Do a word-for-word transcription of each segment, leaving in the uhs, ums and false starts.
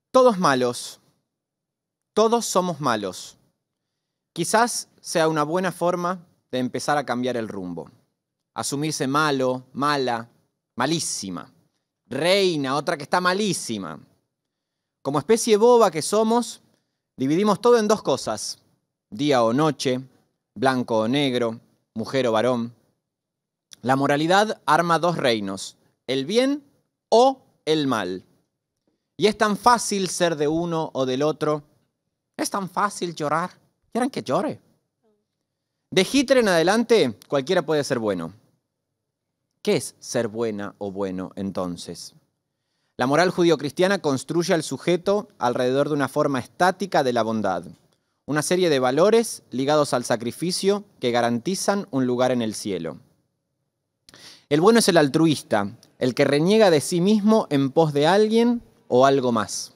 Todos malos. Todos somos malos. Quizás sea una buena forma de empezar a cambiar el rumbo. Asumirse malo, mala, malísima. Reina, otra que está malísima. Como especie boba que somos, dividimos todo en dos cosas. Día o noche, blanco o negro, mujer o varón. La moralidad arma dos reinos, el bien o el mal. Y es tan fácil ser de uno o del otro. Es tan fácil llorar. ¿Quieran que llore? De Hitler en adelante, cualquiera puede ser bueno. ¿Qué es ser buena o bueno entonces? La moral judio-cristiana construye al sujeto alrededor de una forma estática de la bondad. Una serie de valores ligados al sacrificio que garantizan un lugar en el cielo. El bueno es el altruista, el que reniega de sí mismo en pos de alguien o algo más.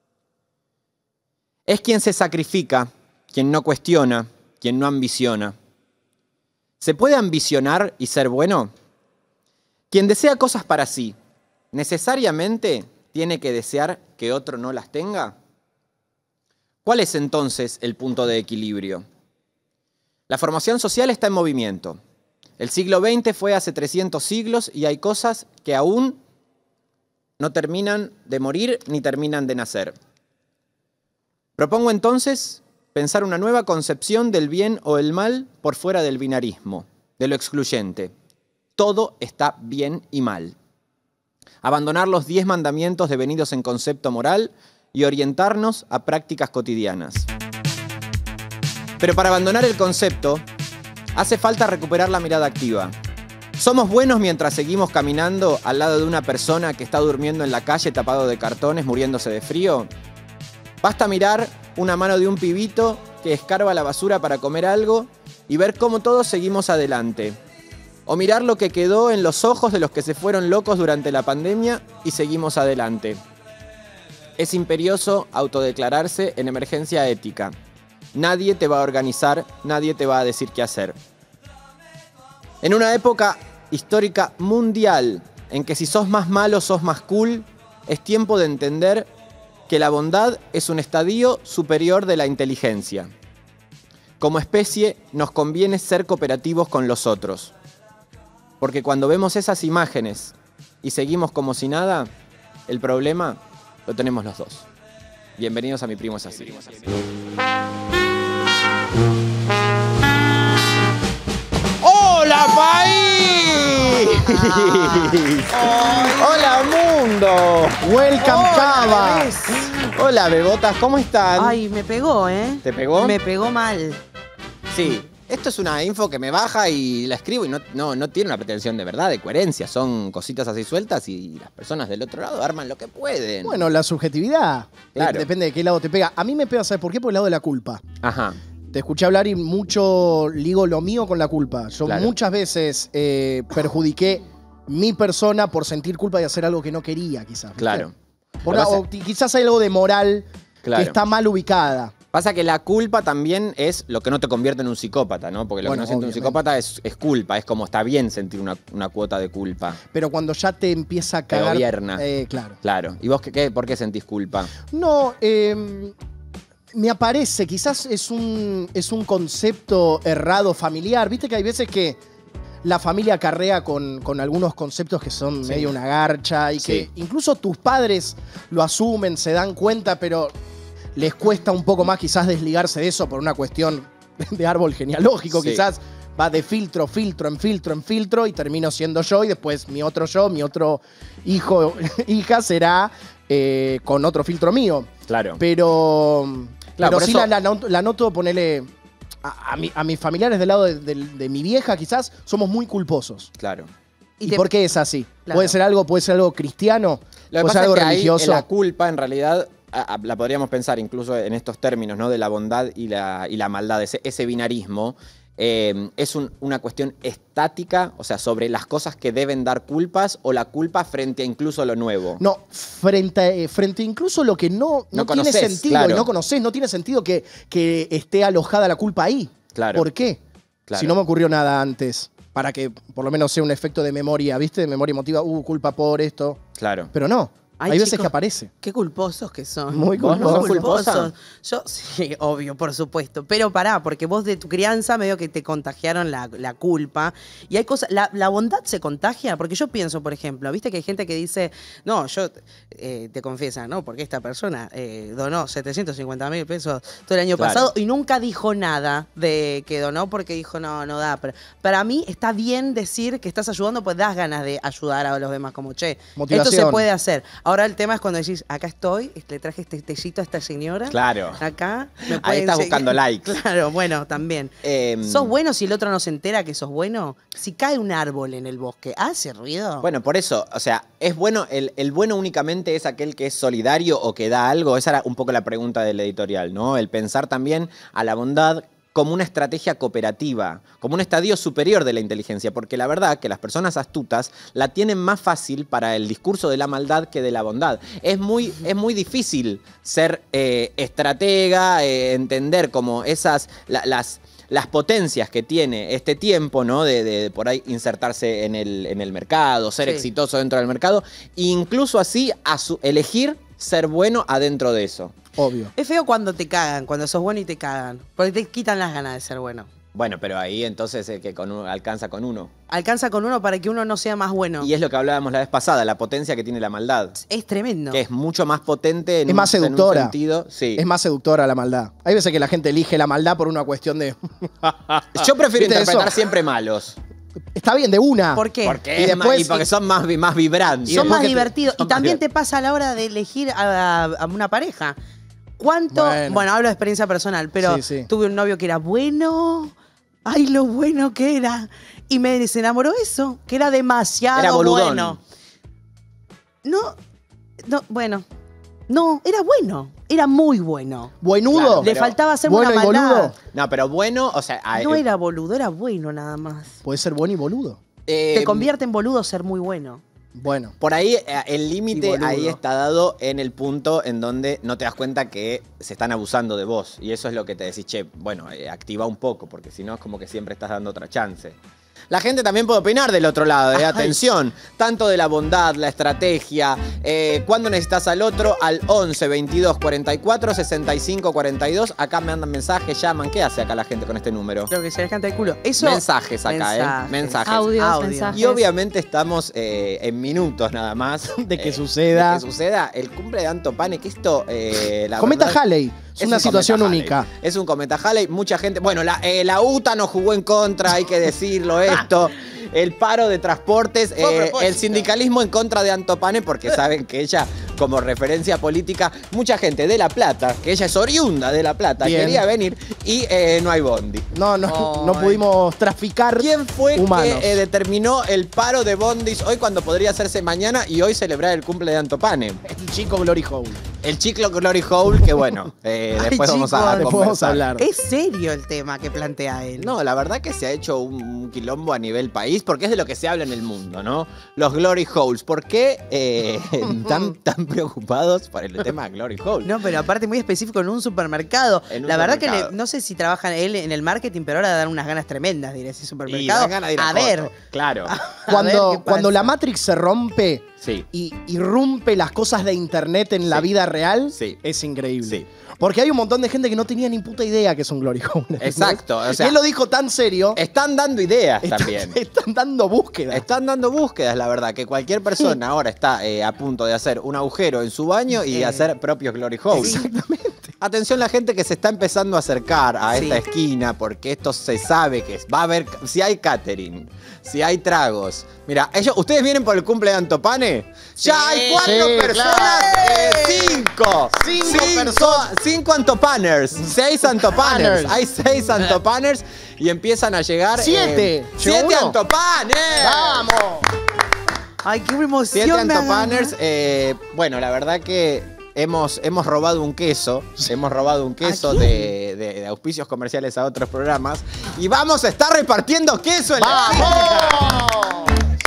Es quien se sacrifica, quien no cuestiona, quien no ambiciona. ¿Se puede ambicionar y ser bueno? Quien desea cosas para sí, ¿necesariamente tiene que desear que otro no las tenga? ¿Cuál es entonces el punto de equilibrio? La formación social está en movimiento. El siglo veinte fue hace trescientos siglos y hay cosas que aún no terminan de morir ni terminan de nacer. Propongo entonces pensar una nueva concepción del bien o el mal por fuera del binarismo, de lo excluyente. Todo está bien y mal. Abandonar los diez mandamientos devenidos en concepto moral y orientarnos a prácticas cotidianas. Pero para abandonar el concepto, hace falta recuperar la mirada activa. ¿Somos buenos mientras seguimos caminando al lado de una persona que está durmiendo en la calle tapado de cartones, muriéndose de frío? Basta mirar una mano de un pibito que escarba la basura para comer algo y ver cómo todos seguimos adelante. O mirar lo que quedó en los ojos de los que se fueron locos durante la pandemia y seguimos adelante. Es imperioso autodeclararse en emergencia ética. Nadie te va a organizar, nadie te va a decir qué hacer. En una época histórica mundial en que si sos más malo sos más cool, es tiempo de entender que la bondad es un estadio superior de la inteligencia. Como especie nos conviene ser cooperativos con los otros. Porque cuando vemos esas imágenes y seguimos como si nada, el problema lo tenemos los dos. Bienvenidos a Mi Primo es Así. ¡Hola, país! ¡Hola, mundo! ¡Welcome, Cava! Hola, bebotas, ¿cómo están? Ay, me pegó, ¿eh? ¿Te pegó? Me pegó mal. Sí. Esto es una info que me baja y la escribo y no, no, no tiene una pretensión de verdad, de coherencia. Son cositas así sueltas y las personas del otro lado arman lo que pueden. Bueno, la subjetividad. Claro. Depende de qué lado te pega. A mí me pega, ¿sabes por qué? Por el lado de la culpa. Ajá. Te escuché hablar y mucho ligo lo mío con la culpa. Yo Claro. muchas veces eh, perjudiqué mi persona por sentir culpa de hacer algo que no quería, quizás. ¿viste? Claro. Por Lo una- pasa- o quizás hay algo de moral Claro. que está mal ubicada. Pasa que la culpa también es lo que no te convierte en un psicópata, ¿no? Porque lo Bueno, que no siente un obviamente. psicópata es, es culpa, es como está bien sentir una, una cuota de culpa. Pero cuando ya te empieza a Te cagar... gobierna. Eh, claro. Claro. ¿Y vos qué, qué, por qué sentís culpa? No, eh, me aparece, quizás es un, es un concepto errado familiar. Viste que hay veces que la familia acarrea con, con algunos conceptos que son Sí. medio una garcha y Sí. que incluso tus padres lo asumen, se dan cuenta, pero les cuesta un poco más quizás desligarse de eso por una cuestión de árbol genealógico. Sí. Quizás va de filtro, filtro, en filtro, en filtro y termino siendo yo y después mi otro yo, mi otro hijo, hija será eh, con otro filtro mío. Claro. Pero, Claro, pero por sí eso- la, la noto, la noto ponerle... A, a mi- a mis familiares del lado de, de- de mi vieja quizás somos muy culposos. Claro. ¿Y, te- por qué es así? Claro. ¿Puede ser algo, puede ser algo cristiano? Lo que ¿Puede ser pasa algo es que ahí, religioso? en la culpa, en realidad, a- a- la podríamos pensar incluso en estos términos, ¿no? De la bondad y la, y la maldad, ese, ese binarismo. Eh, es un- una cuestión estática, o sea, sobre las cosas que deben dar culpas o la culpa frente a incluso lo nuevo. No, frente, a- eh, frente incluso lo que no, No no tiene conocés, sentido claro. y no conocés, no tiene sentido que, que esté alojada la culpa ahí. Claro. ¿Por qué? Claro. Si no me ocurrió nada antes, para que por lo menos sea un efecto de memoria, ¿viste? De memoria emotiva, uh, culpa por esto. Claro. Pero no, Hay veces que aparece. Qué culposos que son. Muy ¿Vos no culposos. sos culposa? Yo, sí, obvio, por supuesto. Pero pará, porque vos de tu crianza medio que te contagiaron la, la culpa. Y hay cosas. La, la bondad se contagia. Porque yo pienso, por ejemplo, viste que hay gente que dice, no, yo eh, te confiesa, no, porque esta persona eh, donó setecientos cincuenta mil pesos todo el año Claro. pasado y nunca dijo nada de que donó porque dijo, no, no da. Pero para mí está bien decir que estás ayudando, pues das ganas de ayudar a los demás, como che, Motivación. esto se puede hacer. Ahora el tema es cuando decís, acá estoy, le traje este tecito a esta señora. Claro. Acá. me Ahí pueden estás seguir. buscando likes. Claro, bueno, también. Eh, ¿Sos bueno si el otro no se entera que sos bueno? Si cae un árbol en el bosque, ¿hace ruido? Bueno, por eso, o sea, ¿es bueno, el, el bueno únicamente es aquel que es solidario o que da algo? Esa era un poco la pregunta del editorial, ¿no? El pensar también a la bondad como una estrategia cooperativa, como un estadio superior de la inteligencia, porque la verdad que las personas astutas la tienen más fácil para el discurso de la maldad que de la bondad. Es muy, es muy difícil ser eh, estratega, eh, entender como esas, la- las... las potencias que tiene este tiempo, ¿no? De, de, de por ahí insertarse en el, en el mercado, ser Sí. exitoso dentro del mercado, e incluso así a su- elegir ser bueno adentro de eso. Obvio. Es feo cuando te cagan, cuando sos bueno y te cagan. Porque te quitan las ganas de ser bueno. Bueno, pero ahí entonces el que con uno- alcanza con uno. Alcanza con uno para que uno no sea más bueno. Y es lo que hablábamos la vez pasada, la potencia que tiene la maldad. Es tremendo. Que es mucho más potente en, Es un, más en un seductora. sentido. Sí. Es más seductora la maldad. Hay veces que la gente elige la maldad por una cuestión de. Yo prefiero ¿Viste interpretar eso? siempre malos. Está bien, de una. ¿Por qué? Porque, Y es después- más- y porque son más, vi- más vibrantes. y Son después más que te- divertidos. son Y más también te divertidos. pasa a la hora de elegir a, a una pareja. ¿Cuánto? Bueno. Bueno. hablo de experiencia personal, pero Sí, sí. tuve un novio que era bueno. Ay, lo bueno que era. Y me desenamoró eso, que era demasiado Era boludón. bueno. No, no, bueno. No, era bueno. Era muy bueno. Buenudo. Claro, Le pero- faltaba hacer bueno una y maldad. boludo. No, pero bueno, o sea... a- No era boludo, era bueno nada más. Puede ser bueno y boludo. eh, Te convierte en boludo ser muy bueno. Bueno. Por ahí eh, el Y límite boludo. ahí está dado en el punto en donde no te das cuenta que se están abusando de vos. Y eso es lo que te decís, che, bueno, eh, activa un poco, porque si no es como que siempre estás dando otra chance. La gente también puede opinar del otro lado, ¿eh? Atención, tanto de la bondad, la estrategia, eh, cuando necesitas al otro, al once, veintidós, cuarenta y cuatro, sesenta y cinco, cuarenta y dos. Acá me mandan mensajes, llaman. ¿Qué hace acá la gente con este número? Creo que se les canta el culo. Eso. Mensajes acá, ¿eh? Mensajes. Mensajes. Audios, Audio. mensajes. Y obviamente estamos eh, en minutos nada más. De que eh, suceda. De que suceda el cumple de Anto Pane, que esto. Eh, la Cometa verdad, Halley. Es, es una un situación cometa única. Halley. Es un cometa Halley. Mucha gente. Bueno, la, eh, la U T A nos jugó en contra, hay que decirlo esto. El paro de transportes, Fue a eh, propósito. el sindicalismo en contra de Anto Pane, porque saben que ella, como referencia política, mucha gente de La Plata, que ella es oriunda de La Plata, Bien. quería venir y eh, no hay bondi. No, no, Oh, no pudimos traficar. ¿Quién fue humanos. que eh, determinó el paro de bondis hoy cuando podría hacerse mañana y hoy celebrar el cumple de Antopane? El chico Glory Hole. El Chiclo Glory Hole, que bueno, eh, Ay, después vamos a chicos. Después vamos a conversar. hablar. Es serio el tema que plantea él. No, la verdad que se ha hecho un, un quilombo a nivel país, porque es de lo que se habla en el mundo, ¿no? Los Glory Holes. ¿Por qué eh, tan, tan preocupados por el tema Glory Hole? No, pero aparte muy específico en un supermercado. En un la verdad supermercado. que le- no sé si trabaja él en el marketing, pero ahora dan unas ganas tremendas de ir a ese Y supermercado. dan ganas de ir a, a Coto, ver. Claro, a ver Cuando, qué pasa. cuando la Matrix se rompe sí. y irrumpe las cosas de internet en la Sí. vida real, Sí. es increíble. Sí. Porque hay un montón de gente que no tenía ni puta idea que es un Glory Hole. ¿entendés? Exacto, o sea- y él lo dijo tan serio. Están dando ideas están, también. están dando búsqueda. Están dando búsquedas, la verdad, que cualquier persona ahora está eh, a punto de hacer un agujero en su baño y Eh, hacer propios Glory Holes. Exactamente. Atención la gente que se está empezando a acercar a Sí. esta esquina, porque esto se sabe que va a haber, si hay catering, si hay tragos. Mira, ellos, ¿ustedes vienen por el cumple de Antopane? Ya hay cuatro Sí, personas, claro. eh, cinco. Cinco personas. Cinco Antopaners, seis Antopaners. Paners. Hay seis Antopaners y empiezan a llegar. eh, Siete. Llegó siete uno. Antopaners. ¡Vamos! Ay, qué emoción. Siete me Antopaners. agarra. eh, bueno, la verdad que hemos, hemos robado un queso. Hemos robado un queso ¿A de, de- de auspicios comerciales a otros programas. Y vamos a estar repartiendo queso en la esquina. ¡Vamos!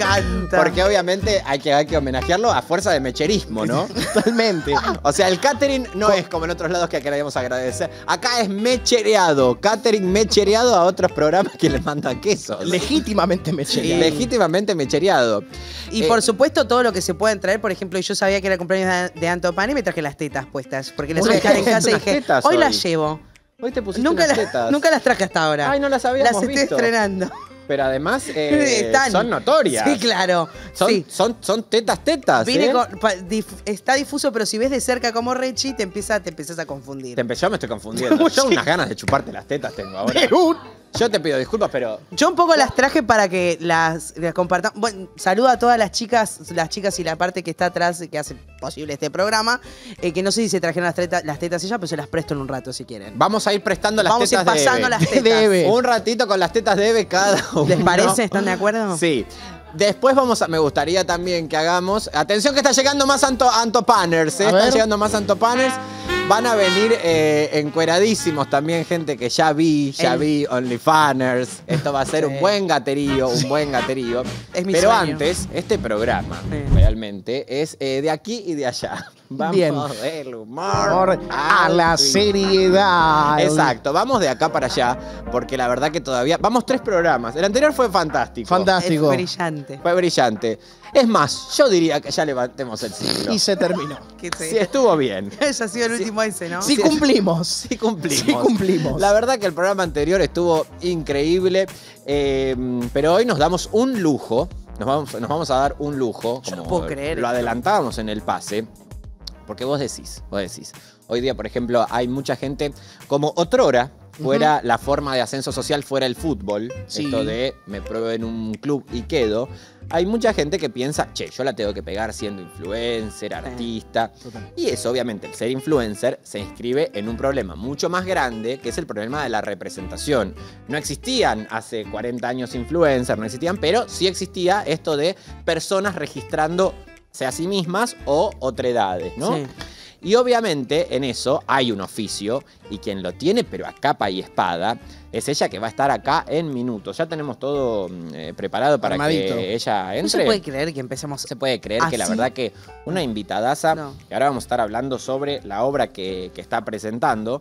encanta. Porque obviamente hay que, hay que homenajearlo a fuerza de mecherismo, ¿no? Totalmente. O sea, el catering no es como en otros lados que queríamos agradecer. Acá es mechereado. Catering mechereado a otros programas que les mandan quesos. Legítimamente me Sí. Legítimamente mechereado. Y Eh, por supuesto todo lo que se pueden traer, por ejemplo, yo sabía que era el cumpleaños de, de Anto Pan y me traje las tetas puestas, porque las ¿Por iba a dejar qué? en casa y Unas dije, tetas hoy hoy. las llevo. Hoy te pusiste Nunca, unas la- tetas. nunca las traje hasta ahora. Ay, no las habíamos Las estoy visto. estrenando. Pero además eh, Están. son notorias. Sí, claro. Son, Sí. son, son tetas, tetas. Vine ¿eh? con- pa- dif- está difuso, pero si ves de cerca como Rechi, te empieza, te empiezas a confundir. Te empezó, me estoy confundiendo. Yo unas ganas de chuparte las tetas tengo ahora. Yo te pido disculpas, pero Yo un poco las traje para que las, las compartamos. Bueno, saludo a todas las chicas, las chicas y la parte que está atrás que hace posible este programa. eh, que no sé si se trajeron las, tetas- las tetas ellas, pero se las presto en un rato si quieren. vamos a ir prestando las Vamos a ir tetas de pasando Eve. las tetas. De Eve. Un ratito con las tetas de Eve cada uno. ¿Les parece? ¿Están de acuerdo? Sí. Después vamos a, me gustaría también que hagamos, atención que está llegando más Anto, Antopanners, ¿eh? A Están ver. llegando más Antopanners. Van a venir eh, encueradísimos también, gente que ya vi, ya El- vi, OnlyFanners. Esto va a ser Sí. un buen gaterío, un buen gaterío. Es mi Pero sueño. antes, este programa Sí. realmente es eh, de aquí y de allá. Vamos Bien. del humor Amor a la al fin. seriedad. Exacto, vamos de acá para allá, porque la verdad que todavía... Vamos tres programas. El anterior fue fantástico. Fantástico. Es brillante. Fue brillante. Es más, yo diría que ya levantemos el ciclo. Y se terminó. Que sí. Sí, estuvo bien. Ese ha sido el último ese, ¿no? Sí cumplimos. Sí cumplimos. Sí cumplimos. La verdad que el programa anterior estuvo increíble, eh, pero hoy nos damos un lujo. Nos vamos, nos vamos a dar un lujo. Yo no como puedo creer Lo esto. adelantábamos en el pase. Porque vos decís, vos decís. Hoy día, por ejemplo, hay mucha gente como otrora. Fuera la forma de ascenso social, fuera el fútbol. Sí. Esto de me pruebo en un club y quedo. Hay mucha gente que piensa, che, yo la tengo que pegar siendo influencer, artista. Total. Y eso, obviamente, el ser influencer se inscribe en un problema mucho más grande, que es el problema de la representación. No existían hace cuarenta años influencers, no existían, pero sí existía esto de personas registrándose a sí mismas o otredades, ¿no? Sí. Y obviamente en eso hay un oficio y quien lo tiene, pero a capa y espada, es ella que va a estar acá en minutos. Ya tenemos todo mm, eh, preparado para Armadito. que ella entre. No se puede creer que empecemos. Se puede creer que la ¿Así? verdad que una invitadaza, No. que ahora vamos a estar hablando sobre la obra que, que está presentando.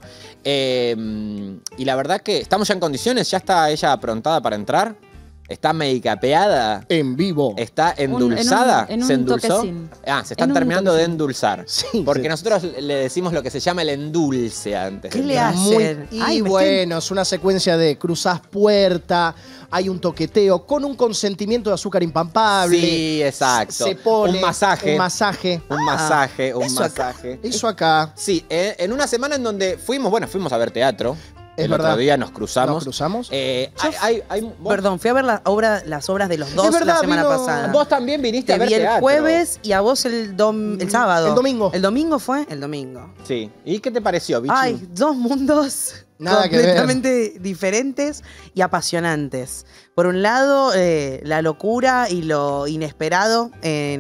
Eh, y la verdad que estamos ya en condiciones, ya está ella aprontada para entrar. Está medicapeada. En vivo. Está endulzada. en un ¿Se endulzó? toquecín. Ah, se están En un terminando de toquecín. endulzar. Sí, Porque sí. nosotros le decimos lo que se llama el endulce antes. ¿Qué del le programa. hacen? Y Ay, me estoy- bueno, es una secuencia de cruzás puerta, hay un toqueteo con un consentimiento de azúcar impampable. Sí, exacto. Se pone Un masaje. Un masaje. Un masaje, un eso acá. masaje. Eso acá. Sí, eh, en una semana en donde fuimos, bueno, fuimos a ver teatro. Es el verdad. otro día nos cruzamos. ¿Nos cruzamos? Eh, hay, hay- hay- vos, Perdón, fui a ver la obra, las obras de los dos Es verdad, la semana vino- pasada. vos también viniste Te a ver vi el teatro. jueves y a vos el, dom- el sábado. El domingo. ¿El domingo fue? El domingo. Sí. ¿Y qué te pareció, Vichy? Ay, dos mundos Nada que ver. completamente diferentes y apasionantes. Por un lado, eh, la locura y lo inesperado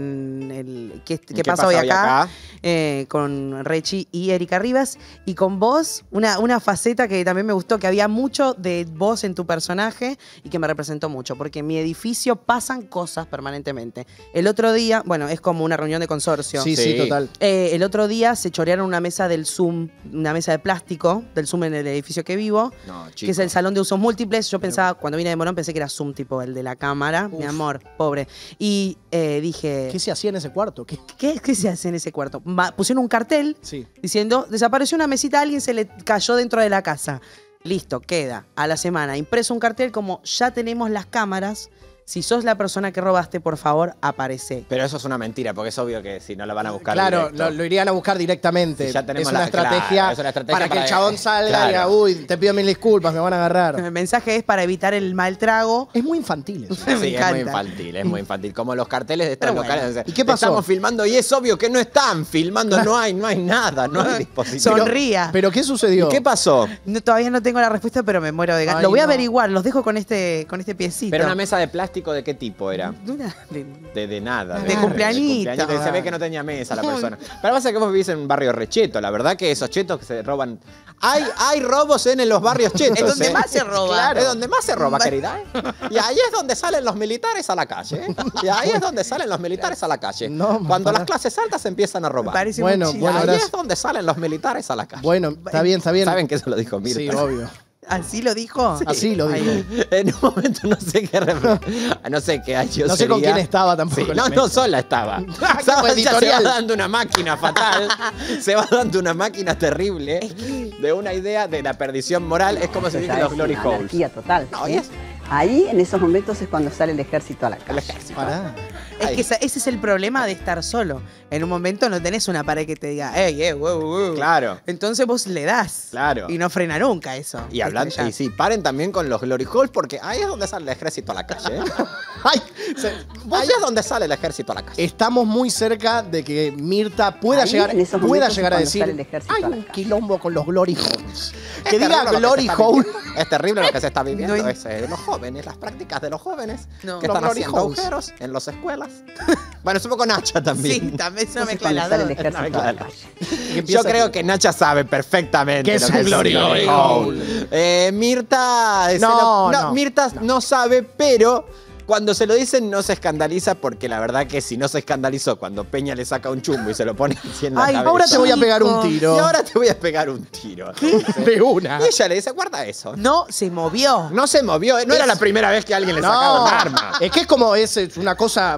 en el que, que ¿Qué pasa, pasa hoy hoy acá, acá? eh, con Rechi y Erika Rivas. Y con vos, una, una faceta que también me gustó, que había mucho de vos en tu personaje y que me representó mucho, porque en mi edificio pasan cosas permanentemente. El otro día, bueno, es como una reunión de consorcio. Sí, sí, Sí. total. Eh, el otro día se chorearon una mesa del Zoom, una mesa de plástico del Zoom en el edificio que vivo, No, que chico. es el salón de usos múltiples. Yo pensaba, cuando vine de Morón, pensé que era Zoom, tipo el de la cámara. Mi Uf. amor, pobre. Y eh, dije, ¿Qué se hacía en ese cuarto? ¿Qué? ¿qué, qué se hace en ese cuarto? Ma- pusieron un cartel Sí. diciendo, desapareció una mesita, a alguien se le cayó dentro de la casa. Listo, queda a la semana impreso un cartel como, ya tenemos las cámaras. Si sos la persona que robaste, por favor, aparece. Pero eso es una mentira, porque es obvio que si no la van a buscar Claro, directo. lo, lo irían a buscar directamente. Sí, ya tenemos es, una la- estrategia claro, es una estrategia para que para- el chabón salga y diga, claro. uy, te pido mil disculpas, me van a agarrar. El mensaje es para evitar el mal trago. Es muy infantil eso. Me Sí, es encanta. muy infantil, es muy infantil. Como los carteles de estos Pero bueno. locales. ¿Y qué pasó? Estamos filmando y es obvio que no están filmando, no hay, no hay nada, no hay dispositivo. Sonría. ¿Pero qué sucedió? ¿Y qué pasó? No, todavía no tengo la respuesta, pero me muero de ganas. Ay, Lo voy a no. averiguar, los dejo con este, con este piecito. ¿Pero una mesa de plástico de qué tipo era? De una- de- De, de nada. De cumpleañito. cumpleañito. Y se ve que no tenía mesa la persona. Pero pasa que vos vivís en un barrio recheto. La verdad que esos chetos que se roban Hay, hay robos en los barrios chetos. Es donde ¿eh? más se roba. Claro. Es donde más se roba, Va- querida. ¿eh? Y ahí es donde salen los militares a la calle. ¿eh? Y ahí es donde salen los militares a la calle. No, Cuando para- las clases altas empiezan a Me robar. parece Bueno, muchísimo. bueno, ahí gracias. es donde salen los militares a la calle. Bueno, está bien, está bien. ¿Saben que eso lo dijo Mirta? Sí, obvio. ¿Así lo dijo? Así lo digo. Ay, En un momento no sé qué refer- no sé qué año No sé con sería. quién estaba tampoco. Sí, en la no, mesa. no sola estaba. Ah, qué Estaba- buen ella se va editorial. dando una máquina fatal. Se va dando una máquina terrible de una idea de la perdición moral. Es como se Eso dice ya los es glory una holes. anarquía total. No, ¿eh? y es- Ahí, en esos momentos, es cuando sale el ejército a la El calle. ejército. Pará. Es Ahí. que esa- ese es el problema de estar solo. En un momento no tenés una pared que te diga, ey, eh, wow, wow. Claro. Entonces vos le das. Claro. Y no frena nunca eso. Y hablando, Estrellar. y sí, paren también con los glory holes porque ahí es donde sale el ejército a la calle. ¿eh? Ay, se- vos Ahí es donde sale el ejército a la calle. estamos muy cerca de que Mirta pueda Ahí, llegar, en esos pueda momentos llegar a es cuando decir, sale el ejército hay a la un calle". quilombo con los glory holes. Es Que diga terrible lo que glory se está hole. viviendo. Es terrible lo que se está viviendo. No hay- es, eh, los jóvenes, las prácticas de los jóvenes No. que Los están glory haciendo holes. agujeros en las escuelas. Bueno, es un poco Nacha también. Sí, también es una Entonces, mezcla de cuando las sale el dos. ejército No, a la claro. calle. Que Yo empieza creo a- que Nacha sabe perfectamente ¿Qué es lo un que glory glory hole? hole. Eh, Mirta, se No, lo- no, Mirta no. sabe, pero cuando se lo dicen no se escandaliza porque la verdad que si no se escandalizó cuando Peña le saca un chumbo y se lo pone así en la Ay, cabeza. ahora te voy a pegar un Chicos. tiro. Y ahora te voy a pegar un tiro. De una. Y ella le dice, guarda eso. No se movió. No se movió, no era la primera vez que alguien le sacaba No, un arma. es que es como es, es una cosa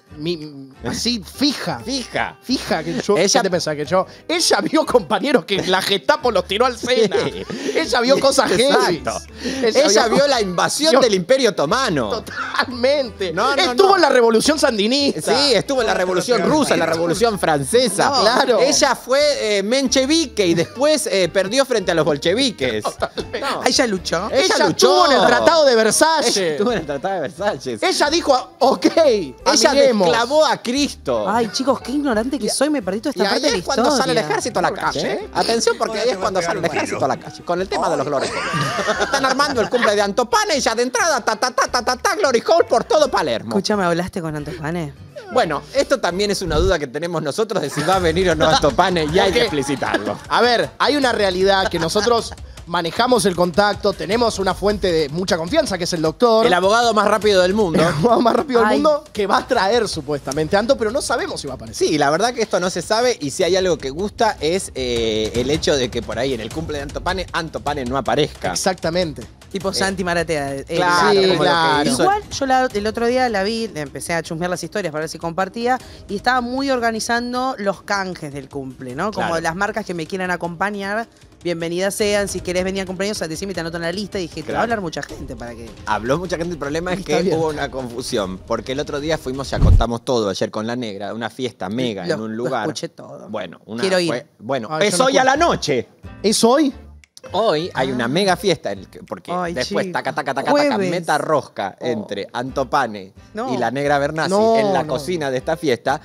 mi- así fija. Fija. Fija que yo. Ella- ¿Qué te pensás que yo? Ella vio compañeros que la Gestapo los tiró al Sena. Sí. Ella vio cosas heavy. Exacto. Ella vio la invasión del Imperio Otomano. Totalmente. No, no, Estuvo no. en la Revolución Sandinista. Sí, estuvo en la Revolución Rusa, en la Revolución Francesa. No, claro. Ella fue eh, menchevique y después eh, perdió frente a los bolcheviques. No. Ella luchó. Ella Ella luchó. estuvo en el Tratado de Ella Versalles. estuvo en el Tratado de Versalles. Ella dijo, ok, Ella amiguemos. desclavó a Cristo. Ay, chicos, qué ignorante que soy. Me perdí toda Y esta ahí parte de la es cuando historia. sale el ejército a la calle. ¿eh? Atención, porque ahí es cuando sale el ejército a la calle. Con el tema de los glory holes. Están armando el cumple de Antopane y ya de entrada, ta, ta, ta, ta, ta, ta, glory hole por todo Palermo. Escúchame, ¿hablaste con Antopane? Bueno, esto también es una duda que tenemos nosotros de si va a venir o no Antopane y hay que Porque- explicitarlo. A ver, hay una realidad que nosotros manejamos el contacto, tenemos una fuente de mucha confianza, que es el doctor. El abogado más rápido del mundo. El abogado más rápido del Ay. mundo, que va a traer supuestamente Anto, pero no sabemos si va a aparecer. Sí, la verdad que esto no se sabe y si hay algo que gusta es eh, el hecho de que por ahí en el cumple de Antopane, Antopane no aparezca. Exactamente. Tipo Santi Maratea. eh, Claro, Sí, como lo que claro. hizo- Igual, yo la- el otro día la vi, le empecé a chusmear las historias para ver si compartía, y estaba muy organizando los canjes del cumple, ¿no? Como Claro. las marcas que me quieran acompañar, bienvenidas sean. Si querés venir a cumpleaños, decime, te anoto en la lista. Y dije, te va Claro. a hablar mucha gente para que... Habló mucha gente, el problema es Está que bien. hubo una confusión, porque el otro día fuimos, ya contamos todo ayer con la negra, una fiesta mega Lo- en un lo lugar. escuché todo. Bueno, una Quiero ir. fue- bueno, Ay, es yo no hoy a escucho. la noche. ¿Es hoy? Hoy hay una mega fiesta, el que- porque Ay, después chico. taca, taca, taca, taca, Jueves. meta rosca Oh. entre Antopane No. y la negra Bernasi No, en la no. cocina de esta fiesta.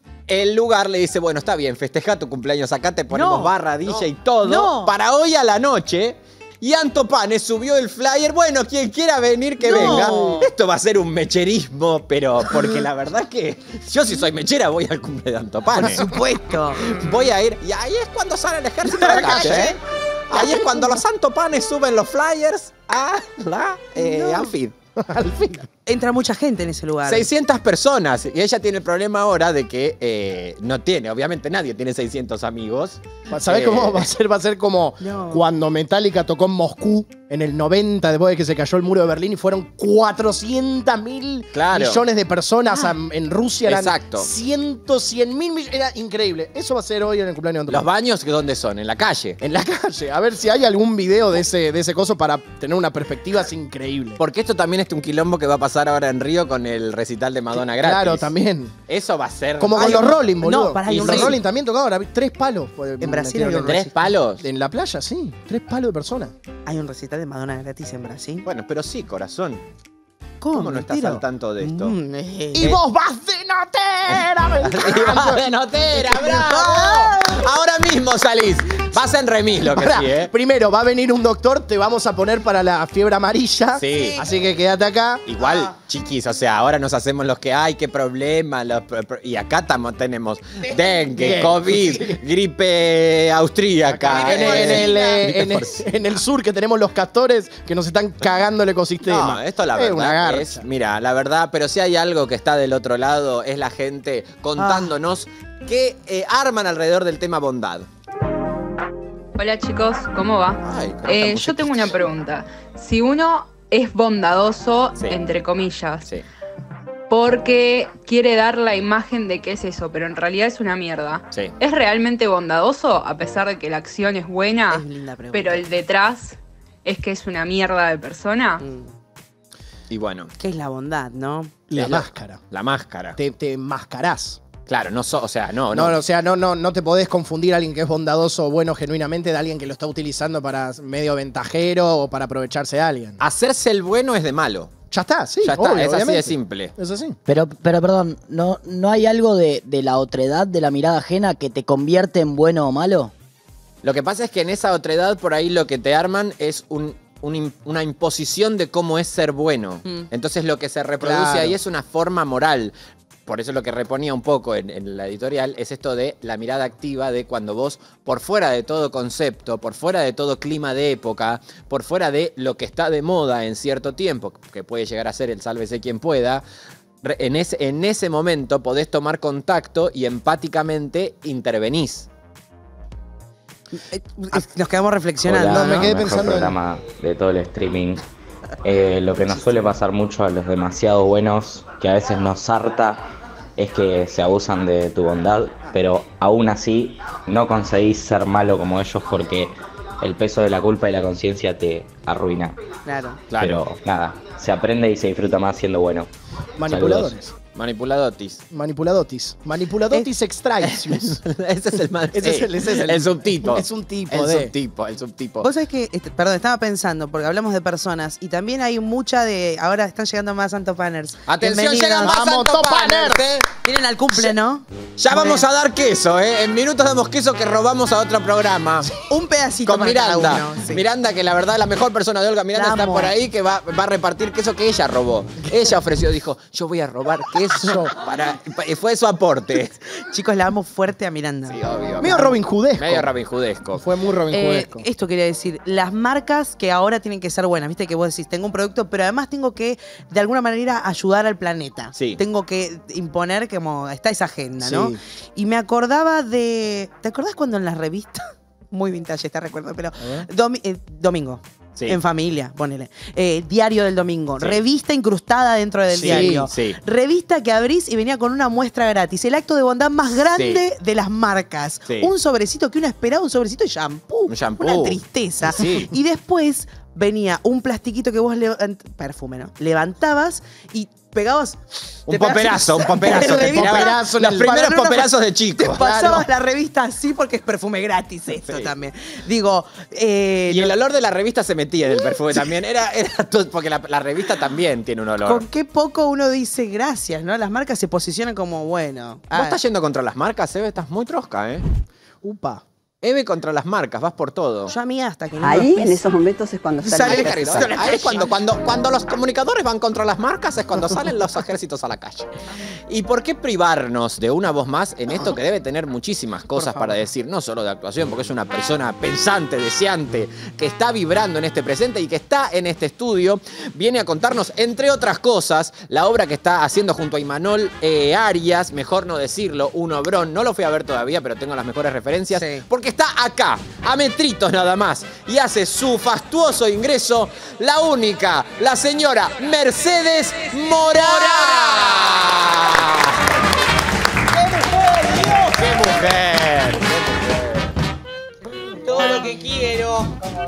El lugar le dice, bueno, está bien, festeja tu cumpleaños acá, te ponemos No, barra, D J y todo, no. para hoy a la noche. Y Antopane subió el flyer, bueno, quien quiera venir que No. venga. Esto va a ser un mecherismo, pero porque la verdad es que yo si soy mechera voy al cumple de Antopane. Por supuesto. Voy a ir. Y ahí es cuando sale el ejército a la calle, ¿eh? Ahí es cuando los Antopanes suben los flyers a la eh, Anfid. Al fin. Entra mucha gente en ese lugar. seiscientas personas. Y ella tiene el problema ahora de que eh, no tiene, obviamente nadie tiene seiscientos amigos. ¿Sabés Eh, cómo va a ser? Va a ser como No. cuando Metallica tocó en Moscú en el noventa, después de que se cayó el muro de Berlín, y fueron cuatrocientos mil Claro. millones de personas. a- En Rusia eran Exacto. cientos, cien mil millones. Era increíble. Eso va a ser hoy en el cumpleaños de Los Antopane. baños, ¿dónde son? En la calle. En la calle. A ver si hay algún video de ese, de ese coso para tener una perspectiva. Es increíble. Porque esto también es un quilombo que va a pasar ahora en Río con el recital de Madonna gratis. Claro, también. Eso va a ser. Como con Hay los un- Rolling, no, boludo. pará, hay y un los reci- Rolling también tocaban. Había tres palos. pues, En Brasil metieron había un en- ¿Tres palos? En la playa, sí. Tres palos de personas. Hay un recital de Madonna gratis en Brasil. Bueno, pero sí, corazón. ¿Cómo, ¿Cómo no estás Mentira. al tanto de esto? Mm, eh. Y vos vas de notera. me ¡Arriba encanta. de notera, bravo! Ahora mismo salís Vas en remis lo que Pará, sí, ¿eh? Primero, va a venir un doctor, te vamos a poner para la fiebre amarilla. Sí. Así que quédate acá. Igual, Ah. chiquis, o sea, ahora nos hacemos los que hay, qué problema. Los, y acá tamo, tenemos dengue, Sí. COVID, gripe austríaca. En, en el, eh, gripe en el- porcina. en el sur que tenemos los castores que nos están cagando el ecosistema. No, esto la Es una verdad garcha. es, mira, la verdad, pero si hay algo que está del otro lado, es la gente contándonos qué eh, arman alrededor del tema bondad. Hola chicos, ¿cómo va? Ay, con esta Eh, yo musiquita. tengo una pregunta. Si uno es bondadoso, Sí. entre comillas, Sí. porque quiere dar la imagen de que es eso, pero en realidad es una mierda, Sí. ¿es realmente bondadoso a pesar de que la acción es buena, Es linda pregunta. pero el detrás es que es una mierda de persona? Mm. Y bueno, ¿Qué es la bondad, no? La es la- máscara. la máscara. Te, te enmascarás. Claro, no so, o sea, no, No, no. o sea, no, no, no te podés confundir a alguien que es bondadoso o bueno genuinamente de alguien que lo está utilizando para medio ventajero o para aprovecharse de alguien. Hacerse el bueno es de malo. Ya está, sí. ya está, obvio, es así de obviamente. simple. Es así. Pero, pero perdón, ¿no, ¿no hay algo de, de la otredad, de la mirada ajena, que te convierte en bueno o malo? Lo que pasa es que en esa otredad por ahí lo que te arman es un, un im- una imposición de cómo es ser bueno. Mm. Entonces lo que se reproduce Claro. ahí es una forma moral. Por eso lo que reponía un poco en, en la editorial es esto de la mirada activa, de cuando vos, por fuera de todo concepto, por fuera de todo clima de época, por fuera de lo que está de moda en cierto tiempo, que puede llegar a ser el sálvese quien pueda, re- en ese, en ese momento podés tomar contacto y empáticamente intervenís. Eh, Nos quedamos reflexionando, Hola. ¿no? me quedé mejor pensando en- programa de todo el streaming. Eh, lo que nos suele pasar mucho a los demasiado buenos, que a veces nos harta, es que se abusan de tu bondad, pero aún así no conseguís ser malo como ellos porque el peso de la culpa y la conciencia te arruina. Claro. Claro. Pero nada, se aprende y se disfruta más siendo bueno. Manipuladores. Manipuladotis. Manipuladotis. Manipuladotis extraicius. Ese es el más. Ese es el- ese es el- el subtipo. es un tipo El de- subtipo, el subtipo. Vos sabés que, este, perdón, estaba pensando, porque hablamos de personas y también hay mucha de. Ahora están llegando más Santo Panners. Atención, Bienvenidos. llega más Vamos, Santo Top Panners, Panners. ¿eh? Vienen al cumple, ¿no? Ya vamos a dar queso, ¿eh? En minutos damos queso que robamos a otro programa. Un pedacito Con para cada Miranda. uno, sí. Miranda, que la verdad la mejor persona de Olga Miranda La está amo. por ahí, que va, va a repartir queso que ella robó. Ella ofreció, dijo, yo voy a robar queso para... y fue su aporte. Chicos, la amo fuerte a Miranda. Sí, obvio. Medio Robin Hoodesco. Medio Robin Hoodesco. Fue muy Robin Eh, Hoodesco. esto quería decir, las marcas que ahora tienen que ser buenas, viste que vos decís, tengo un producto, pero además tengo que de alguna manera ayudar al planeta. Sí. Tengo que imponer como está esa agenda, ¿no? Sí. Y me acordaba de, ¿te acordás cuando en las revistas, muy vintage este recuerdo, pero ver. domi- eh, domingo, Sí. en familia, ponele, eh, diario del domingo, Sí. revista incrustada dentro del Sí, diario, sí. revista que abrís y venía con una muestra gratis, el acto de bondad más grande de las marcas, Sí. un sobrecito que uno esperaba, un sobrecito de shampoo, Un shampoo. una tristeza. Sí. Y después venía un plastiquito que vos levant- perfume, ¿no? Levantabas y pegabas Un te pegabas- poperazo, un poperazo. Te Te tiraba poperazo en los el- primeros para una- poperazos de Te chico. pasabas la revista así porque es perfume gratis esto Sí. también. Digo, eh, Y el olor de la revista se metía en el perfume también. Era, era todo- porque la, la revista también tiene un olor. con qué poco uno dice gracias, ¿no? Las marcas se posicionan como, bueno. Vos ah, estás yendo contra las marcas, Eve, estás muy trosca, ¿eh? Upa. Eve contra las marcas, vas por todo. yo a mí hasta que no Ahí, lo- en esos momentos es cuando sale, Sale el el ejército. ejército. Ahí es cuando, cuando, cuando los comunicadores van contra las marcas, es cuando salen los ejércitos a la calle. ¿Y por qué privarnos de una voz más en esto que debe tener muchísimas cosas para decir? No solo de actuación, porque es una persona pensante, deseante, que está vibrando en este presente y que está en este estudio. Viene a contarnos, entre otras cosas, la obra que está haciendo junto a Imanol eh, Arias, mejor no decirlo, un obrón. No lo fui a ver todavía, pero tengo las mejores referencias. Sí. Porque está acá, a metritos nada más, y hace su fastuoso ingreso la única, la señora Mercedes Morán. ¡Qué mujer! ¡Qué mujer! Todo lo que quiero.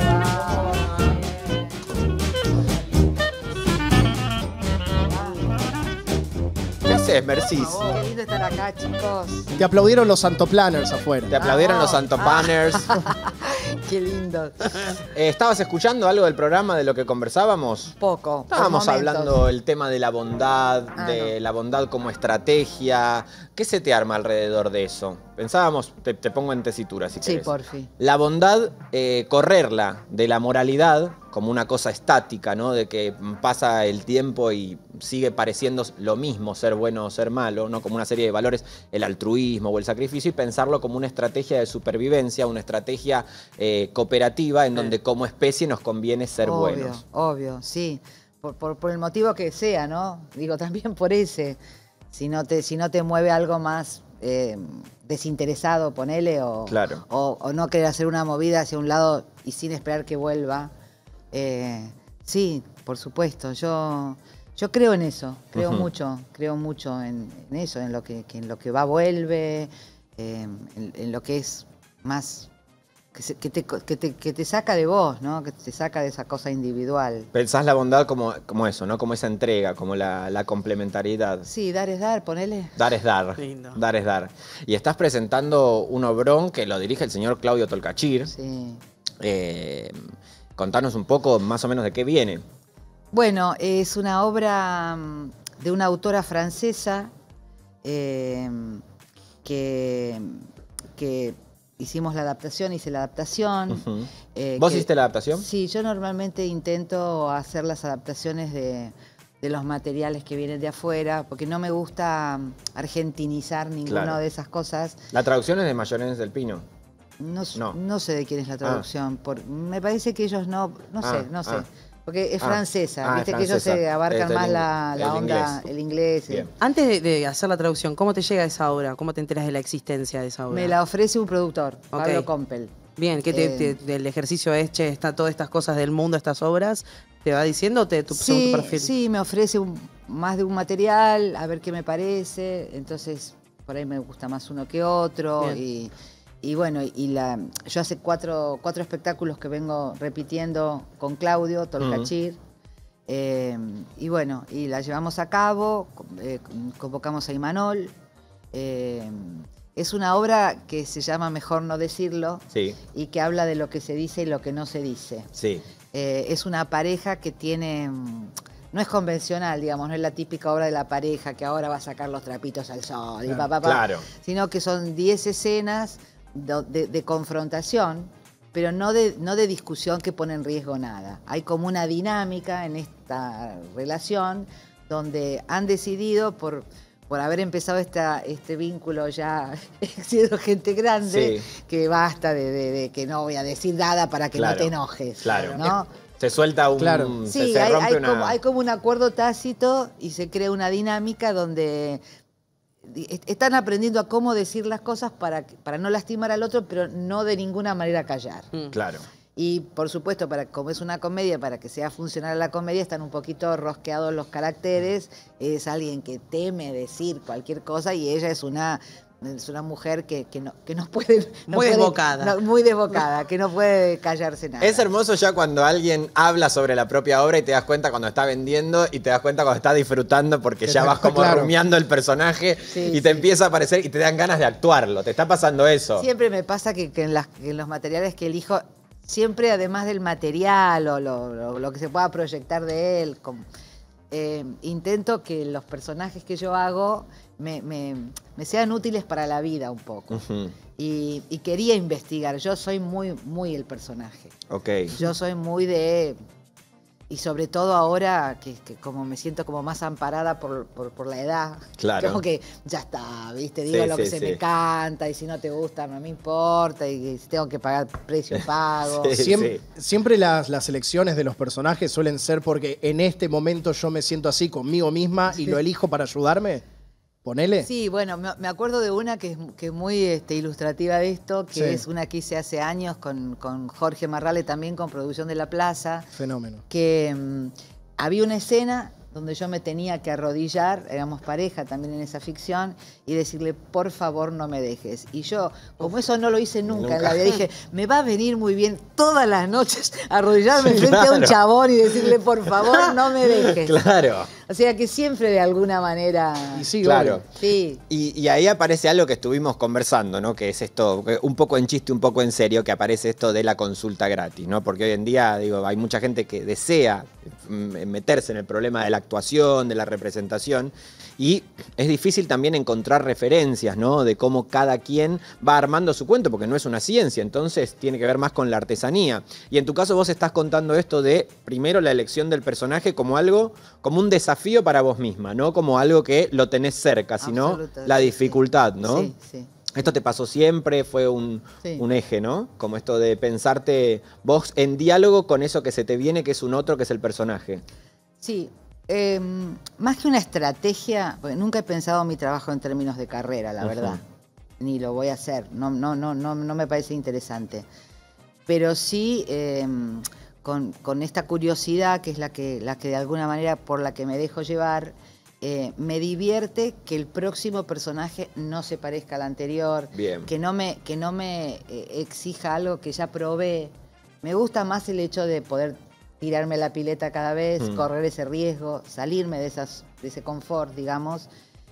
¿Qué haces, Mercis? Qué lindo estar acá, chicos. Te aplaudieron los Santo Planners afuera. Te aplaudieron los Santo Panners. Qué lindo. Eh, ¿Estabas escuchando algo del programa de lo que conversábamos? Poco. Estábamos por momentos. hablando del tema de la bondad, Ah, de no. la bondad como estrategia. ¿Qué se te arma alrededor de eso? Pensábamos, te, te pongo en tesitura si Sí, querés. porfi. La bondad, eh, correrla de la moralidad como una cosa estática, ¿no? De que pasa el tiempo y sigue pareciendo lo mismo ser bueno o ser malo, ¿no? Como una serie de valores, el altruismo o el sacrificio, y pensarlo como una estrategia de supervivencia, una estrategia eh, cooperativa en donde como especie nos conviene ser obvio, buenos. Obvio, sí. Por, por, por el motivo que sea, ¿no? Digo, también por ese. Si no te, si no te mueve algo más eh, desinteresado, ponele, o, Claro. o, o no querer hacer una movida hacia un lado y sin esperar que vuelva. Eh, sí, por supuesto. Yo, yo creo en eso. Creo Ujú. mucho. Creo mucho en, en eso, en lo que, que en lo que va, vuelve, eh, en, en lo que es más... Que, se- que, te, que, te, que te saca de vos, ¿no? Que te saca de esa cosa individual. Pensás la bondad como, como eso, ¿no? Como esa entrega, como la, la complementariedad. Sí, dar es dar, ponele. Dar es dar. Lindo. Dar es dar. Y estás presentando un obrón que lo dirige el señor Claudio Tolcachir. Sí. Eh, contanos un poco más o menos de qué viene. Bueno, es una obra mm, de una autora francesa eh, que, que hicimos la adaptación, hice la adaptación. Ujú. eh, ¿Vos que- hiciste la adaptación? Sí, yo normalmente intento hacer las adaptaciones de, de los materiales que vienen de afuera, porque no me gusta mm, argentinizar ninguna Claro. de esas cosas. La traducción es de Mayones del Pino. No, s- No. no sé de quién es la traducción. por- me parece que ellos no, no Ah, sé, no sé. ah. Porque es Ah, francesa, ah, viste es que ellos se francesa. abarcan Es el más ing- la, la el onda, inglés. el inglés. Bien. Antes de, de hacer la traducción, ¿cómo te llega esa obra? ¿Cómo te enteras de la existencia de esa obra? Me la ofrece un productor, Ok. Pablo Compel. Bien, ¿qué te, Eh, te- del ejercicio es, che, está todas estas cosas del mundo, estas obras? ¿Te va diciendo o te tu, según Sí, tu perfil? sí, me ofrece un- más de un material, a ver qué me parece. Entonces, por ahí me gusta más uno que otro. Bien. Y, y bueno, y la, yo hace cuatro, cuatro espectáculos que vengo repitiendo con Claudio Tolcachir. Eh, y bueno, y la llevamos a cabo, eh, convocamos a Imanol. Eh, es una obra que se llama Mejor no decirlo Sí, y que habla de lo que se dice y lo que no se dice. sí. Eh, es una pareja que tiene... mm, no es convencional, digamos, no es la típica obra de la pareja que ahora va a sacar los trapitos al sol y pa, pa, pa, Claro. sino que son diez escenas do- de, de confrontación, pero no de, no de discusión que pone en riesgo nada. Hay como una dinámica en esta relación donde han decidido por, por haber empezado esta, este vínculo ya siendo gente grande, Sí. que basta de, de- de que no voy a decir nada para que Claro, no te enojes. Claro. ¿no? Se suelta un... Claro. Se, Sí, se hay, rompe hay una... como, hay como un acuerdo tácito y se crea una dinámica donde est- están aprendiendo a cómo decir las cosas para, que- para no lastimar al otro, pero no de ninguna manera callar. Mm. Claro. Y por supuesto, para, como es una comedia, para que sea funcional la comedia, están un poquito rosqueados los caracteres. Es alguien que teme decir cualquier cosa y ella es una, es una mujer que, que, no, que no puede... no Muy puede- desbocada. no, muy desbocada, que no puede callarse nada. Es hermoso ya cuando alguien habla sobre la propia obra y te das cuenta cuando está vendiendo y te das cuenta cuando está disfrutando porque ya Está- vas como claro. rumiando el personaje Sí, y te sí. empieza a aparecer y te dan ganas de actuarlo. Te está pasando eso. Siempre me pasa que, que en, las- que en los materiales que elijo, siempre además del material o lo, lo- lo que se pueda proyectar de él, com- eh, intento que los personajes que yo hago me, me- me sean útiles para la vida un poco. Ujú. Y, y quería investigar. Yo soy muy, muy el personaje. Ok. Yo soy muy de... Y sobre todo ahora que, que como me siento como más amparada por, por, por la edad. Claro. Como que ya está, ¿viste? Digo Sí, lo que sí, se sí. me canta y si no te gusta no me importa y si tengo que pagar precio pago. Sí. Siempre, siempre las, las elecciones de los personajes suelen ser porque en este momento yo me siento así conmigo misma y lo elijo para ayudarme. Ponele. Sí, bueno, me, me acuerdo de una que es, que es muy este, ilustrativa de esto, que Sí. es una que hice hace años con, con Jorge Marrale también, con Producción de la Plaza, Fenómeno. que mm, había una escena donde yo me tenía que arrodillar, éramos pareja también en esa ficción, y decirle, por favor, no me dejes. Y yo, como eso no lo hice nunca, Nunca. en la vida, dije, me va a venir muy bien todas las noches arrodillarme Sí, frente a un claro. chabón y decirle, por favor, no me dejes. Claro. O sea que siempre de alguna manera... Y sí, Claro. obvio. Sí. Y, y ahí aparece algo que estuvimos conversando, ¿no? Que es esto, que un poco en chiste, un poco en serio, que aparece esto de la consulta gratis, ¿no? Porque hoy en día, digo, hay mucha gente que desea mm, meterse en el problema de la actuación, de la representación, y es difícil también encontrar referencias, ¿no? De cómo cada quien va armando su cuento, porque no es una ciencia, entonces tiene que ver más con la artesanía. Y en tu caso vos estás contando esto de, primero, la elección del personaje como algo, como un desafío para vos misma, ¿no? Como algo que lo tenés cerca, sino Absoluta, la sí, dificultad, ¿no? Sí, sí. Esto te pasó siempre, fue un, Sí. un eje, ¿no? Como esto de pensarte vos en diálogo con eso que se te viene, que es un otro, que es el personaje. Sí, eh, más que una estrategia, porque nunca he pensado mi trabajo en términos de carrera, la Ujú. verdad. Ni lo voy a hacer, no, no, no, no, no me parece interesante. Pero sí eh, con, con esta curiosidad, que es la que, la que de alguna manera por la que me dejo llevar, eh, me divierte que el próximo personaje no se parezca al anterior, Bien. que no me, que no me eh, exija algo que ya probé. Me gusta más el hecho de poder tirarme la pileta cada vez, Mm. correr ese riesgo, salirme de, esas, de ese confort, digamos.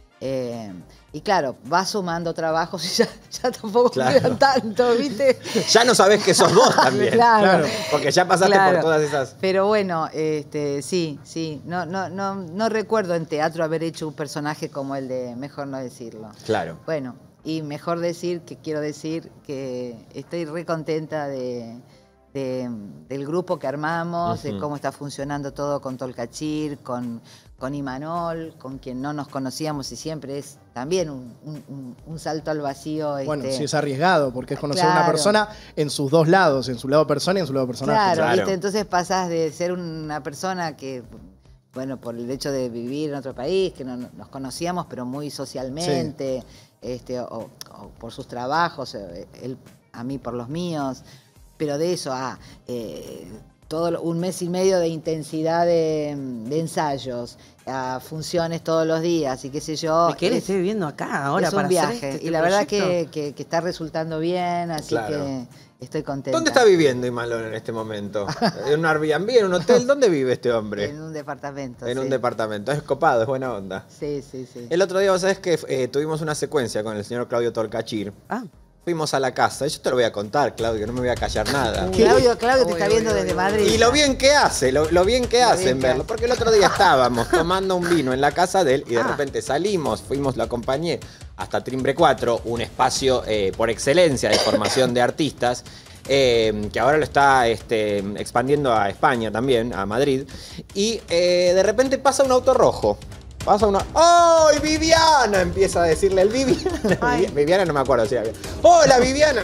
Eh, y claro, vas sumando trabajos y ya, ya tampoco Claro. quedan tanto, ¿viste? Ya no sabés que sos vos también. Claro. Porque ya pasaste Claro. por todas esas... Pero bueno, este, sí, sí. No, no, no, no recuerdo en teatro haber hecho un personaje como el de Mejor no decirlo. Claro. Bueno, y mejor decir que quiero decir que estoy re contenta de, de- del grupo que armamos, de Ujú. cómo está funcionando todo con Tolcachir, con, con Imanol, con quien no nos conocíamos y siempre es también un, un- un- un salto al vacío. Bueno, este, sí es arriesgado, porque es conocer a una Claro. persona en sus dos lados, en su lado persona y en su lado personaje. Claro, Claro. ¿viste? Entonces pasás de ser una persona que, bueno, por el hecho de vivir en otro país, que no nos conocíamos, pero muy socialmente, este, o, o por sus trabajos, eh, él a mí por los míos, pero de eso a eh, todo lo- un mes y medio de intensidad de, de ensayos, a funciones todos los días y qué sé yo. De que él es- esté viviendo acá ahora es un para viaje. hacer este, este y la verdad proyecto. que, que- que está resultando bien, así Claro. que estoy contenta. ¿Dónde está viviendo Imalón en este momento? ¿En un Airbnb, en un hotel? ¿Dónde vive este hombre? En un departamento. En un sí. departamento. Es copado, es buena onda. Sí, sí, sí. El otro día, vos sabés que eh, tuvimos una secuencia con el señor Claudio Tolcachir. Ah, Fuimos a la casa. Yo te lo voy a contar, Claudio, no me voy a callar nada. Claudio, Claudio te Uy, está uy, viendo uy, desde uy. Madrid. Y lo bien que hace, lo, lo bien que Lo hace bien en que verlo. hace. Porque el otro día estábamos tomando un vino en la casa de él y de Ah. repente salimos, fuimos, lo acompañé hasta Timbre cuatro, un espacio eh, por excelencia de formación de artistas. eh, que ahora lo está este, expandiendo a España también, a Madrid. Y eh, de repente pasa un auto rojo. Pasa una. ¡Ay, Viviana! Empieza a decirle el Viviana. Ay. Viviana no me acuerdo si era. ¡Hola, Viviana!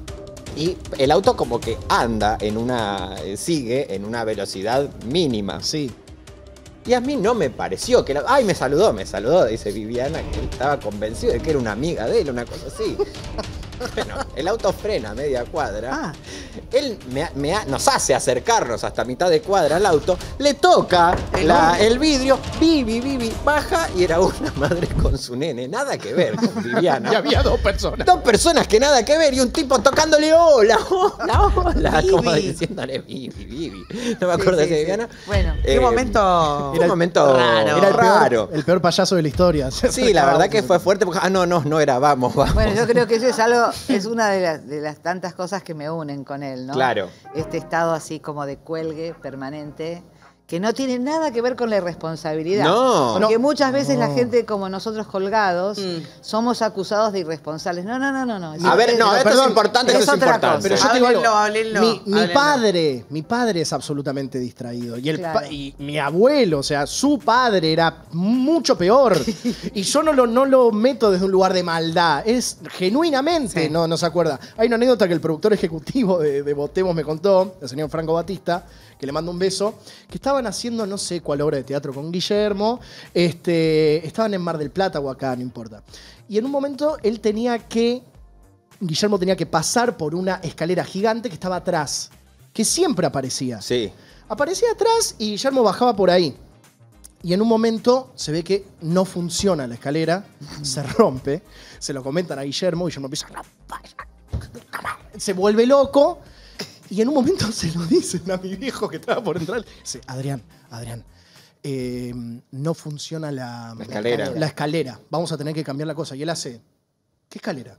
Y el auto como que anda en una. eh, sigue en una velocidad mínima. Sí. Y a mí no me pareció que era. ¡Ay, me saludó! Me saludó, dice Viviana, que él estaba convencido de que era una amiga de él, una cosa así. Bueno, el auto frena a media cuadra. Ah. Él me, ha- me ha- nos hace acercarnos hasta mitad de cuadra al auto, le toca El la- hombre. el vidrio, Vivi, Vivi, baja y era una madre con su nene. Nada que ver con Viviana. Y había dos personas. Dos personas que nada que ver y un tipo tocándole hola, hola, hola, como Vivi. diciéndole Vivi, Vivi. No me Sí, acuerdo sí, de sí. Viviana. Bueno, qué Eh, momento. Fue un momento raro. Era el raro. peor, el peor payaso de la historia. Sí, la verdad que fue fuerte porque, ah, no, no, no era, vamos, vamos. bueno, yo creo que eso es algo, es una de las, de las tantas cosas que me unen con él, ¿no? Claro. Este estado así como de cuelgue permanente, que no tiene nada que ver con la irresponsabilidad. No. Porque No. muchas veces la No. gente como nosotros colgados Mm. somos acusados de irresponsables. No, no, no, no. no. A ver, no, esto perdón, es importante, es esto es otra importante. cosa. Pero yo te digo algo, Háblenlo, háblenlo, mi, mi háblenlo. padre, mi padre es absolutamente distraído. Y, el Claro. pa- y mi abuelo, o sea, su padre era mucho peor. Y yo no lo, no lo meto desde un lugar de maldad. Es genuinamente, Sí. no, no se acuerda. Hay una anécdota que el productor ejecutivo de, de Votemos me contó, el señor Franco Batista, que le mando un beso, que estaban haciendo no sé cuál obra de teatro con Guillermo. Este, estaban en Mar del Plata o acá, no importa. Y en un momento él tenía que Guillermo tenía que pasar por una escalera gigante que estaba atrás, que siempre aparecía. Sí. Aparecía atrás y Guillermo bajaba por ahí. Y en un momento se ve que no funciona la escalera, se rompe, se lo comentan a Guillermo, Guillermo empieza a... Se vuelve loco y en un momento se lo dicen a mi viejo que estaba por entrar. Dice, Adrián, Adrián, eh, no funciona la, La escalera. la escalera. Vamos a tener que cambiar la cosa. Y él hace, ¿qué escalera?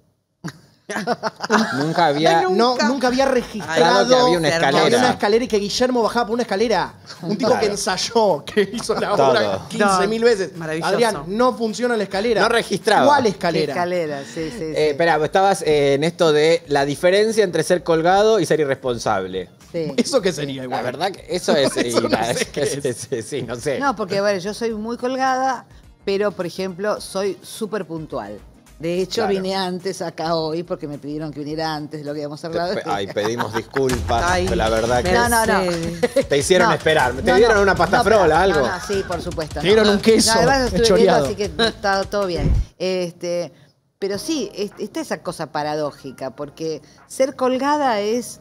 Nunca había... No, nunca había registrado Ay, que había una que escalera. había una escalera y que Guillermo bajaba por una escalera. Un tipo Claro. que ensayó, que hizo la Todo. obra quince mil veces. Maravilloso. Adrián, no funciona la escalera. No registraba. ¿Cuál Qué escalera? escalera, sí, sí, sí. Eh, espera, estabas eh, en esto de la diferencia entre ser colgado y ser irresponsable. Sí. ¿Eso qué sería igual? La verdad que eso es... y Eso no la- sé qué sí, sí, sí, no sé. No, porque bueno, yo soy muy colgada, pero por ejemplo, soy súper puntual. De hecho, Claro. vine antes acá hoy porque me pidieron que viniera antes de lo que habíamos hablado. Te- Ay, pedimos disculpas, Ay, pero la verdad que No, no, no. Mercedes. te hicieron No, esperar. ¿Te no, dieron no, una pasta no, pero- frola, algo? No, no, sí, por supuesto. Te no. dieron un queso No, además lo estuve viendo, choreado. así que está todo bien. Este, pero sí, es- está esa cosa paradójica, porque ser colgada es...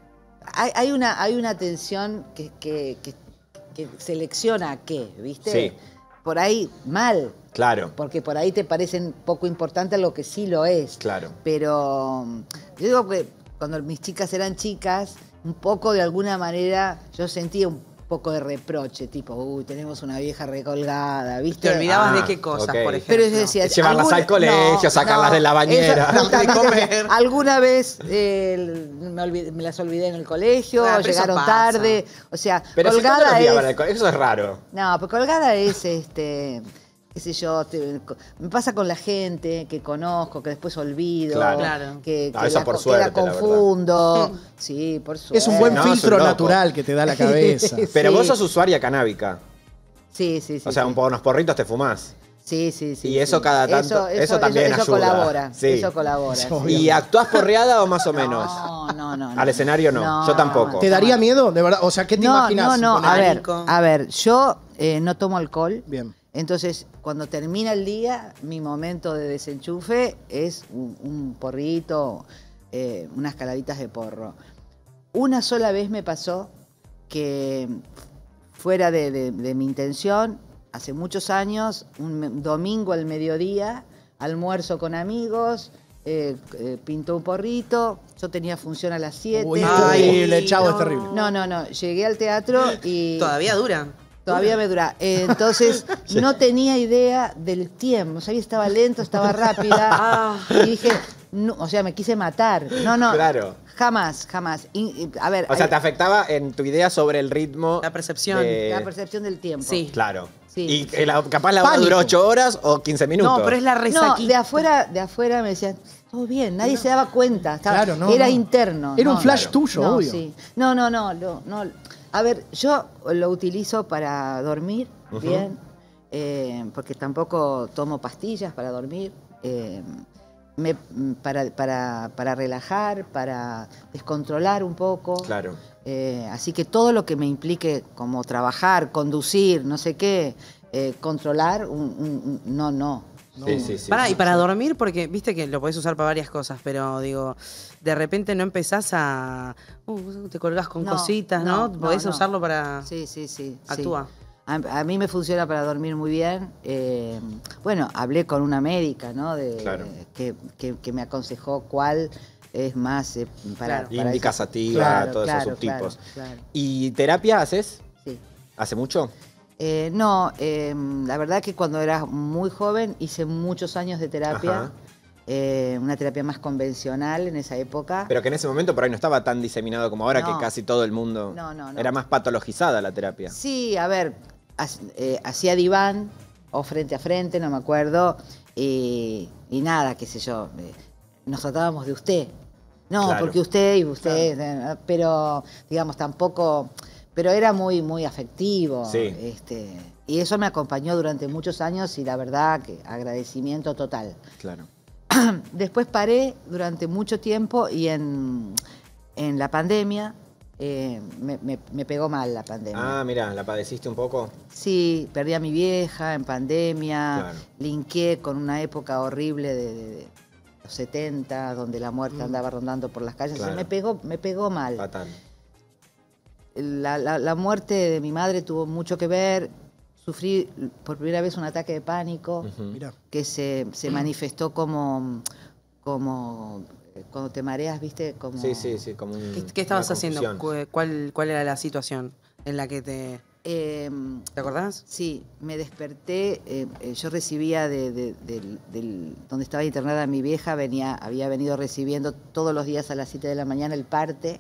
Hay, hay una, hay una tensión que, que, que, que selecciona a qué, ¿viste? Sí. Por ahí mal, Claro, porque por ahí te parecen poco importante lo que sí lo es. claro. Pero mm, yo digo que cuando mis chicas eran chicas, un poco de alguna manera yo sentía un poco de reproche, tipo, uy, tenemos una vieja recolgada, ¿viste? Te olvidabas Ah, de qué cosas, ok. por ejemplo. Pero yo decía, Llevarlas alguna- al colegio, sacarlas de la bañera. eso, justamente, De comer. Alguna vez eh, me, olvidé- me las olvidé en el colegio, Ah, pero eso llegaron pasa. tarde. O sea, Pero si ¿cuándo colgada los llevaban es. al colegio? Eso es raro. No, pero colgada es este. Qué sé yo, te- me pasa con la gente que conozco, que después olvido, Claro. Claro. que, No, que eso la, por co- que la suerte, la verdad. confundo. Sí, por suerte. Es un buen No, es un filtro loco. natural que te da la cabeza. Pero Sí. vos sos usuaria canábica. Sí, sí, sí. O sea, sí. un po- unos porritos te fumás. Sí, sí, sí. Y eso sí. cada tanto- eso también eso ayuda. colabora. Sí. Eso colabora. Eso, sí. ¿Y actuás porreada o más o menos? No, no, no. Al no. escenario no, yo tampoco. ¿Te daría miedo? De verdad. O sea, ¿qué te No, imaginas? no, no. Poner- A ver, Pánico. a ver, yo eh, no tomo alcohol. Bien. Entonces, cuando termina el día, mi momento de desenchufe es un, un porrito, eh, unas caladitas de porro. Una sola vez me pasó que, fuera de, de- de mi intención, hace muchos años, un me- domingo al mediodía, almuerzo con amigos, eh, eh, pintó un porrito, yo tenía función a las siete. Uy, es Ay, terrible, chavo, es no. terrible. No, no, no, llegué al teatro y... Todavía dura. Todavía me dura. Eh, Entonces, no tenía idea del tiempo. No sabía si estaba lento, estaba rápida. Ah. Y dije, no, o sea, me quise matar. No, no. Claro. Jamás, jamás. Y- y- a ver, O sea, hay- te afectaba en tu idea sobre el ritmo. La percepción. de- la percepción del tiempo. Sí. Claro. Sí, y sí. eh, la- capaz la hora Pánico. duró ocho horas o quince minutos. No, pero es la No, resaquita. de afuera, de afuera me decían, todo bien, nadie se daba cuenta. Estaba- Claro, no, era no. interno. Era un no, flash no. tuyo, No, obvio. sí. No, no, no, no, no. A ver, yo lo utilizo para dormir, Ujú. bien, eh, porque tampoco tomo pastillas para dormir. eh, me- para, para, para relajar, para descontrolar un poco. Claro. Eh, así que todo lo que me implique como trabajar, conducir, no sé qué, eh, controlar, un- un- un- no, no. Sí, sí, sí. Pará, y para dormir, porque viste que lo podés usar para varias cosas, pero digo, de repente no empezás a. Uh, te colgás con No, cositas, ¿no? no, Podés no, no. usarlo para. Sí, sí, sí. sí. Actúa. A, a mí me funciona para dormir muy bien. Eh, bueno, hablé con una médica, ¿no? De, Claro. que, que- que me aconsejó cuál es más eh, para, Claro. para Indica eso. sativa, Claro, todos claro, esos subtipos. claro, claro. ¿Y terapia haces? Sí. ¿Hace mucho? Eh, no, eh, la verdad que cuando era muy joven hice muchos años de terapia. Ajá. Eh, una terapia más convencional en esa época. Pero que en ese momento por ahí no estaba tan diseminado como ahora, No. que casi todo el mundo. No, no, no. Era más patologizada la terapia. Sí, a ver, ha- eh, hacía diván o frente a frente, no me acuerdo, y, y nada, qué sé yo, eh, nos tratábamos de usted. No, Claro. porque usted y usted, eh, pero digamos tampoco, pero era muy, muy afectivo. Sí. Este, y eso me acompañó durante muchos años y la verdad que agradecimiento total. Claro. Después paré durante mucho tiempo y en, en la pandemia eh, me, me- me pegó mal la pandemia. Ah, mira, ¿la padeciste un poco? Sí, perdí a mi vieja en pandemia, Claro. linké con una época horrible de, de- de los setenta, donde la muerte andaba rondando por las calles. Claro. Me pegó, me pegó mal. Fatal. La, la- la muerte de mi madre tuvo mucho que ver. Sufrí por primera vez un ataque de pánico Ujú. Mirá. que se, se manifestó como, como eh, cuando te mareas, ¿viste? Como, Sí, sí, sí, como un- ¿Qué, qué estabas una haciendo? confusión. Cu- ¿Cuál, ¿Cuál era la situación en la que te. Eh, ¿Te acordás? Sí, me desperté, eh, eh, yo recibía de, de- del, del- donde estaba internada mi vieja, venía, había venido recibiendo todos los días a las siete de la mañana el parte,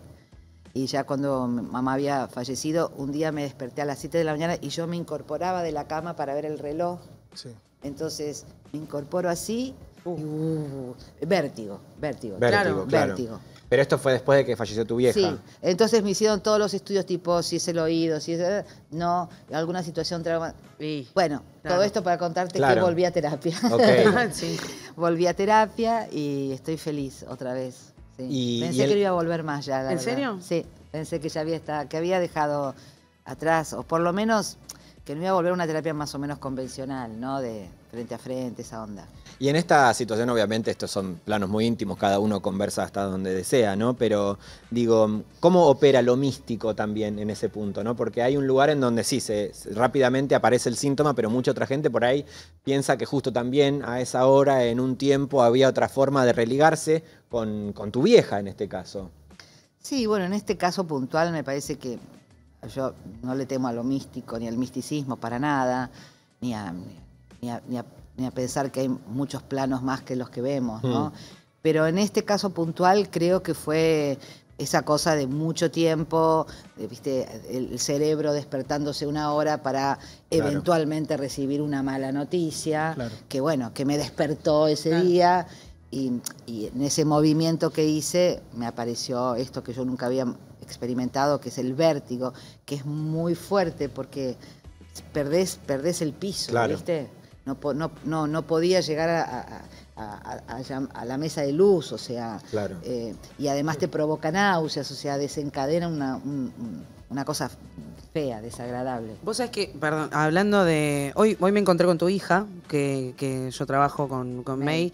y ya cuando mi mamá había fallecido, un día me desperté a las siete de la mañana y yo me incorporaba de la cama para ver el reloj. Sí. Entonces me incorporo así, y, uh, vértigo, vértigo, Vértigo, claro, claro. vértigo. Pero esto fue después de que falleció tu vieja. Sí, entonces me hicieron todos los estudios tipo si es el oído, si es... No, alguna situación trauma. Sí. Bueno, Claro. todo esto para contarte Claro. que volví a terapia. Ok. Sí. Volví a terapia y estoy feliz otra vez. sí. Y- Pensé y el- que no iba a volver más ya, la ¿En verdad. serio? Sí, pensé que ya había, esta- que había dejado atrás, o por lo menos que no iba a volver a una terapia más o menos convencional, ¿no? De frente a frente, esa onda. Y en esta situación, obviamente, estos son planos muy íntimos, cada uno conversa hasta donde desea, ¿no? Pero, digo, ¿cómo opera lo místico también en ese punto, ¿no? Porque hay un lugar en donde sí, se, se- rápidamente aparece el síntoma, pero mucha otra gente por ahí piensa que justo también a esa hora, en un tiempo, había otra forma de religarse con, con tu vieja, en este caso. Sí, bueno, en este caso puntual me parece que yo no le temo a lo místico ni al misticismo para nada, ni a, ni a, ni a- ni a pensar que hay muchos planos más que los que vemos, ¿no? Mm. Pero en este caso puntual creo que fue esa cosa de mucho tiempo, de, ¿viste? El cerebro despertándose una hora para Claro. eventualmente recibir una mala noticia, Claro. que bueno, que me despertó ese Claro. día. Y, y en ese movimiento que hice me apareció esto que yo nunca había experimentado, que es el vértigo, que es muy fuerte porque perdés, perdés el piso, Claro. ¿viste? No, po- no, no, no podía llegar a, a- a- a- a llam- a la mesa de luz, o sea, Claro. eh, y además te provoca náuseas, o sea, desencadena una, un- un- una cosa fea, desagradable. Vos sabés que, perdón, hablando de... Hoy, hoy me encontré con tu hija, que, que yo trabajo con, con May. May.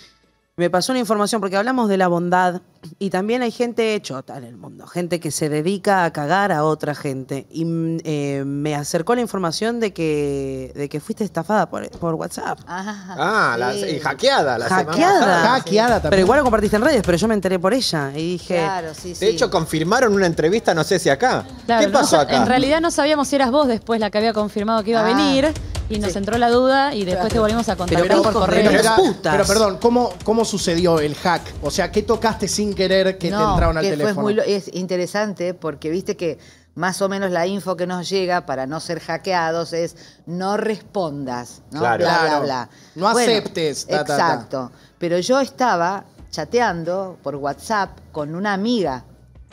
Me pasó una información, porque hablamos de la bondad, y también hay gente chota en el mundo, gente que se dedica a cagar a otra gente. Y mm, eh, me acercó la información de que, de que fuiste estafada por, por WhatsApp. Ah, Ah, la, sí. y hackeada la semana Hackeada. pasada. Hackeada también. Pero igual lo compartiste en redes, pero yo me enteré por ella. Y dije... Claro, sí, sí. De hecho, confirmaron una entrevista, no sé si acá. Claro, ¿Qué no pasó sa- acá? En realidad no sabíamos si eras vos después la que había confirmado que iba a Ah, venir y nos sí. entró la duda y después Claro. te volvimos a contactar Pero por hijos de correo. mil Pero, putas. pero perdón, ¿cómo, ¿cómo sucedió el hack? O sea, ¿qué tocaste sin querer que te entraron al que fue teléfono? muy lo- es interesante porque viste que más o menos la info que nos llega para no ser hackeados es no respondas, ¿no? Claro. Bla, bla, Claro. bla. No aceptes, ta, ta, ta. Exacto. Pero yo estaba chateando por WhatsApp con una amiga.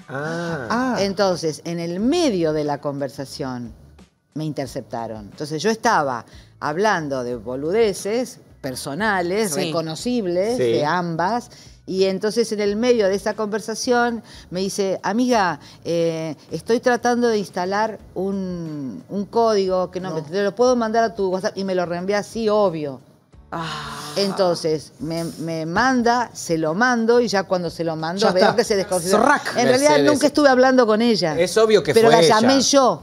Ah. Ah, Entonces, en el medio de la conversación me interceptaron. Entonces yo estaba hablando de boludeces personales, Sí. reconocibles Sí. de ambas. Y entonces en el medio de esa conversación me dice, amiga, eh, estoy tratando de instalar un, un código que no, me- te lo puedo mandar a tu WhatsApp y me lo reenvía así, obvio. Ah, Entonces me, me manda, se lo mando y ya cuando se lo mando Ya veo está. que se desconfigura. Zorrac. En realidad Mercedes. nunca estuve hablando con ella. Es obvio que pero fue la llamé ella. yo.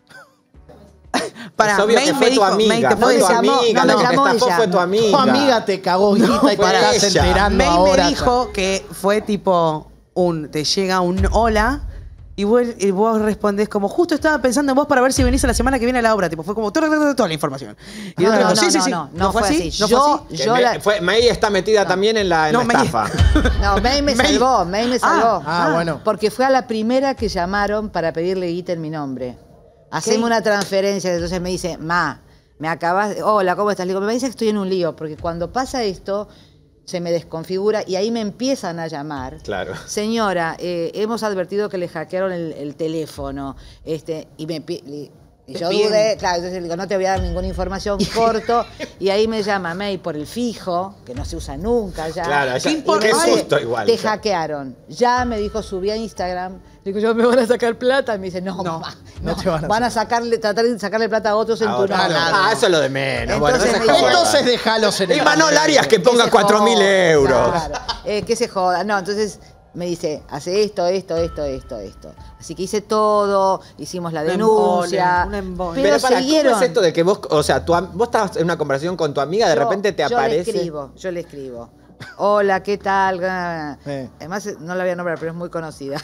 Pará, es obvio May que me fue tu dijo- amiga. May te Fue puede tu llamó- amiga. no, La me que te llamó estafó ella. fue tu amiga. tu amiga te cagó guita y te Fue estás ella. enterando May ahora. me dijo que fue tipo un, te llega un hola y vos, y vos respondés como, justo estaba pensando en vos para ver si venís a la semana que viene a la obra. Tipo, fue como toda, toda, toda la información. Y No, otro no, dijo, no, sí, sí, no, sí. no, no fue así. ¿No Yo- fue así? Que yo me- la- fue- May está metida también en la, en No, la May- estafa. No, May me May- salvó, May me salvó. Ah, bueno. Porque fue a la primera que llamaron para pedirle guita en mi nombre. Haceme una transferencia, entonces me dice, ma, me acabas, de- hola, ¿cómo estás? Le digo, me dice que estoy en un lío, porque cuando pasa esto, se me desconfigura y ahí me empiezan a llamar. Claro. Señora, eh, hemos advertido que le hackearon el, el teléfono. Este, y me pi- y- y Te yo piden- dudé, claro, entonces le digo, no te voy a dar ninguna información, corto. Y ahí me llama May por el fijo, que no se usa nunca ya. Claro, ya- Y me qué dice, susto igual, Te ya. hackearon. Ya me dijo, subí a Instagram. Le digo, yo me van a sacar plata. Y me dice, no, No, mamá, no no, te van a van a sacarle, tratar de sacarle plata a otros en tu Ahora, nombre. ah, eso es lo de menos. Bueno, Entonces no se me dice- joda. Entonces déjalos en el Y Manol Arias que Que ponga se cuatro mil joda, euros. Claro, eh, que se joda. No, entonces me dice, hace esto, esto, esto, esto, esto. Así que hice todo, hicimos la Un denuncia. embole, un embole. Pero, Pero para, siguieron. ¿cómo es esto de que vos, o sea, tu am- vos estabas en una conversación con tu amiga, de Yo- repente te yo aparece? le escribo, yo le escribo. hola, ¿qué tal? Eh. Además, no la voy a nombrar, pero es muy conocida.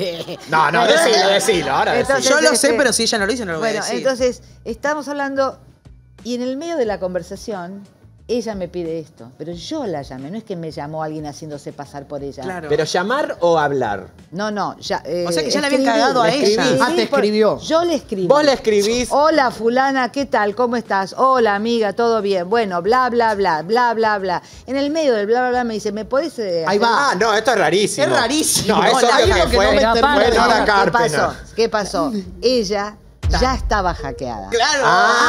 No, no, decilo, decilo, ahora Entonces, decilo. Yo lo sé, este, pero si ella no lo dice, no lo voy a Bueno, decir. entonces, estamos hablando y en el medio de la conversación, ella me pide esto, pero yo la llamé, no es que me llamó alguien haciéndose pasar por ella. Claro. ¿Pero llamar o hablar? No, no, ya. eh, O sea que ya le habían escribí, cagado a le escribí, ella. Ah, te por- escribió. Yo le escribí. Vos le escribís. Hola, fulana, ¿qué tal? ¿Cómo estás? Hola, amiga, ¿todo bien? Bueno, bla, bla, bla, bla, bla, bla. En el medio del bla, bla, bla me dice, ¿me podés eh, Ahí hacer- va. Ah, no, esto es rarísimo. Es rarísimo. No, eso Ahí es es lo que fue, no me fue termina. Nora ¿Qué Carpena. pasó? ¿Qué pasó? Ella ya estaba hackeada. Claro.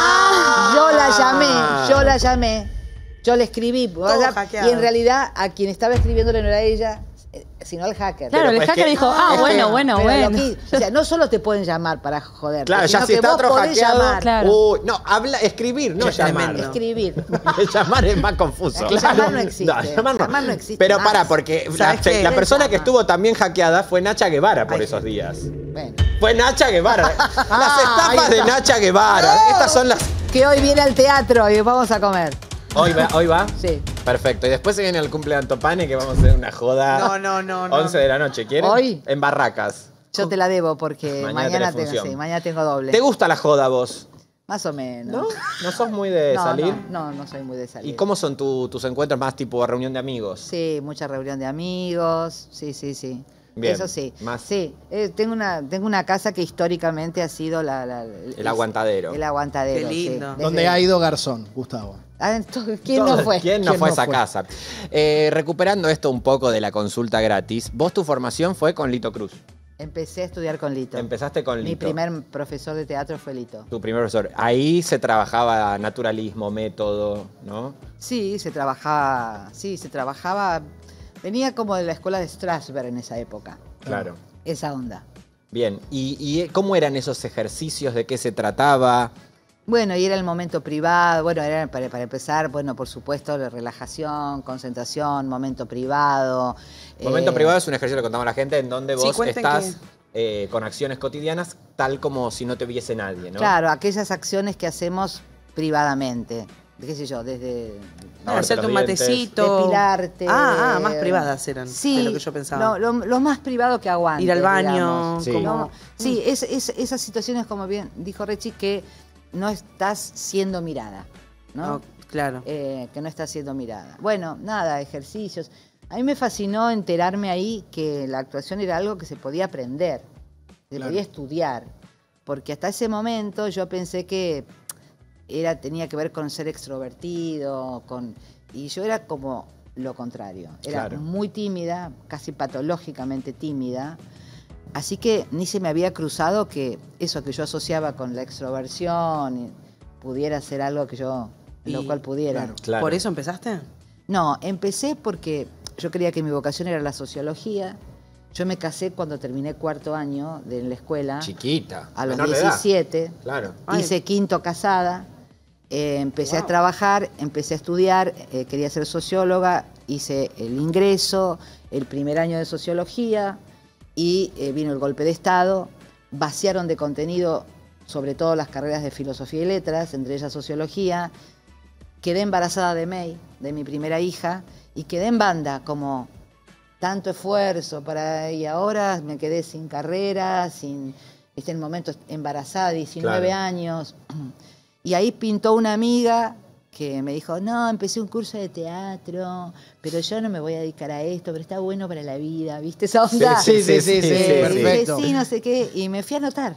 Ah. Yo la llamé, yo la llamé, yo le escribí por WhatsApp, hackeado. y en realidad a quien estaba escribiéndole no era ella, eh, sino al hacker. Claro, Pero el es hacker que- dijo, Ah, ah, es bueno, que- bueno, Pero lo bueno. que- o sea, no solo te pueden llamar para joder, Claro, ya sino si que está vos otro podés hackeado. llamar, Claro. Uy, no, habla, escribir, no Qué llamar. tremendo. escribir. Llamar es más confuso. Claro. Llamar no existe. No, llamar no. Llamar no existe Pero más. para, porque la, ¿Sabes qué? la persona que Llama. estuvo también hackeada fue Nacha Guevara por Ay. esos días. Bueno, Fue Nacha Guevara. Las Ah, ahí estafas de está. Nacha Guevara. Estas son las. que hoy viene al teatro y vamos a comer. Hoy va, hoy va. Sí. Perfecto. Y después se viene el cumple de Antopane que vamos a hacer una joda. No, no, no, no. once de la noche, ¿quieren? ¿Hoy? En Barracas. Yo te la debo porque Mañana mañana, tenés tengo, función. sí, mañana tengo doble. ¿Te gusta la joda vos? Más o menos. ¿No? ¿No sos muy de no, salir? No, no, no soy muy de salir. ¿Y cómo son tu- tus encuentros más tipo reunión de amigos? Sí, mucha reunión de amigos, sí, sí, sí. Bien, Eso sí. más- Sí, eh, tengo, una, tengo una casa que históricamente ha sido la, la- El aguantadero. El aguantadero. Qué sí. lindo. Desde- Donde ha ido Garzón, Gustavo. Ah, entonces, ¿quién Todo- no fue? ¿Quién no ¿Quién fue a no esa fue? casa? Eh, recuperando esto un poco de la consulta gratis, vos tu formación fue con Lito Cruz. Empecé a estudiar con Lito. Empezaste con Mi Lito. primer profesor de teatro fue Lito. Tu primer profesor. Ahí se trabajaba naturalismo, método, ¿no? Sí, se trabajaba, sí, se trabajaba, venía como de la escuela de Strasberg en esa época, Claro. esa onda. Bien. ¿Y, y cómo eran esos ejercicios? ¿De qué se trataba? Bueno, y era el momento privado, bueno, era para, para empezar, bueno, por supuesto, la relajación, concentración, momento privado. Momento eh, privado es un ejercicio que contamos a la gente en donde Sí, vos cuenten estás eh, con acciones cotidianas tal como si no te viese nadie, ¿no? Claro, aquellas acciones que hacemos privadamente, qué sé yo, desde... Para Lavarte hacerte los un dientes. matecito. Depilarte. Ah, ah, más privadas eran. Sí, de lo que yo pensaba. Lo, lo- lo más privado que aguante. Ir al baño, digamos. Sí. como. No, sí, es, es- esas situaciones, como bien dijo Rechi, que no estás siendo mirada, ¿no? Oh, claro. Eh, que no estás siendo mirada. Bueno, nada, ejercicios. A mí me fascinó enterarme ahí que la actuación era algo que se podía aprender, se Claro. podía estudiar, porque hasta ese momento yo pensé que era, tenía que ver con ser extrovertido, con, y yo era como lo contrario. Era Claro. muy tímida, casi patológicamente tímida. Así que ni se me había cruzado que eso que yo asociaba con la extroversión eh, pudiera ser algo que yo, en lo Y- cual pudiera. claro. Claro. ¿Por eso empezaste? No, empecé porque yo creía que mi vocación era la sociología. Yo me casé cuando terminé cuarto año de la escuela, Chiquita. a los menor de edad. diecisiete. Claro. Ay. Hice quinto casada, eh, empecé Wow. a trabajar, empecé a estudiar, eh, quería ser socióloga, hice el ingreso, el primer año de sociología y eh, vino el golpe de Estado, vaciaron de contenido sobre todo las carreras de filosofía y letras, entre ellas sociología, quedé embarazada de May, de mi primera hija, y quedé en banda como tanto esfuerzo para y ahora me quedé sin carrera, sin este en el momento embarazada, diecinueve Claro. años. Y ahí pintó una amiga que me dijo, no, empecé un curso de teatro, pero yo no me voy a dedicar a esto, pero está bueno para la vida, ¿viste esa onda? Sí, sí, sí, sí, Eh, perfecto. dije, sí, no sé qué, y me fui a anotar.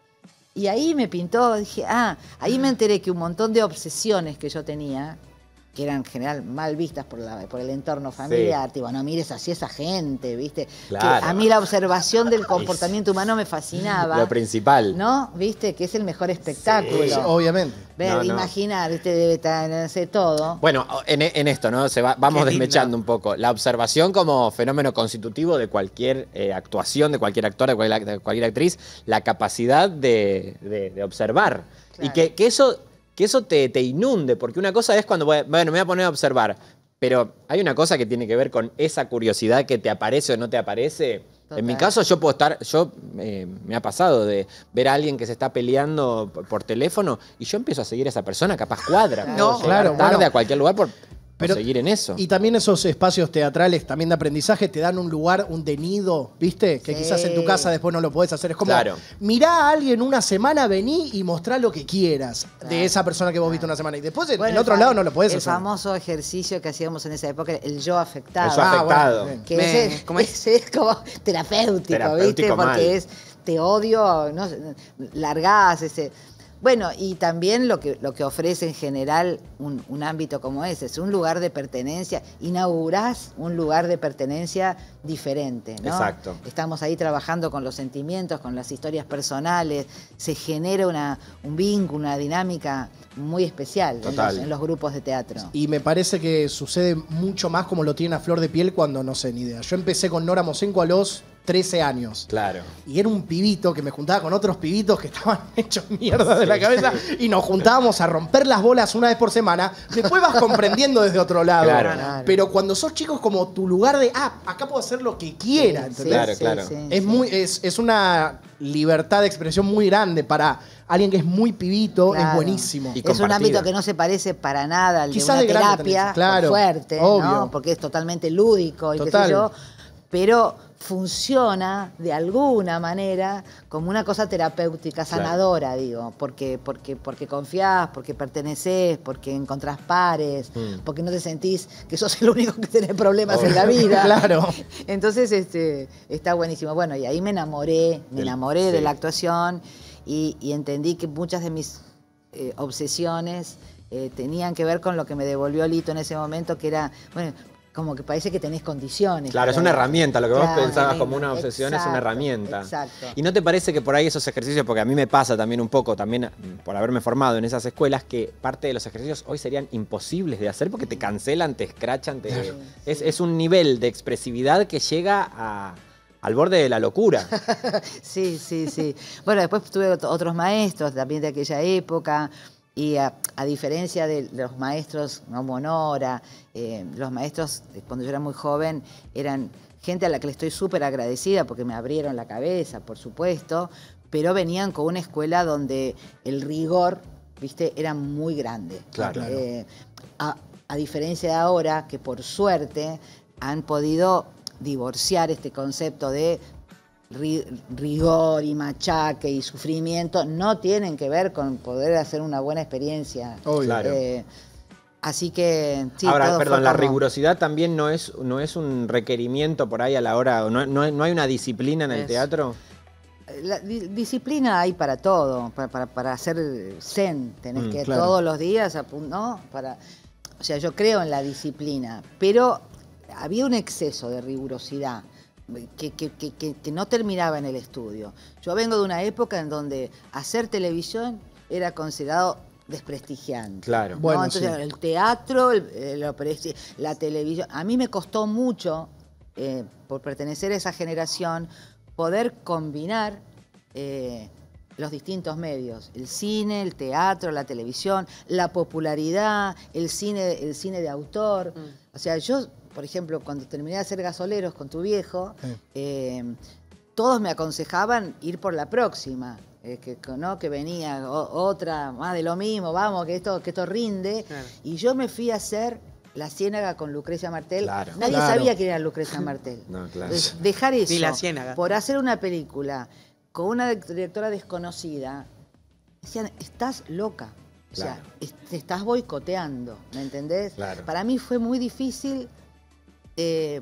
Y ahí me pintó, dije, ah, ahí me enteré que un montón de obsesiones que yo tenía, que eran en general mal vistas por, la, por el entorno familiar, tipo, no mires así a esa gente, ¿viste? Claro. Que a mí la observación del comportamiento humano me fascinaba. Lo principal. ¿No? ¿Viste? Que es el mejor espectáculo. Sí, obviamente. Ver, No, no. imaginar, este debe estar, no sé, todo. Bueno, en, en esto, ¿no? Se va- vamos Qué lindo. desmechando un poco. La observación como fenómeno constitutivo de cualquier eh, actuación, de cualquier actor, de cualquier, de cualquier actriz, la capacidad de, de- de observar. Claro. Y que, que eso, que eso te, te inunde, porque una cosa es cuando, voy a- bueno, me voy a poner a observar, pero hay una cosa que tiene que ver con esa curiosidad que te aparece o no te aparece. En mi Total. caso, yo puedo estar, yo eh, me ha pasado de ver a alguien que se está peleando por, por teléfono y yo empiezo a seguir a esa persona, capaz cuadra. Claro. puedo No, llegar claro, tarde bueno. a cualquier lugar por, Pero- seguir en eso. Y también esos espacios teatrales también de aprendizaje te dan un lugar, un de nido, ¿viste? Que Sí. quizás en tu casa después no lo podés hacer. Es como, Claro. mirá a alguien una semana, vení y mostrá lo que quieras Claro. de esa persona que vos viste una semana. Y después en, Bueno, en otro el lado fa- no lo podés el hacer. famoso ejercicio que hacíamos en esa época, el yo afectado. El yo Ah, afectado. bueno, bien. Que Me- ese, ¿cómo es? ese es como terapéutico, Terapéutico ¿viste? Porque mal. es te odio, no sé, largás ese. Bueno, y también lo que, lo que ofrece en general un, un ámbito como ese, es un lugar de pertenencia, inaugurás un lugar de pertenencia diferente, ¿no? Exacto. Estamos ahí trabajando con los sentimientos, con las historias personales, se genera una, un vínculo, una dinámica muy especial en los, Total. en los grupos de teatro. Y me parece que sucede mucho más como lo tiene a flor de piel cuando no sé ni idea. Yo empecé con Nora Mosenko a los trece años. Claro. Y era un pibito que me juntaba con otros pibitos que estaban hechos mierda de la cabeza y nos juntábamos a romper las bolas una vez por semana. Después vas comprendiendo desde otro lado. Claro. Claro. Pero cuando sos chicos como tu lugar de, ah, acá puedo hacer lo que quiera, Sí, ¿entendés? Claro, claro. Es, sí. muy, es, es una libertad de expresión muy grande para alguien que es muy pibito, es Claro. buenísimo. Y Es un compartida. ámbito que no se parece para nada al Quizás de de una grande terapia tenés, claro, fuerte, obvio. ¿no? Porque es totalmente lúdico y qué Total. sé yo, pero funciona de alguna manera como una cosa terapéutica, sanadora, digo, porque, porque, porque confiás, porque pertenecés, porque encontrás pares, Mm. porque no te sentís que sos el único que tenés problemas en la vida. Claro. Entonces, este, está buenísimo. Bueno, y ahí me enamoré, me Del- enamoré de sí. la actuación y, y entendí que muchas de mis eh, obsesiones eh, tenían que ver con lo que me devolvió Lito en ese momento, que era, bueno, como que parece que tenés condiciones. Claro, es para- una herramienta. Lo que vos Claro, pensabas como una obsesión es una exacto, herramienta. Exacto. ¿Y no te parece que por ahí esos ejercicios, porque a mí me pasa también un poco, también mm, por haberme formado en esas escuelas, que parte de los ejercicios hoy serían imposibles de hacer porque te cancelan, te escrachan, te... Sí, es, sí. es un nivel de expresividad que llega a- al borde de la locura. Sí, sí, sí. Bueno, después tuve ot- otros maestros también de aquella época y a, a diferencia de los maestros como Nora, eh, los maestros eh, cuando yo era muy joven eran gente a la que le estoy súper agradecida porque me abrieron la cabeza, por supuesto, pero venían con una escuela donde el rigor, viste, era muy grande. Claro. Eh, a, a diferencia de ahora, que por suerte han podido divorciar este concepto de ri- rigor y machaque y sufrimiento, no tienen que ver con poder hacer una buena experiencia. Obvio. Claro. Eh, así que, sí, Ahora, todo perdón, fue la como- rigurosidad también no es, no es un requerimiento por ahí a la hora, no, no, no hay una disciplina en el Eso. teatro. La di- disciplina hay para todo, para, para, para hacer zen, tenés Mm, que claro. todos los días, apun- ¿no? Para, o sea, yo creo en la disciplina, pero había un exceso de rigurosidad que, que- que- que- que no terminaba en el estudio. Yo vengo de una época en donde hacer televisión era considerado desprestigiante. Claro. ¿no? Bueno, Entonces, sí. el teatro, el- el operesti- la televisión. A mí me costó mucho, eh, por pertenecer a esa generación, poder combinar eh, los distintos medios. El cine, el teatro, la televisión, la popularidad, el cine, el cine de autor. O sea, yo, por ejemplo, cuando terminé de hacer Gasoleros con tu viejo, Sí. eh, todos me aconsejaban ir por la próxima. eh, que, ¿no? que venía o- otra más de lo mismo, vamos, que esto, que esto rinde. Claro. Y yo me fui a hacer La Ciénaga con Lucrecia Martel. Claro. Nadie Claro. sabía quién era Lucrecia Martel. No, claro. Entonces, dejar eso Ni La Ciénaga. por hacer una película con una directora desconocida, decían, estás loca. O sea, Claro. es- te estás boicoteando, ¿me entendés? Claro. Para mí fue muy difícil eh,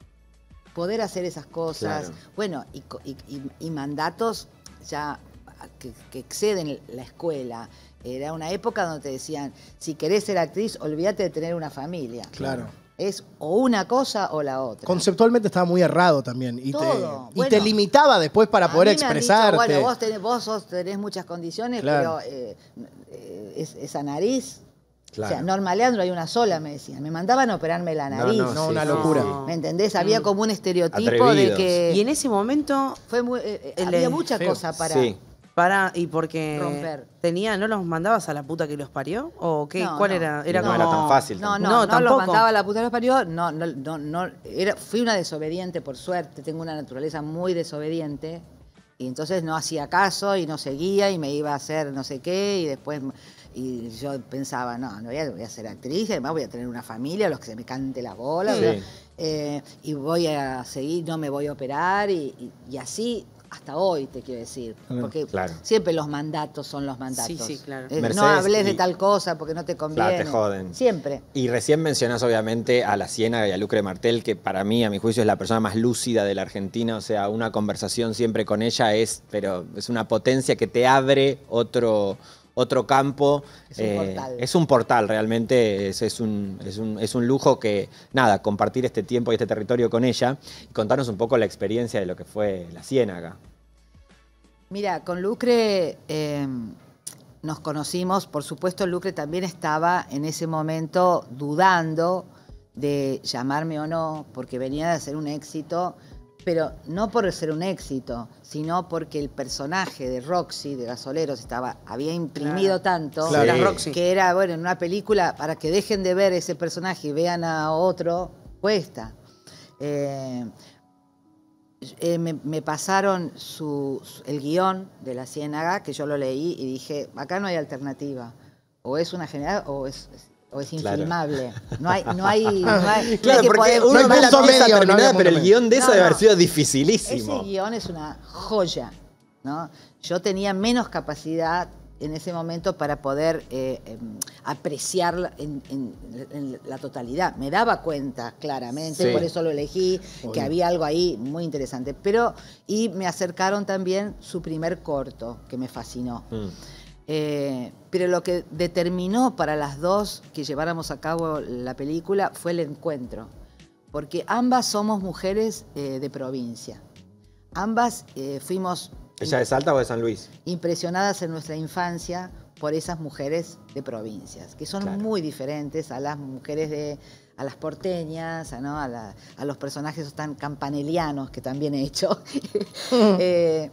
poder hacer esas cosas. Claro. Bueno, y, co- y- y- y mandatos ya que, que exceden la escuela. Era una época donde te decían, si querés ser actriz, olvídate de tener una familia. Claro. Es o una cosa o la otra. Conceptualmente estaba muy errado también. Y, Todo. te, y Bueno, te limitaba después para A poder mí me han dicho, expresarte. bueno, vos tenés, vos sos- tenés muchas condiciones, Claro. pero eh, eh, es- esa nariz. Claro. O sea, Norma Leandro hay una sola, me decían. Me mandaban a operarme la No, nariz. no, No, sí, una sí, locura. sí. ¿Me entendés? Había Mm. como un estereotipo de Atrevidos. que Y en ese momento, fue muy, eh, eh, el había de- mucha feo. cosa para. Sí. para, y porque Romper. tenía, ¿no los mandabas a la puta que los parió? ¿O qué? No, ¿Cuál no. era? Era No como... era tan fácil. No, no, No, no, tampoco. lo mandaba a la puta que los parió. No, no, no, no. Era, fui una desobediente, por suerte. Tengo una naturaleza muy desobediente. Y entonces no hacía caso y no seguía y me iba a hacer no sé qué y después... Y yo pensaba, no, no voy a, voy a ser actriz, y además voy a tener una familia, los que se me cante la bola, Sí. ¿verdad? Eh, y voy a seguir, no me voy a operar y, y- y así hasta hoy, te quiero decir. Porque Claro. siempre los mandatos son los mandatos. Sí, sí, claro. Eh, Mercedes, no hables de y- tal cosa porque no te conviene. Claro, te joden. Siempre. Y recién mencionás obviamente a la Ciénaga y a Lucre Martel, que para mí, a mi juicio, es la persona más lúcida de la Argentina. O sea, una conversación siempre con ella es, pero es una potencia que te abre otro, otro campo. Es un portal. Es un portal, realmente. Es, es un, es, un, es un lujo que, nada, compartir este tiempo y este territorio con ella. Y contarnos un poco la experiencia de lo que fue la Ciénaga. Mira, con Lucre eh, nos conocimos, por supuesto Lucre también estaba en ese momento dudando de llamarme o no, porque venía de hacer un éxito, pero no por ser un éxito, sino porque el personaje de Roxy, de Gasoleros, estaba, había imprimido Claro. tanto Claro. Era Roxy. que era, bueno, en una película, para que dejen de ver ese personaje y vean a otro, cuesta. Eh, Eh, me, me pasaron su, su- el guión de La Ciénaga, que yo lo leí y dije, acá no hay alternativa. O es una general o es, o es Claro. infilmable. No hay, no hay, no hay- no Claro, hay que porque poder- uno no hay ve la punto pieza medio, no terminada, había pero punto el medio. guión de eso No, debe haber no. sido Ese dificilísimo. guión es una joya, ¿no? Yo tenía menos capacidad en ese momento para poder eh, eh, apreciarla en, en- en la totalidad. Me daba cuenta claramente, Sí. por eso lo elegí, que había algo ahí muy interesante. Pero, y me acercaron también su primer corto, que me fascinó. Mm. Eh, pero lo que determinó para las dos que lleváramos a cabo la película fue el encuentro, porque ambas somos mujeres eh, de provincia. Ambas eh, fuimos ¿Ella de Salta o de San Luis? impresionadas en nuestra infancia por esas mujeres de provincias, que son Claro. muy diferentes a las mujeres de, a las porteñas, a, ¿no? a, la- a los personajes tan campanelianos que también he hecho. Eh,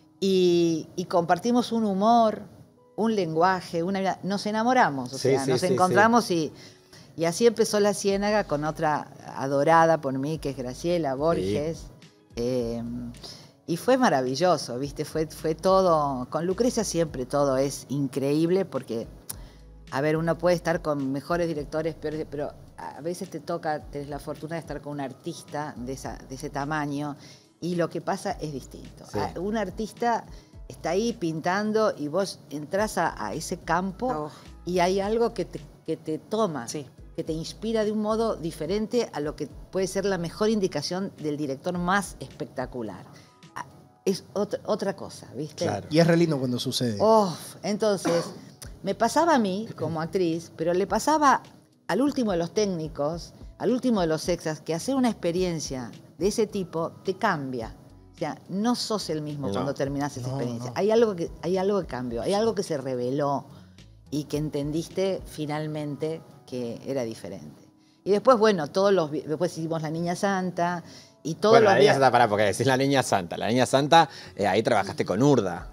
y, y compartimos un humor, un lenguaje, una vida- nos enamoramos, o Sí, sea, sí, nos sí, encontramos y, y así empezó La Ciénaga con otra adorada por mí, que es Graciela Borges. Eh, y fue maravilloso, ¿viste? Fue, fue todo. Con Lucrecia siempre todo es increíble porque, a ver, uno puede estar con mejores directores, peores, pero a veces te toca, tenés la fortuna de estar con un artista de, esa, de ese tamaño y lo que pasa es distinto. Sí. A- Un artista está ahí pintando y vos entras a, a ese campo Oh. y hay algo que te, que te toma. Sí. Que te inspira de un modo diferente a lo que puede ser la mejor indicación del director más espectacular. Ah, Es otra, otra cosa, ¿viste? Claro. Y es re lindo cuando sucede. Oh, entonces, me pasaba a mí como actriz, pero le pasaba al último de los técnicos, al último de los extras, que hacer una experiencia de ese tipo te cambia. O sea, no sos el mismo No. cuando terminás esa No, experiencia. no. Hay algo que, hay algo que cambió, hay algo que se reveló y que entendiste finalmente que era diferente. Y después, bueno, todos los vi- después hicimos La Niña Santa y todos Bueno, los la Niña vi- Santa, pará, porque decís la Niña Santa. La Niña Santa, eh, ahí trabajaste con Urda.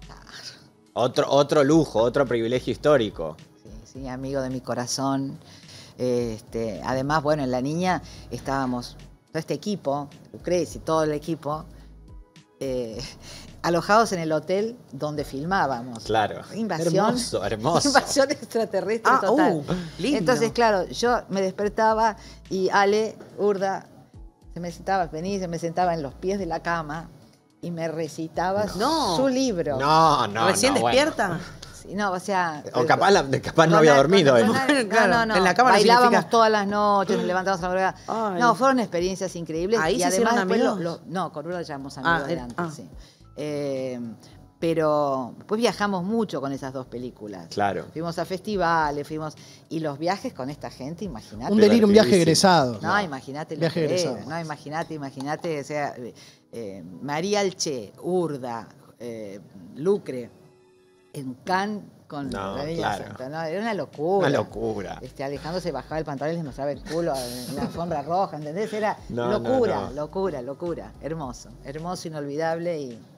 Otro, otro lujo, otro privilegio histórico. Sí, sí, amigo de mi corazón. Este, además, bueno, en La Niña estábamos, todo este equipo, Lucrecia y todo el equipo, eh, alojados en el hotel donde filmábamos. Claro. Invasión. Hermoso, hermoso. Invasión extraterrestre Ah, total. uh, lindo. Entonces, claro, yo me despertaba y Ale, Urda, se me sentaba, venía y se me sentaba en los pies de la cama y me recitaba No. su libro. No, no, ¿Recién no, bueno. despierta? Sí, no, o sea... O capaz, la- capaz no Con había la- dormido con- él. con la- Claro, no, no, no. en la cama no Bailábamos significa- todas las noches, nos levantábamos a la madrugada. Ay. No, fueron experiencias increíbles. ¿Ahí y se además hicieron después lo- amigos? lo- no, con Urda ya éramos Ah, amigos de eh, antes, ah. sí. Eh, pero después viajamos mucho con esas dos películas. Claro. Fuimos a festivales, fuimos... Y los viajes con esta gente, imagínate. Un delirio, un viaje divertidísimo. egresado. No, imagínate lo Viaje que egresado. era. No, imagínate, imagínate, o sea, eh, eh, María Alche, Urda, eh, Lucre, en Cannes con No, la Niña claro. Santa, ¿no? Era una locura. Una locura. Este, Alejandro se bajaba el pantalón y les mostraba el culo en la alfombra roja, ¿entendés? Era No, no, locura, no. locura, locura. Hermoso, hermoso, inolvidable y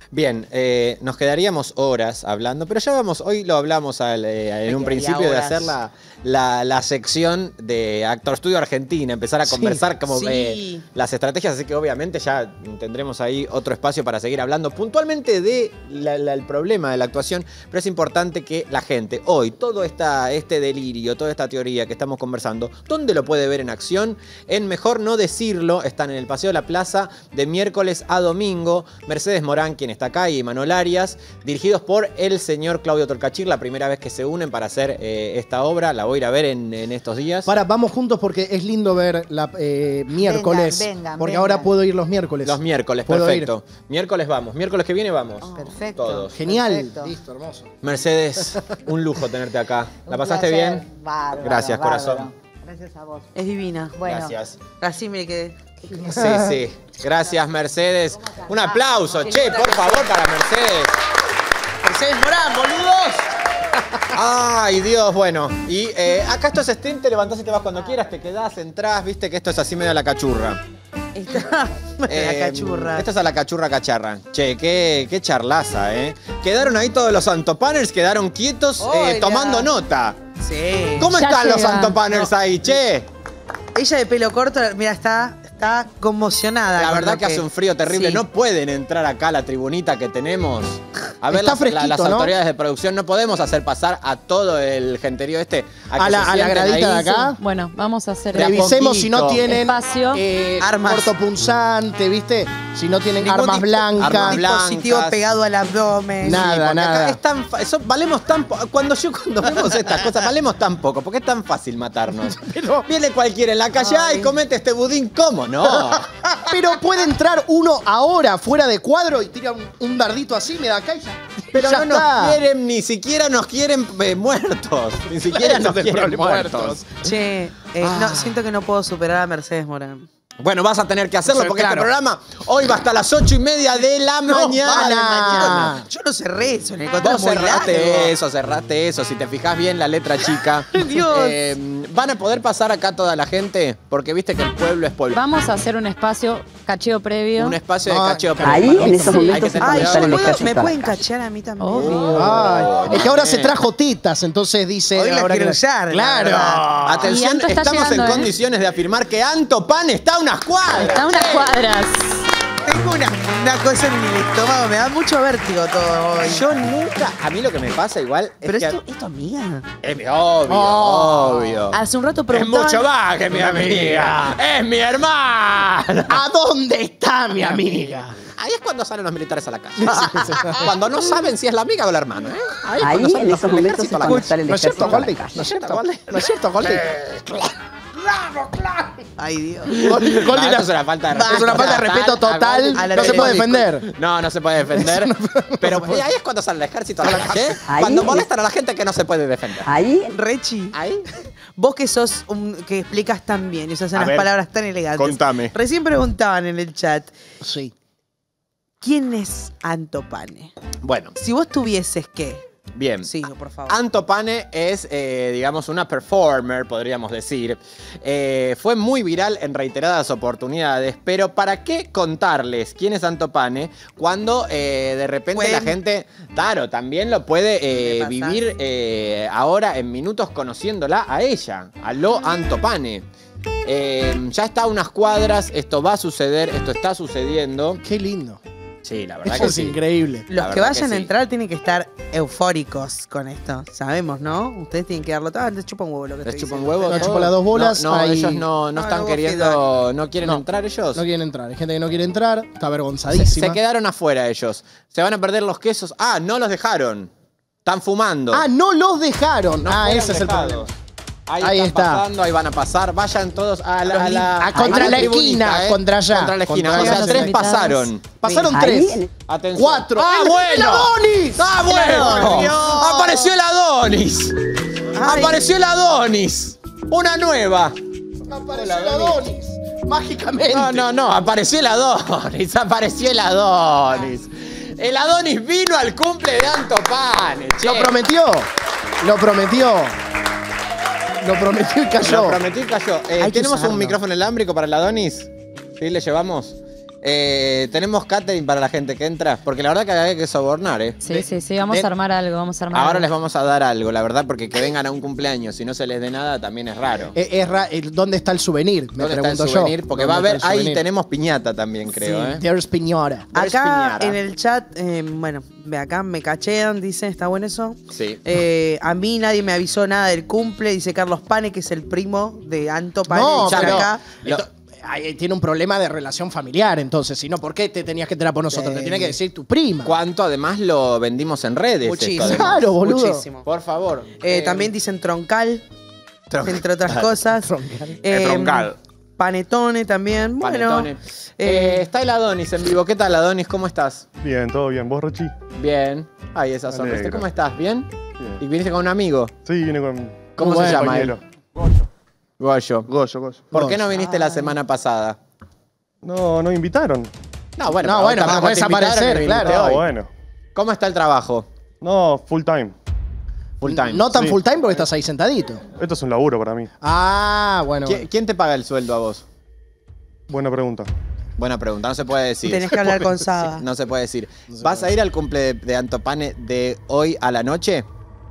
Bien, eh, nos quedaríamos horas hablando, pero ya vamos, hoy lo hablamos al, eh, en un principio de hacer la, la, la sección de Actor Studio Argentina, empezar a conversar sí, como sí. Eh, las estrategias, así que obviamente ya tendremos ahí otro espacio para seguir hablando puntualmente de la, la, el problema de la actuación, pero es importante que la gente hoy, todo esta, este delirio, toda esta teoría que estamos conversando, ¿dónde lo puede ver en acción? En Mejor No Decirlo, están en el Paseo de la Plaza de miércoles a domingo, Mercedes Morán, quien está acá, y Manuel Arias, dirigidos por el señor Claudio Tolcachir, la primera vez que se unen para hacer eh, esta obra, la voy a ir a ver en, en estos días. Para, vamos juntos porque es lindo ver la eh, miércoles, Vengan, vengan, porque vengan. ahora puedo ir los miércoles. Los miércoles, ¿Puedo perfecto. Miércoles vamos, miércoles que viene vamos. Oh, perfecto. Todos. Genial. Perfecto. Listo, hermoso. Mercedes, un lujo tenerte acá. ¿La Un pasaste placer. bien? Bárbaro, Gracias, bárbaro. corazón. Gracias a vos. Es divina. Bueno, Gracias. Así me quedé. Sí, sí. Gracias, Mercedes. Un aplauso, che, por favor, para Mercedes. Mercedes Morán, boludos. Ay, Dios, bueno. Y eh, acá esto es stream, te levantás y te vas cuando quieras, te quedás, entrás, viste que esto es así medio a la cachurra. Está la Eh, cachurra. Esto es a la cachurra cacharra. Che, qué, qué charlaza, ¿eh? Quedaron ahí todos los Antopaners, quedaron quietos eh, Hola. tomando nota. Sí. ¿Cómo Ya están los llega. Antopaners ahí, che? Ella de pelo corto, mira, está, está conmocionada. La con verdad lo que hace un frío terrible. Sí. No pueden entrar acá a la tribunita que tenemos. A ver, Está las, fresquito, las ¿no? autoridades de producción, no podemos hacer pasar a todo el genterío este a, que A la, se a la sienten gradita ahí. de acá. Bueno, vamos a hacer De a el- Revisemos si no poquito. tienen Espacio. eh, Armas. cortopunzante, ¿viste? Si no tienen Ningún armas tipo- blancas. armas blancas. dispositivo pegado al abdomen. Nada, Sí, porque nada. acá es tan fa- eso, valemos tan po- cuando yo cuando vemos estas cosas valemos tan poco porque es tan fácil matarnos. Pero- Viene cualquiera en la calle Ay. y comete este budín, ¿cómo no? Pero puede entrar uno ahora fuera de cuadro y tira un, un dardito así, me da acá y ya. Pero ya no nos está. quieren, ni siquiera nos quieren eh, muertos. Ni siquiera Ese nos es el quieren problema, muertos. Che, eh, Ah. no, siento que no puedo superar a Mercedes Morán. Bueno, vas a tener que hacerlo Sí, porque claro. este programa hoy va hasta las ocho y media de la No, mañana. para. Yo no cerré eso, le encontré Vos muy cerraste largo. eso, cerraste eso. Si te fijas bien la letra chica. Dios. Eh, ¿Van a poder pasar acá toda la gente? Porque viste que el pueblo es pueblo. Vamos a hacer un espacio cacheo previo. Un espacio de No, cacheo. pero ahí, bueno, en esos hay que momentos, tener es Ay, cuando cuidado. sale yo el puedo- ejército me a la pueden calle. cachar a mí también. Obvio. Ay, es que ahora se Eh. trajo titas, entonces dice. Hoy las ahora quiero que- usar, la Claro. verdad. Y Atención, Anto está estamos llegando, en ¿eh? condiciones de afirmar que Anto Pan está a unas cuadras. Está a unas che. cuadras. Tengo una, una cosa en mi estómago, me da mucho vértigo todo hoy. Yo nunca, a mí lo que me pasa igual es Pero que... esto, esto amiga. Es mi- obvio, Oh. obvio. Hace un rato Es preguntaban... mucho más que mi amiga. Es mi hermana. ¿A dónde está mi amiga? Ahí es cuando salen los militares a la calle. Cuando no saben si es la amiga o la hermana. ¿eh? Ahí, es Ahí, cuando salen en los esos del momentos es ejército a la cuando calle. sale el ¿No es cierto, ejército a la Goldi? calle. ¿No es cierto, Goldi? ¿No es cierto, Goldi? Ay, Dios. Goldi, No, Goldi, esto es una falta de respeto. es una falta de respeto total. a la No se puede telefónica. defender. No, no se puede defender. Pero eh, ahí es cuando sale el ejército a la calle. Ahí Cuando es- molestan a la gente que no se puede defender. Ahí, Rechi, Ahí. vos que sos un, que explicas tan bien y usas A unas ver, palabras tan elegantes. contame. Recién preguntaban en el chat, Sí. ¿quién es Antopane? Bueno, Si vos tuvieses que... bien. Sí, por favor. Anto Pane es, eh, digamos, una performer, podríamos decir. Eh, fue muy viral en reiteradas oportunidades, pero ¿para qué contarles quién es Anto Pane cuando eh, de repente Bueno. la gente, claro, también lo puede eh, Me pasa. vivir eh, ahora en minutos conociéndola a ella, a lo Anto Pane? Eh, ya está a unas cuadras, esto va a suceder, esto está sucediendo. Qué lindo. Sí, la verdad Eso que es sí. increíble. Los la que verdad vayan que a sí. entrar tienen que estar eufóricos con esto. Sabemos, ¿no? Ustedes tienen que darlo todo. Les chupa un huevo lo que ¿Les estoy chupan diciendo. huevo? No, todo? chupa las dos bolas, No, no, ahí- ellos no, no No, están no, queriendo, no quieren No. entrar ellos. No quieren entrar. Hay gente que no quiere entrar. Está se, avergonzadísima. se quedaron afuera ellos. Se van a perder los quesos. Ah, no los dejaron. Están fumando. Ah, no los dejaron. No ah, fueron ese es el dejados. problema. Ahí, Ahí están está. pasando, ahí van a pasar. Vayan todos a la, a la- Ah, contra a la tribunita, esquina, ¿eh? contra allá. Contra la esquina. Contra O sea, allá. tres Invitados. pasaron. Pasaron Ahí, tres. en- Atención. Cuatro. ¡Ah, ¡El- bueno! el Adonis! ¡Ah, bueno! Dios! ¡Apareció el Adonis! Ay. ¡Apareció el Adonis! ¡Una nueva! Apareció el Adonis. Mágicamente. No, no, no, apareció el Adonis, apareció el Adonis. El Adonis vino al cumple de Anto Pane, che. Lo prometió. Lo prometió. Lo prometió y cayó. Lo prometió y cayó. Eh, Hay que ¿Tenemos usarlo. un micrófono inalámbrico para el Adonis? ¿Sí, le llevamos? Eh, ¿Tenemos catering para la gente que entra? Porque la verdad que hay que sobornar, ¿eh? Sí, De- sí, sí, vamos de- a armar algo, vamos a armar Ahora algo. les vamos a dar algo, la verdad, porque que vengan a un cumpleaños y no se les dé nada también es raro. Eh, es ra- eh, ¿Dónde está el souvenir? Me ¿Dónde está el pregunto souvenir? yo. Porque va a ¿Dónde haber, está el ahí souvenir? tenemos piñata también, creo, ¿eh? There's piñora. There's Acá piñata. en el chat, eh, bueno, ve acá, me cachean, dice, ¿está bueno eso? Sí. Eh, a mí nadie me avisó nada del cumple, dice Carlos Pane, que es el primo de Anto Pane. No, dicen pero acá. esto- ahí tiene un problema de relación familiar, entonces, si no, ¿por qué te tenías que enterar por nosotros? Eh, Te tiene que decir tu prima. ¿Cuánto además lo vendimos en redes? Muchísimo. esto, además? Claro, boludo. Muchísimo. Por favor. Eh, Eh, también dicen troncal, tron- entre otras cosas. Troncal. El Eh, troncal. Panetone también. Bueno, Panetone. eh, Eh, está el Adonis en vivo. ¿Qué tal, Adonis? ¿Cómo estás? Bien, todo bien. ¿Vos, Rochi? Bien. Ay, esa Me sonrisa. alegro. ¿Cómo estás? ¿Bien? Bien. ¿Y viniste con un amigo? Sí, vine con... ¿Cómo un se llama él? compañero. Goyo. Goyo, Goyo. ¿Por qué Goyo. no viniste la semana pasada? No, nos invitaron. No, bueno, No, pero bueno, tampoco pero te podés invitaron aparecer, y viniste claro. Ah, hoy. bueno. ¿Cómo está el trabajo? No, full time. Full time. No tan Sí. full time porque estás ahí sentadito. Esto es un laburo para mí. Ah, bueno. ¿Qui- ¿Quién te paga el sueldo a vos? Buena pregunta. Buena pregunta, no se puede decir. tenés que hablar con Saba. No se puede decir. ¿Vas a ir al cumple de, de Antopane de hoy a la noche?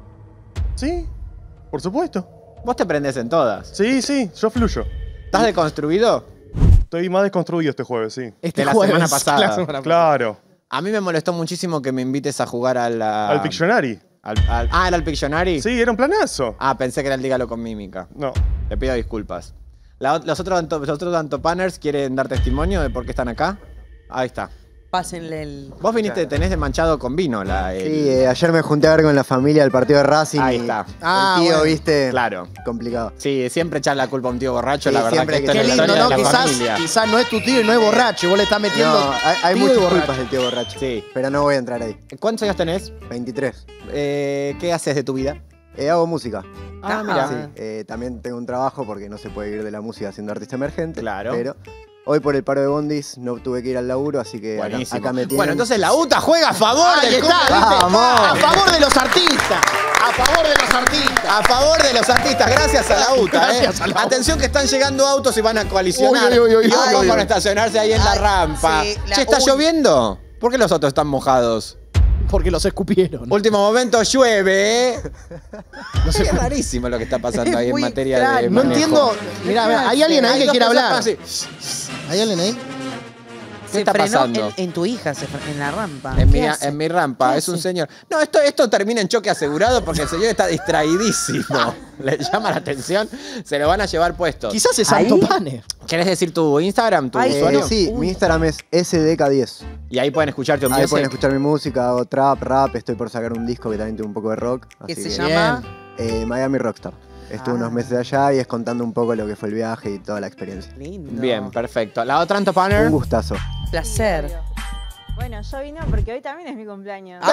Sí, por supuesto. Vos te prendés en todas. Sí, sí, yo fluyo. ¿Estás deconstruido? Estoy más desconstruido este jueves, sí. Este de la jueves, semana pasada. la semana pasada. Claro. A mí me molestó muchísimo que me invites a jugar a la... Al Pictionary. al- al- ah, ¿era el Pictionary? Sí, era un planazo. Ah, pensé que era el Dígalo con Mímica. No. Te pido disculpas. La ot- los, otros Anto- los otros Antopanners quieren dar testimonio de por qué están acá. Ahí está. Pásenle el... Vos viniste, tenés de manchado con vino la... el- Sí, eh, ayer me junté a ver con la familia del partido de Racing. Ahí y está. Ah, el tío, bueno. viste, Claro. complicado. Sí, siempre echar la culpa a un tío borracho, Sí, la verdad siempre que esto hay es que- la Qué lindo, historia ¿no? de la Quizás, familia. quizás no es tu tío y no es borracho. Y vos le estás metiendo. No, hay, hay tío y muchas borracho. culpas del tío borracho. Sí. Pero no voy a entrar ahí. ¿Cuántos años tenés? veintitrés. Eh, ¿Qué haces de tu vida? Eh, hago música. Ah, mira. Sí, eh, también tengo un trabajo porque no se puede ir de la música siendo artista emergente. Claro. Pero hoy por el paro de bondis no tuve que ir al laburo, así que acá, Buenísimo. acá me tienen. Bueno, entonces la U T A juega a favor Ahí del está, cumple. ¿viste? Vamos. A favor de los artistas. A favor de los artistas. A favor de los artistas, gracias a la U T A. ¿eh? Gracias a la U T A. Atención que están llegando autos y van a coalicionar. Uy, uy, uy, uy, y ojo uy, uy, con uy. estacionarse ahí en la Ay, rampa. sí, la- Che, ¿está uy. lloviendo? ¿Por qué los autos están mojados? Porque los escupieron. Último momento, llueve. ¿eh? No sé Es por- rarísimo lo que está pasando ahí en muy materia de extraño. No manejo. entiendo. Mira, mira, hay alguien ahí Hay que dos quiere hablar. personas así. ¿Hay alguien ahí? ¿Qué Se está frenó pasando? En, en tu hija, se fre- en la rampa. En mi, ¿Qué hace? en mi rampa, ¿Qué es un hace? señor. No, esto, esto termina en choque asegurado porque el señor está distraidísimo. Le llama la atención, se lo van a llevar puestos. Quizás es ¿Ahí? Santo Pane. ¿Querés decir tu Instagram, tu Ay, Eh, usuario? sí, mi Instagram es S D K diez. Y ahí pueden escucharte un Ahí music. pueden escuchar mi música, hago trap, rap, estoy por sacar un disco que también tiene un poco de rock. Que Así se que, llama... eh, Miami Rockstar. Estuve Ah. unos meses allá y es contando un poco lo que fue el viaje y toda la experiencia. Lindo. Bien, perfecto. La otra Antopanner. Un gustazo. Placer. Bueno, yo vine porque hoy también es mi cumpleaños.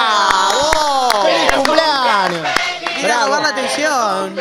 ¡Bravo! ¡Feliz cumpleaños! Mira, Bravo. robar la atención.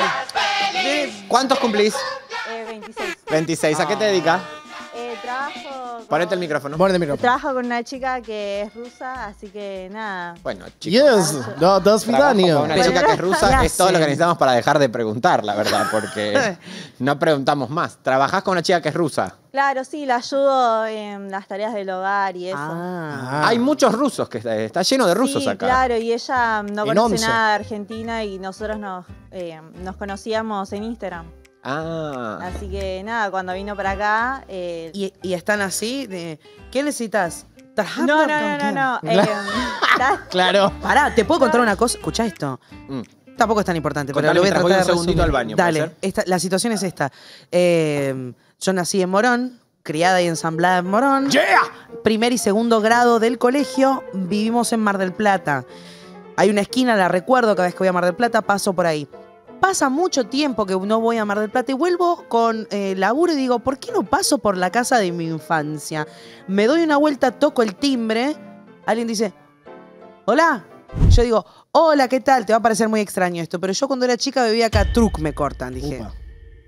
¿Cuántos cumplís? Eh, veintiséis. veintiséis. ¿A qué te dedicas? Eh, trabajo. con- Ponete el micrófono. Ponete el micrófono. Trabajo con una chica que es rusa, así que nada. Bueno, chicos. Yes, do, dos Trabajo vidanios. con una Pero- chica que es rusa ¿Qué es todo lo que hacen? necesitamos para dejar de preguntar, la verdad, porque no preguntamos más. ¿Trabajás con una chica que es rusa? Claro, sí, la ayudo en las tareas del hogar y eso. Ah. Hay muchos rusos, que está, está lleno de rusos sí, acá. claro, y ella no En conoce once. nada de Argentina y nosotros nos, eh, nos conocíamos en Instagram. Ah. Así que nada, cuando vino para acá. eh, Y, y están así de... ¿Qué necesitas? no, no, no, no, no. eh, ta- Claro. Pará, ¿te puedo contar una cosa? Escuchá esto. Mm. Tampoco es tan importante, pero Contale lo voy a mientras tratar voy de un segundito resumir. al baño, ¿puede Dale, ser? esta- la situación es esta. Eh, yo nací en Morón, criada y ensamblada en Morón. ¡Yeah! Primer y segundo grado del colegio, vivimos en Mar del Plata. Hay una esquina, la recuerdo cada vez que voy a Mar del Plata, paso por ahí. Pasa mucho tiempo que no voy a Mar del Plata y vuelvo con eh, laburo y digo, ¿por qué no paso por la casa de mi infancia? Me doy una vuelta, toco el timbre, alguien dice, hola. Yo digo, hola, ¿qué tal? Te va a parecer muy extraño esto, pero yo cuando era chica vivía acá, truc me cortan, dije. Upa.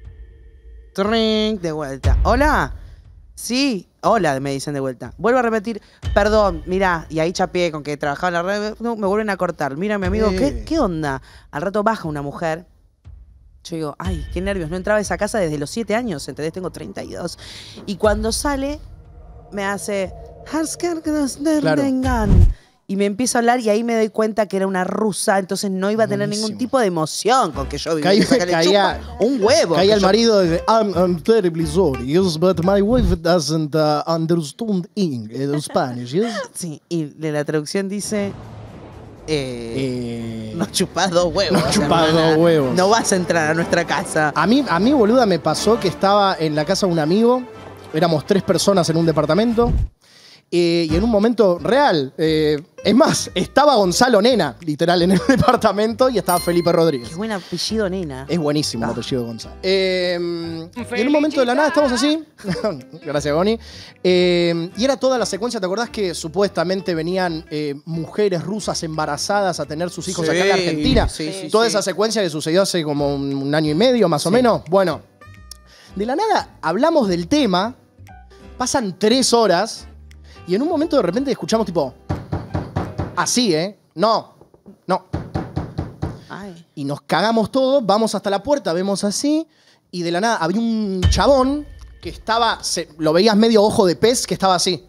Trink, de vuelta. Hola. Sí, hola, me dicen de vuelta. Vuelvo a repetir, perdón, mira, y ahí chapeé con que trabajaba en la red, no, me vuelven a cortar. Mira, mi amigo, Eh. ¿qué, ¿qué onda? Al rato baja una mujer. Yo digo, ay, qué nervios, no entraba a esa casa desde los siete años, ¿entendés? Tengo treinta y dos. Y cuando sale, me hace... Claro. Y me empieza a hablar y ahí me doy cuenta que era una rusa, entonces no iba a tener Buenísimo. ningún tipo de emoción con que yo viviera. Caía, O sea, que le caía- chupa un huevo. Caía que el yo- marido de I'm, I'm terribly sorry, yes, but my wife doesn't uh, understand in, uh, Spanish, yes? Sí, y de la traducción dice... Eh, Eh, nos chupás dos huevos. nos chupás hermana. dos huevos. No vas a entrar a nuestra casa. A mí, a mí, boluda, me pasó que estaba en la casa de un amigo, éramos tres personas en un departamento, eh, y en un momento real, eh, es más, estaba Gonzalo Nena, literal, en el departamento, y estaba Felipe Rodríguez. Qué buen apellido, nena. Es buenísimo el apellido de Gonzalo. Eh, y en un momento de la nada estamos así. Gracias, Goni. Eh, y era toda la secuencia, ¿te acordás que supuestamente venían eh, mujeres rusas embarazadas a tener sus hijos Sí, acá en la Argentina? sí, sí, toda sí. esa secuencia que sucedió hace como un, un año y medio, más o menos. Bueno, de la nada hablamos del tema, pasan tres horas, y en un momento de repente escuchamos tipo... Así, ¿eh? No, no. Ay. Y nos cagamos todos, vamos hasta la puerta, vemos así, y de la nada había un chabón que estaba, se- lo veías medio ojo de pez, que estaba así.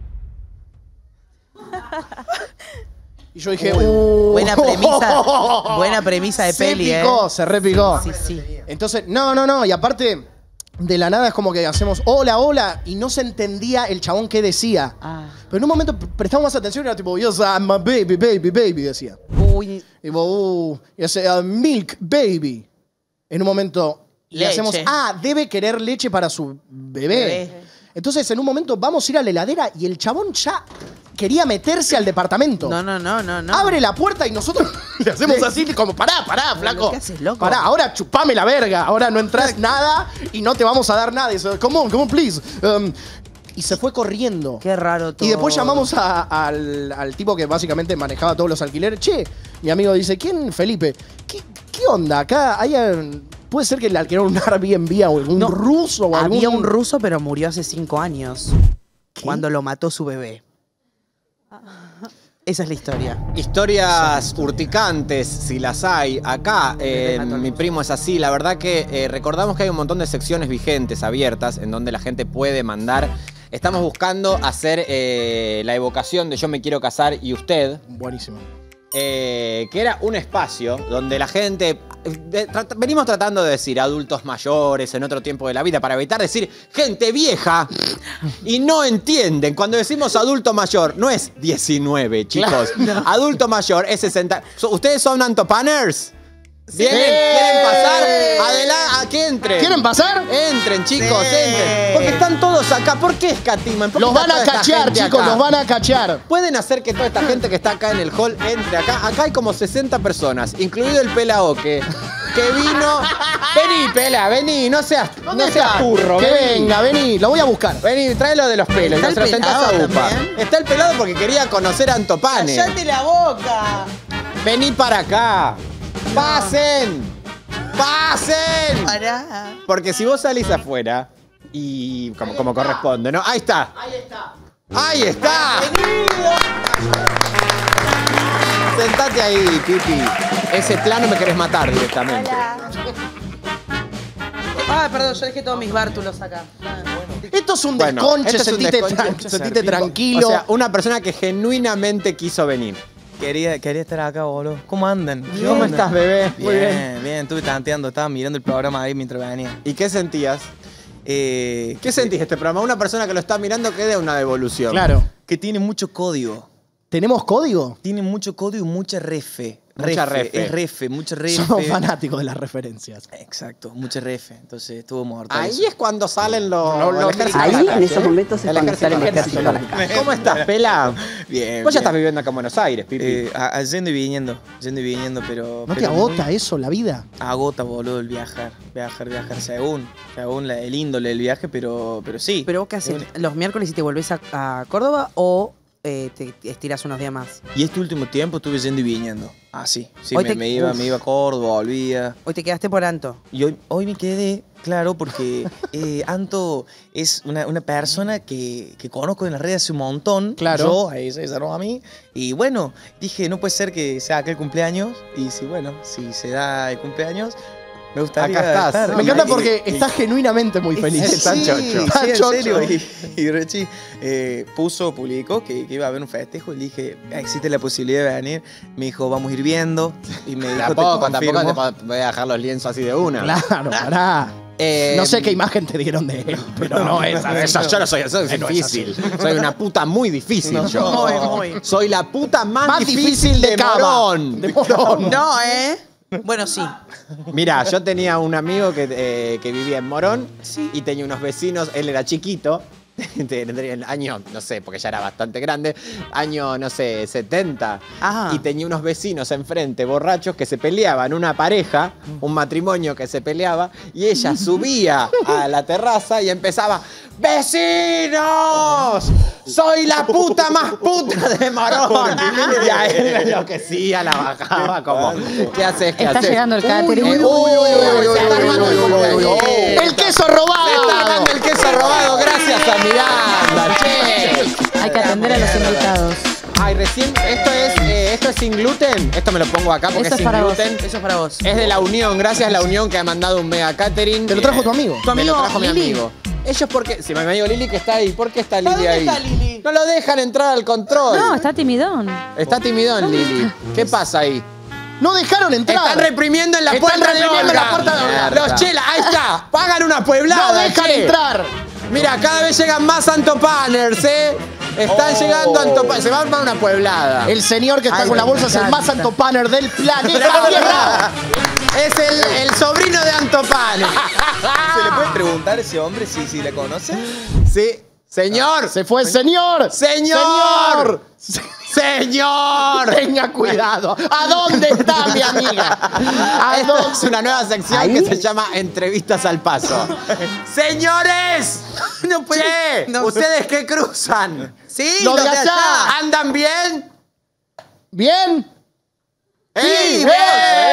Y yo dije, Uy, "Uh". buena premisa, buena premisa de se peli, picó, ¿eh? se repicó. Sí, sí. Entonces, no, no, no, y aparte, de la nada es como que hacemos hola, hola, y no se entendía el chabón qué decía. Ah. Pero en un momento prestamos más atención y era tipo, yes, I'm a baby, baby, baby, decía. Uy, Y tipo, uh, y hace, "Uh, milk, baby. En un momento le Leche. hacemos, ah, debe querer leche para su bebé. Bebé. Entonces, en un momento vamos a ir a la heladera y el chabón ya quería meterse al departamento. no, no, no, no, no. Abre la puerta y nosotros le hacemos así, como, pará, pará, flaco. ¿Qué haces, loco? Pará, ahora chupame la verga. Ahora no entras nada y no te vamos a dar nada. Y dice, come on, come on, please. Um, y se fue corriendo. Qué raro todo. Y después llamamos a- al, al tipo que básicamente manejaba todos los alquileres. Che, mi amigo dice, ¿quién? Felipe. ¿Qué, qué onda? Acá hay... eh, puede ser que le alquilaron un Airbnb a algún No, ruso o algún... Había un ruso, pero murió hace cinco años. Cuando lo mató su bebé. Esa es la historia. Historias urticantes, si las hay. Acá, eh, mi primo es así. La verdad que eh, recordamos que hay un montón de secciones vigentes, abiertas, en donde la gente puede mandar. Estamos buscando hacer eh, la evocación de Yo me quiero casar y usted. Buenísimo. Eh, que era un espacio donde la gente... de- tra- venimos tratando de decir adultos mayores en otro tiempo de la vida para evitar decir gente vieja y no entienden. Cuando decimos adulto mayor, no es diecinueve, chicos. Adulto mayor es sesenta. So- ¿Ustedes son antopanners? ¿Vienen? ¿Quieren pasar? Adelante, ¿a qué entren? ¿Quieren pasar? Entren, chicos, Sí. entren. Porque están todos acá. ¿Por qué escatiman? ¿Por qué Los está van a toda esta cachear, gente chicos, acá? los van a cachear. Pueden hacer que toda esta gente que está acá en el hall entre acá. Acá hay como sesenta personas, incluido el Pelaoque, que vino... Vení, Pela, vení, no seas, no seas turro. Que vení. venga, vení, lo voy a buscar. Vení, tráelo de los pelos. ¿Está y el se lo sentás a pelado UPA. también? Está el pelado porque quería conocer a Antopane. ¡Cállate la boca! Vení para acá. ¡Pasen! ¡Pasen! Pará. Porque si vos salís afuera y como, como corresponde, ¿no? Ahí está. Ahí está. ¡Ahí está! Sentate ahí, Pipi. Ese plano me querés matar directamente. Ah, perdón, yo dejé todos mis bártulos acá. Esto es un Bueno, desconche, esto es un sentite, desconche. tran- sentite tranquilo. O sea, una persona que genuinamente quiso venir. Quería, quería estar acá, boludo. ¿Cómo andan? Bien. ¿Cómo estás, bebé? Bien, Muy bien, bien. estuve tanteando, estaba mirando el programa ahí mientras venía. ¿Y qué sentías? Eh, ¿Qué sentís este programa? Una persona que lo está mirando que dé una devolución. Claro. Que tiene mucho código. ¿Tenemos código? Tiene mucho código y mucha refe. Mucha refe. Es refe, mucha refe. Somos fanáticos de las referencias. Exacto, mucha refe. Entonces estuvo mortal. Ahí eso. es cuando salen los... No, no, el ejército ahí, a la en calle, esos ¿eh? momentos es El cuando ejército sale el a la ejército a la calle. ¿Cómo estás, Pela? Bien. Vos ya bien. estás viviendo acá en Buenos Aires, Pipi. Eh, a- a- yendo y viniendo, yendo y viniendo, pero... ¿No te pero agota muy- eso, la vida? Agota, boludo, el viajar. Viajar, viajar, según. Según la- el índole del viaje, pero, pero sí. ¿Pero vos qué haces? ¿Los miércoles y te volvés a, a Córdoba o eh, te estiras unos días más? Y este último tiempo estuve yendo y viniendo. Ah, sí. Sí, Hoy me, te- me iba, Uf. me iba a Córdoba, volvía. Hoy te quedaste por Anto. Y hoy, hoy me quedé, claro, porque eh, Anto es una, una persona que, que conozco en las redes hace un montón. Claro. Yo, a ella, ella no a mí. Y bueno, dije, no puede ser que sea aquel cumpleaños. Y si, bueno, si se da el cumpleaños, Me gustaría Acá estás. estar. Me encanta Y- porque y- está genuinamente muy feliz. Sí, Está chocho. sí, Está en chocho. serio. Y, y Rechi eh, puso, publicó que, que iba a haber un festejo y le dije, ¿existe la posibilidad de venir? Me dijo, vamos a ir viendo. Y me dijo, Tampoco, te tampoco confirmo. te po- voy a dejar los lienzos así de una. Claro, pará. Eh, No sé qué imagen te dieron de él, pero no, es así. Eso yo no soy, eso es No es difícil. Soy una puta muy difícil No. yo. Muy, muy. Soy la puta más, Más difícil, difícil de, de cama. Morón. De Morón. No, ¿eh? Bueno, sí. Mirá, yo tenía un amigo que, eh, que vivía en Morón y tenía unos vecinos, él era chiquito, tendría el año, no sé, porque ya era bastante grande, año, no sé, setenta, Ajá. y tenía unos vecinos enfrente, borrachos, que se peleaban, una pareja, un matrimonio que se peleaba, y ella subía a la terraza y empezaba, ¡vecinos! ¡Soy la puta más puta de Morón! Y a él le enloquecía, la bajaba como, ¿qué haces? ¿Qué Está haces? llegando el Uy, catering. uy, uy, uy, uy, se está armando el cumpleaños. ¡El queso Se está robado! armando el queso robado, gracias a Miranda, che. Hay que atender a los invitados. Ay, recién, esto es, eh, esto es sin gluten. Esto me lo pongo acá porque Eso es es sin para vos. gluten. Eso es para vos. Es de la Unión, gracias a la Unión que ha mandado un mega catering. Te lo trajo tu amigo. ¿Tu Me lo amigo trajo mi Lili? amigo. Ellos porque, si mi amigo Lili que está ahí, ¿por qué está Lili ¿Dónde ahí? está Lili? No lo dejan entrar al control. No, está timidón. Está timidón Lili. ¿Qué pasa ahí? No dejaron entrar. Están reprimiendo en la Están puerta de reprimiendo en Olga. la puerta de Olga. Los chelas, ahí está. Pagan una pueblada. No dejan che. entrar. Mira, cada vez llegan más antopanners, ¿eh? Están Oh. llegando antopanners. Se va a armar una pueblada. El señor que está Ay, con la me bolsa es el encanta. más antopanner del planeta Bravo, Tierra. bravo. Es el, el sobrino de Antopanner. ¿Se le puede preguntar a ese hombre si, si la conoce? Sí. Señor. Se fue el señor. Señor. Señor. Tenga cuidado. ¿A dónde está mi amiga? ¿A Esta dónde? es una nueva sección que se llama Entrevistas al Paso. ¡Señores! No puede- Che, no. ¿ustedes qué cruzan? Sí, Los los de de allá. allá. ¿Andan bien? ¿Bien? ¡Ey! bien.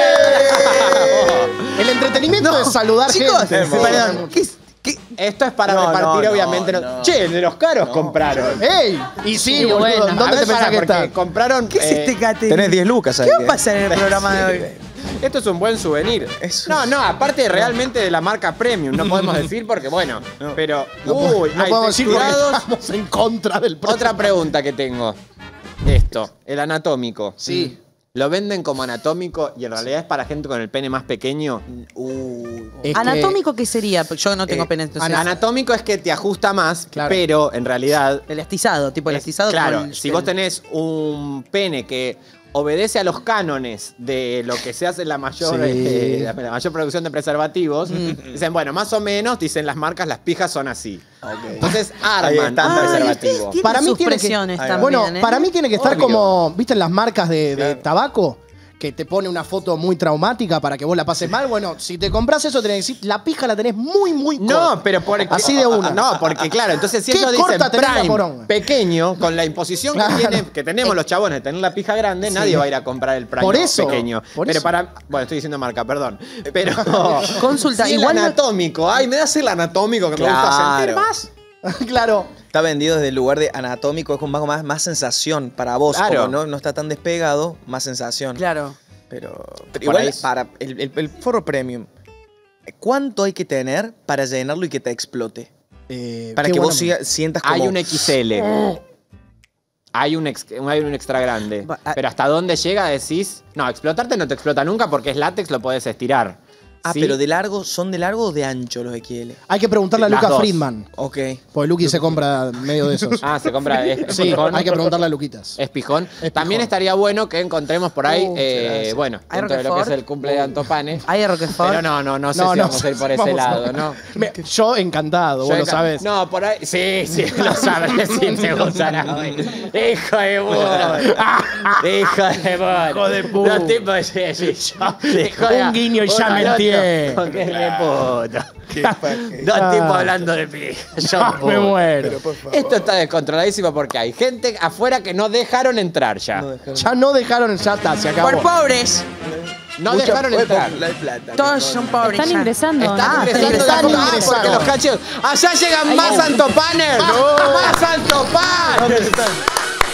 El entretenimiento es saludar Chicos, gente. Perdón, ¿qué, qué? Esto es para No, repartir, no, obviamente. no, no- no. Che, de los caros compraron. ¡Ey! Y sí, Sí, boludo. bueno. A ¿Dónde ver, te pensás pará, que porque está? compraron. ¿Qué es eh, este catering? Tenés diez lucas ahí. ¿Qué va a pasar en el programa de hoy? Esto es un buen souvenir. Eso No, es- no, aparte realmente de la marca Premium, no podemos decir porque, bueno, No. pero. No, uy, no hay podemos decir porque texturados. estamos en contra del programa. Otra pregunta que tengo. Esto, el anatómico. Sí. ¿Lo venden como anatómico y en realidad es para gente con el pene más pequeño? Uy, Es que- ¿Anatómico qué sería? Porque yo no tengo Eh, pene, entonces. Anatómico es que te ajusta más, Claro. pero en realidad. Elastizado, tipo es- elastizado. Claro, como el- si vos tenés un pene que obedece a los cánones de lo que se hace en la mayor, Sí. eh, la, la mayor producción de preservativos, dicen, bueno, más o menos, dicen las marcas, las pijas son así. Entonces Ahí arman está. un Ay, preservativo. tiene Para mí sus tiene que- presiones Ahí va. también, Bueno, ¿eh? para mí tiene que estar Obvio. como, ¿viste en las marcas de, de Claro. tabaco? Que te pone una foto muy traumática para que vos la pases mal. Bueno, si te compras eso, tenés que decir, la pija la tenés muy, muy corta. No, pero porque, Así de una. No, porque claro, entonces si ¿Qué ellos dicen corta tenés la prime, poronga? pequeño, con la imposición Claro. que, tiene- que tenemos los chabones de tener la pija grande, nadie va a ir a comprar el prime Por eso, pequeño. por pero eso. para, bueno, estoy diciendo marca, perdón. Pero Consulta, si igual el no- anatómico, ay, me das el anatómico que me gusta sentir Claro. más. Claro. Está vendido desde el lugar de anatómico, es como más, más sensación para vos. Claro. Como no, no está tan despegado, más sensación. Claro. Pero, pero Por igual ahí- para el, el, el forro premium, ¿cuánto hay que tener para llenarlo y que te explote? Eh, Para qué que buena- vos siga- sientas como... Hay un X L. Hay un, ex- hay un extra grande. Va- ah- Pero hasta dónde llega decís. No, explotarte no te explota nunca porque es látex, lo podés estirar. Ah, ¿Sí? pero de largo, ¿son de largo o de ancho los X L? Hay que preguntarle a Las Lucas dos. Friedman. Ok. Porque Luqui se compra medio de esos. Ah, se compra. Es, es Sí, pijón. hay que preguntarle a Luquitas. Es pijón. Es También pijón. estaría bueno que encontremos por ahí, Uh, eh, gracias. bueno, ¿Hay dentro de lo que es Roquefort? el cumple de Antopane. ¿Hay de Roquefort? Pero no, no, no sé No, si no vamos a ir por ese vamos a- lado, ¿no? Me- Yo encantado, vos Yo lo acá- sabes. No, por ahí. Sí, sí, lo sabes. Sí, te gustará. Hijo de puta. Hijo de puta. Hijo de puta. Los tipos, sí, sí, yo. Hijo de- Un guiño y ya Uno me al otro. entiende. Porque es de puta. Dos Ah. tipos hablando de pija. Yo Me puta. muero. Esto está descontroladísimo porque hay gente afuera que no dejaron entrar ya. No dejaron- Ya no dejaron el chata, se acabó. Por pobres. No Mucha- dejaron Uy, entrar. la plata. Todos son pobres. Están ya. ingresando. Están Ah, ingresando están de a poco. Ah, ingresando. porque los cachos. Allá llegan más Antopanners. Más Antopanners.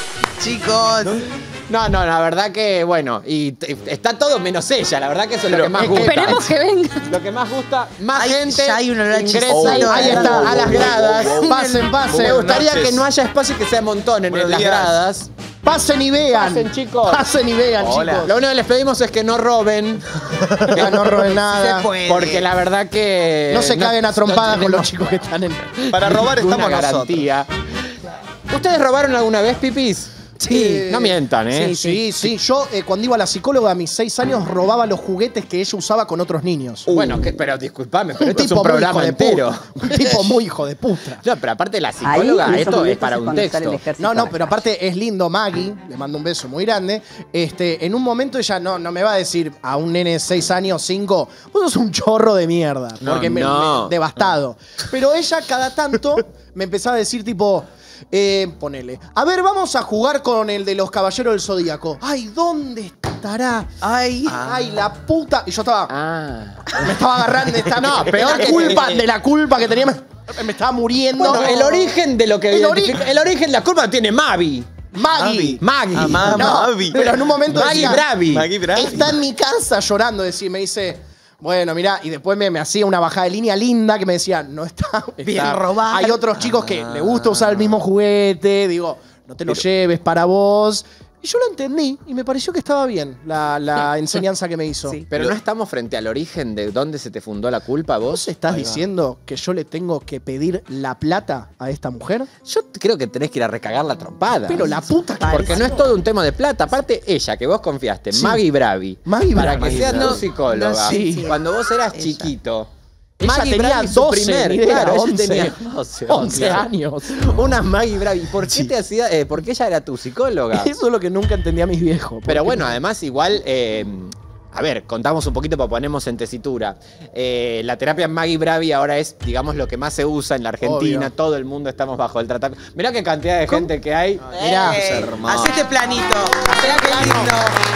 chicos. No, no, la verdad que, bueno, y t- está todo menos ella, la verdad que eso es lo que más gusta. Esperemos que venga. Lo que más gusta, más Ay, gente ya hay un olor a ingresa chisito. ahí está, a las gradas. Pasen, pasen. Me gustaría noches. que no haya espacio y que se amontonen Buenos en las días. gradas. Pasen y vean. Pasen, chicos. Pasen y vean, Hola. chicos. Lo único que les pedimos es que no roben, Ya no roben nada. Se puede. porque la verdad que... No se caguen a trompadas con los tenemos chicos que están en. Para robar ninguna estamos nosotros. garantía. ¿Ustedes robaron alguna vez, pipis? Sí. No mientan, ¿eh? Sí, sí, sí. Yo, eh, cuando iba a la psicóloga a mis seis años, robaba los juguetes que ella usaba con otros niños. Bueno, que- pero disculpame, pero Un esto es tipo un muy programa hijo de entero. puta. Un tipo muy hijo de puta. No, pero aparte la Ahí, psicóloga, en esos esto es momentos para es un cuando sale el texto. ejército No, a no, la pero calle. aparte es lindo Maggie, le mando un beso muy grande. Este, en un momento ella no, no me va a decir a un nene de seis años, cinco, vos sos un chorro de mierda. No, Porque me, no. me- devastado. Pero ella cada tanto me empezaba a decir tipo. Eh, ponele. A ver, vamos a jugar con el de los Caballeros del Zodíaco. Ay, ¿dónde estará? Ay. Ay, la puta. Y yo estaba. Ah. Me estaba agarrando. Estaba, No, de peor la que- culpa, de la culpa que tenía. Me, me estaba muriendo. Bueno, el origen de lo que El identifica- origen- el origen de la culpa tiene Mavi. Maggie. Maggie. Ah, ma- No, Mavi. pero en un momento Maggie decía, Bravi. Maggie Bravi. está en mi casa llorando, decía, me dice, bueno, mirá, y después me, me hacía una bajada de línea linda que me decía, no está Bien está- robar. Hay otros chicos que le gusta usar el mismo juguete, digo, no te lo lleves para vos. Y yo lo entendí y me pareció que estaba bien la, la enseñanza que me hizo. Sí. Pero no estamos frente al origen de dónde se te fundó la culpa, ¿Vos vos. estás diciendo que yo le tengo que pedir la plata a esta mujer? Yo creo que tenés que ir a recagar la trompada. Pero la puta que Porque no es todo un tema de plata. Aparte, ella, que vos confiaste, Sí. Maggie Bravi, Maggie para Bravi. que sea tu No, psicóloga, no, sí. cuando vos eras Ella. chiquito. Ella Maggie tenía Bravi, su doce, primer, ni idea, claro, ella once. tenía doce, once años. Una Maggie Bravi. ¿Por qué te hacía? eh, porque ella era tu psicóloga. Eso es lo que nunca entendí a mis viejos. Pero porque- bueno, además igual, eh, a ver, contamos un poquito para ponemos en tesitura. Eh, la terapia Maggie Bravi ahora es, digamos, lo que más se usa en la Argentina. Obvio. Todo el mundo estamos bajo el tratamiento. Mirá qué cantidad de gente que hay. Mirá, Eh, hermoso. Hacete planito. Mirá qué lindo.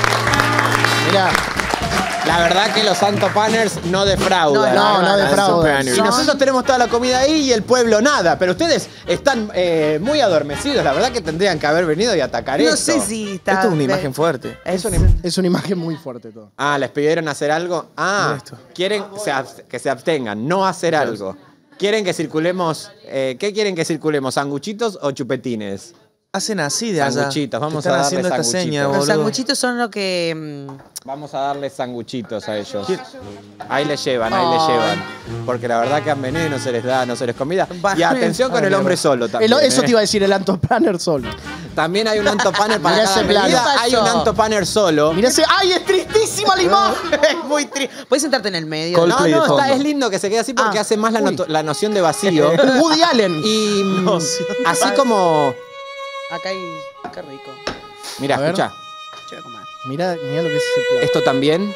mirá. La verdad que los Santo Panners no defraudan. No, no defraudan. Y nosotros tenemos toda la comida ahí y el pueblo nada. Pero ustedes están eh, muy adormecidos. La verdad que tendrían que haber venido y atacar No esto. sé si está. Esto es una imagen fuerte. Es Es una imagen muy fuerte todo. Ah, ¿les pidieron hacer algo? Ah, Mira esto. quieren se abs- que se abstengan, no hacer algo. ¿Quieren que circulemos? eh, ¿Qué quieren que circulemos? ¿Sanguchitos o chupetines? Hacen así de allá. Sanguchitos, vamos Te están a darle haciendo esta sanguchitos. seña, Los boludo. sanguchitos son lo que. mm, Vamos a darles sanguchitos a ellos. Ahí les llevan, ahí les llevan. Porque la verdad que han venido y no se les da, no se les comida. Y atención con el hombre solo también. El- eso ¿eh? te iba a decir, el Antoplanner solo. También hay un antopanner para Mirá cada ese plano. medida. ¿Qué Hay pasó? un antopanner solo. Mirá ese. ¡Ay, es tristísima la imagen! Es muy triste. Puedes sentarte en el medio. No, Coldplay de no, está, fondo. es lindo que se quede así porque Ah, hace más la, uy. noto- la noción de vacío. Woody Allen. Y mm, así como... Acá hay. Qué rico. Mira, A ver. escucha. Yo voy a comer. Mirá, mirá lo que es ese plato. Esto también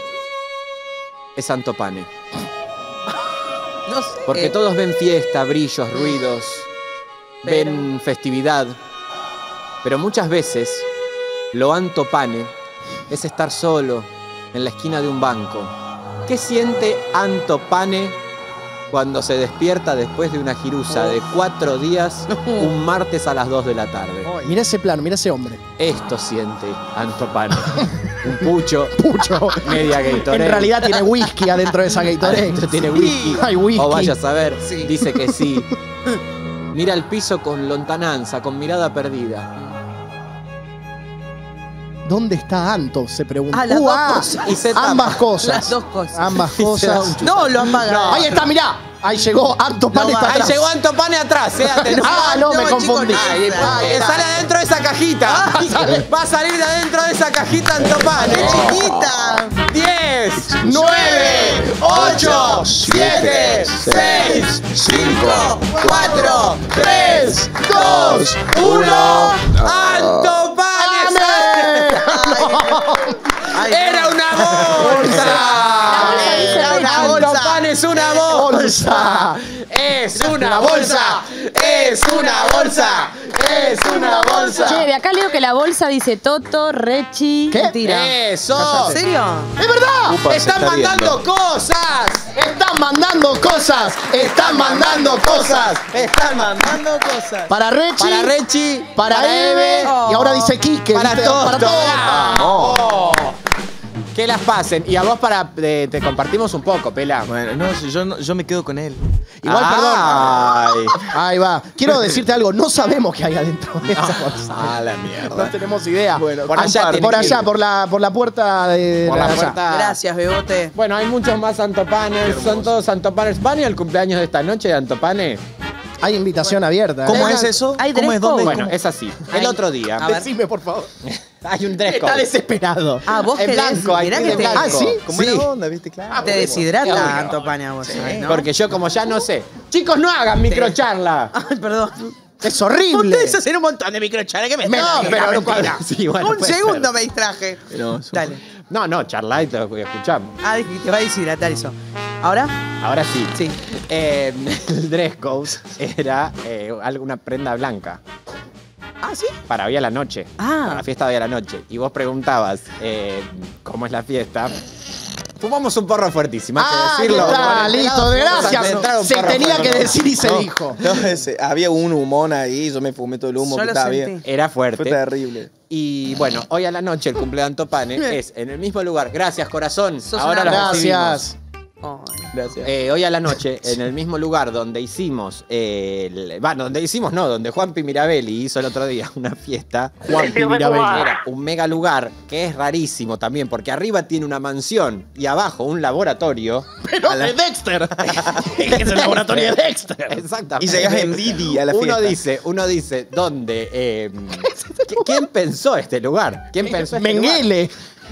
es antopane. No sé. Porque todos ven fiesta, brillos, ruidos, Pero- ven festividad. Pero muchas veces lo antopane es estar solo en la esquina de un banco. ¿Qué siente antopane cuando se despierta después de una jirusa de cuatro días, un martes a las dos de la tarde? Mirá ese plano, mirá ese hombre. Esto siente antopane. Un pucho, Pucho. media Gatorade. En realidad tiene whisky adentro de esa Gatorade. Adentro tiene whisky. Hay whisky. O vaya a saber, Sí. dice que sí. Mira el piso con lontananza, con mirada perdida. ¿Dónde está Anto? Se pregunta. Ah, las Uh, dos ah, cosas. Y se tapa. ambas cosas. Las dos cosas. Ambas se da cosas. un No, lo han pagado. Ahí está, mirá. Ahí llegó Anto Pan No está va. Ahí atrás. llegó Antopane atrás, eh. atención. Ah, no, me No, confundí. chicos, Ahí, Ah, eh, está. sale adentro de esa cajita. Va a salir de adentro de esa cajita Antopane. ¡Qué chiquita! diez, nueve, ocho, siete, seis, cinco, cuatro, tres, dos, uno. ¡Antopane! ¡Era una bolsa! La bolsa dice Era Richie. una bolsa. Antopane es una bolsa. ¡Es una bolsa! ¡Es una bolsa! ¡Es una bolsa! Che, de acá leo que la bolsa dice Toto, Rechi. ¿Qué? Mentira. ¡Eso! ¿En serio? ¡Es verdad! Upa, se ¡Están está mandando viendo. cosas! ¡Están mandando cosas! ¡Están mandando cosas! Están mandando cosas. Para Rechi, Para Rechi, para Eve, Oh. y ahora dice Quique. para ¿viste? todos. Para todos. Oh. Que las pasen. Y a vos para eh, te compartimos un poco, Pela. Bueno, no, yo, no- yo me quedo con él. Igual, Ay. perdón. Ahí va. Quiero decirte algo. No sabemos qué hay adentro de esa bolsa. Ah, la No mierda. tenemos idea. Bueno, por allá tiene por que allá, ir. por la, por la puerta de Por la allá. puerta. Gracias, Bebote. Bueno, hay muchos más Antopanes. Son todos Antopanes. ¿Van y al cumpleaños de esta noche de Antopane? Hay invitación abierta. ¿Cómo ¿eh? es eso? ¿Hay ¿Cómo dress es? ¿Dónde? Bueno, ¿Cómo? es así. El Ay. otro día A ver. Decime, por favor. hay un dress Está code. desesperado. Ah, vos En querés. blanco, hay Mirá que que de te, blanco. Ah, ¿sí? ¿Cómo Sí. es la onda, viste? Claro. te deshidrata, Obvio. Antopania, vos sabés, ¿no? Porque yo como ya no sé. Chicos, no hagan microcharla. Ay, perdón. Es horrible. Ustedes hacen un montón de microcharas. ¿Qué me Me- están no, pero tirando? no cuadra. Sí, bueno, Un puede segundo ser. me distraje. Pero, Dale. No, no, charla y te lo escuchamos. Ah, te va a deshidratar eso. ¿Ahora? Ahora sí. Sí. Eh, el dress code era eh, alguna prenda blanca. Ah, ¿sí? Para hoy a la noche. Ah. Para la fiesta de hoy a la noche. Y vos preguntabas eh, cómo es la fiesta. Fumamos un porro fuertísimo, hay Ah, que decirlo. ahí está, Por el listo, lado, gracias. vamos a entrar un Se porro tenía fuerte. que decir y se No, dijo. no, ese- había un humón ahí, yo me fumé todo el humo Yo que lo estaba sentí. bien. Era Fue fuerte. terrible. Y bueno, hoy a la noche el cumpleaños de Antopane es en el mismo lugar. Gracias, corazón. Sos Ahora una- lo recibimos. Gracias. Ay. Gracias. Eh, hoy a la noche, en el mismo lugar donde hicimos, eh, el- bueno, donde hicimos no, donde Juanpi Mirabelli hizo el otro día una fiesta. Juanpi Mirabelli. Era un mega lugar que es rarísimo también, porque arriba tiene una mansión y abajo un laboratorio. Pero de Dexter. Es el laboratorio de Dexter. Exactamente. Y llegas en Didi a la Uno fiesta. dice, uno dice, ¿dónde? eh, ¿qui- ¿Quién pensó este lugar? ¿Quién pensó este lugar? Menguele.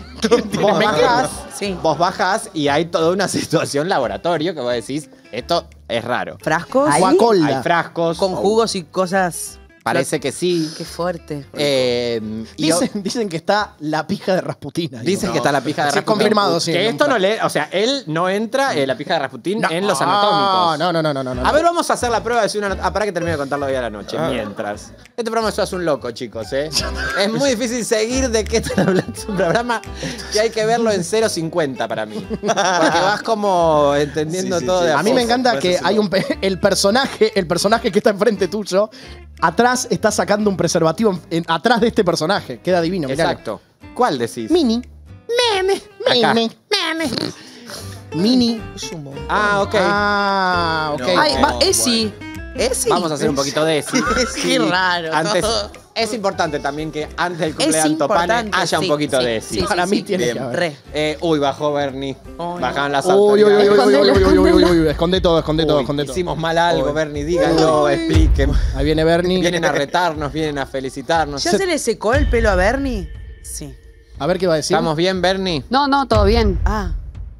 Vos bajás, Sí. vos bajás y hay toda una situación laboratorio que vos decís, esto es raro. ¿Frascos? Ahí. Guacolda. Hay frascos. Con jugos y cosas. Parece que sí. Qué fuerte. Eh, y yo- Dicen, dicen que está la pija de Rasputina. ahí. dicen que está la pija de Sí, Rasputín. confirmado, sí. Que esto no le. O sea, él no entra en la pija de Rasputín en los anatómicos. No, no, no, no, no. no. A ver, vamos a hacer la prueba de si una. Ah, para que termine de contarlo hoy a la noche. Ah. Mientras. Este programa es un loco, chicos, ¿eh? Es muy difícil seguir de qué están hablando. Es un programa que hay que verlo en cero cincuenta para mí. Porque vas como entendiendo Sí, sí, todo sí. de a A mí me poco. encanta Puede que ser hay un pe- el personaje, el personaje que está enfrente tuyo, atrás está sacando un preservativo en- en- atrás de este personaje. Queda divino, miralo. Exacto. ¿Cuál decís? Mini. Meme. Acá. Meme. Meme. Mini. Es un mon- Ah, ok. Ah, ok. No. Ay, va, Esi. Esi. Vamos a hacer un poquito de eso. Qué raro. Antes, es importante también que antes del cumpleaños de Antopane importante, haya un sí, poquito sí, de esi. sí, Para sí, mí sí. tiene Bien. que haber. Re. Eh, uy, bajó Bernie. Ay, Bajaban las Uy, uy, uy, uy, autoridades. uy, uy, uy, uy, uy, uy, Escondelo. uy, esconde todo, esconde todo, Uy, esconde todo. hicimos mal algo, Uy. Bernie, díganlo, expliquen. Ahí viene Bernie. Vienen a retarnos, vienen a felicitarnos. ¿Ya se le secó el pelo a Bernie? Sí. A ver qué va a decir. ¿Estamos bien, Bernie? No, no, todo bien. Ah.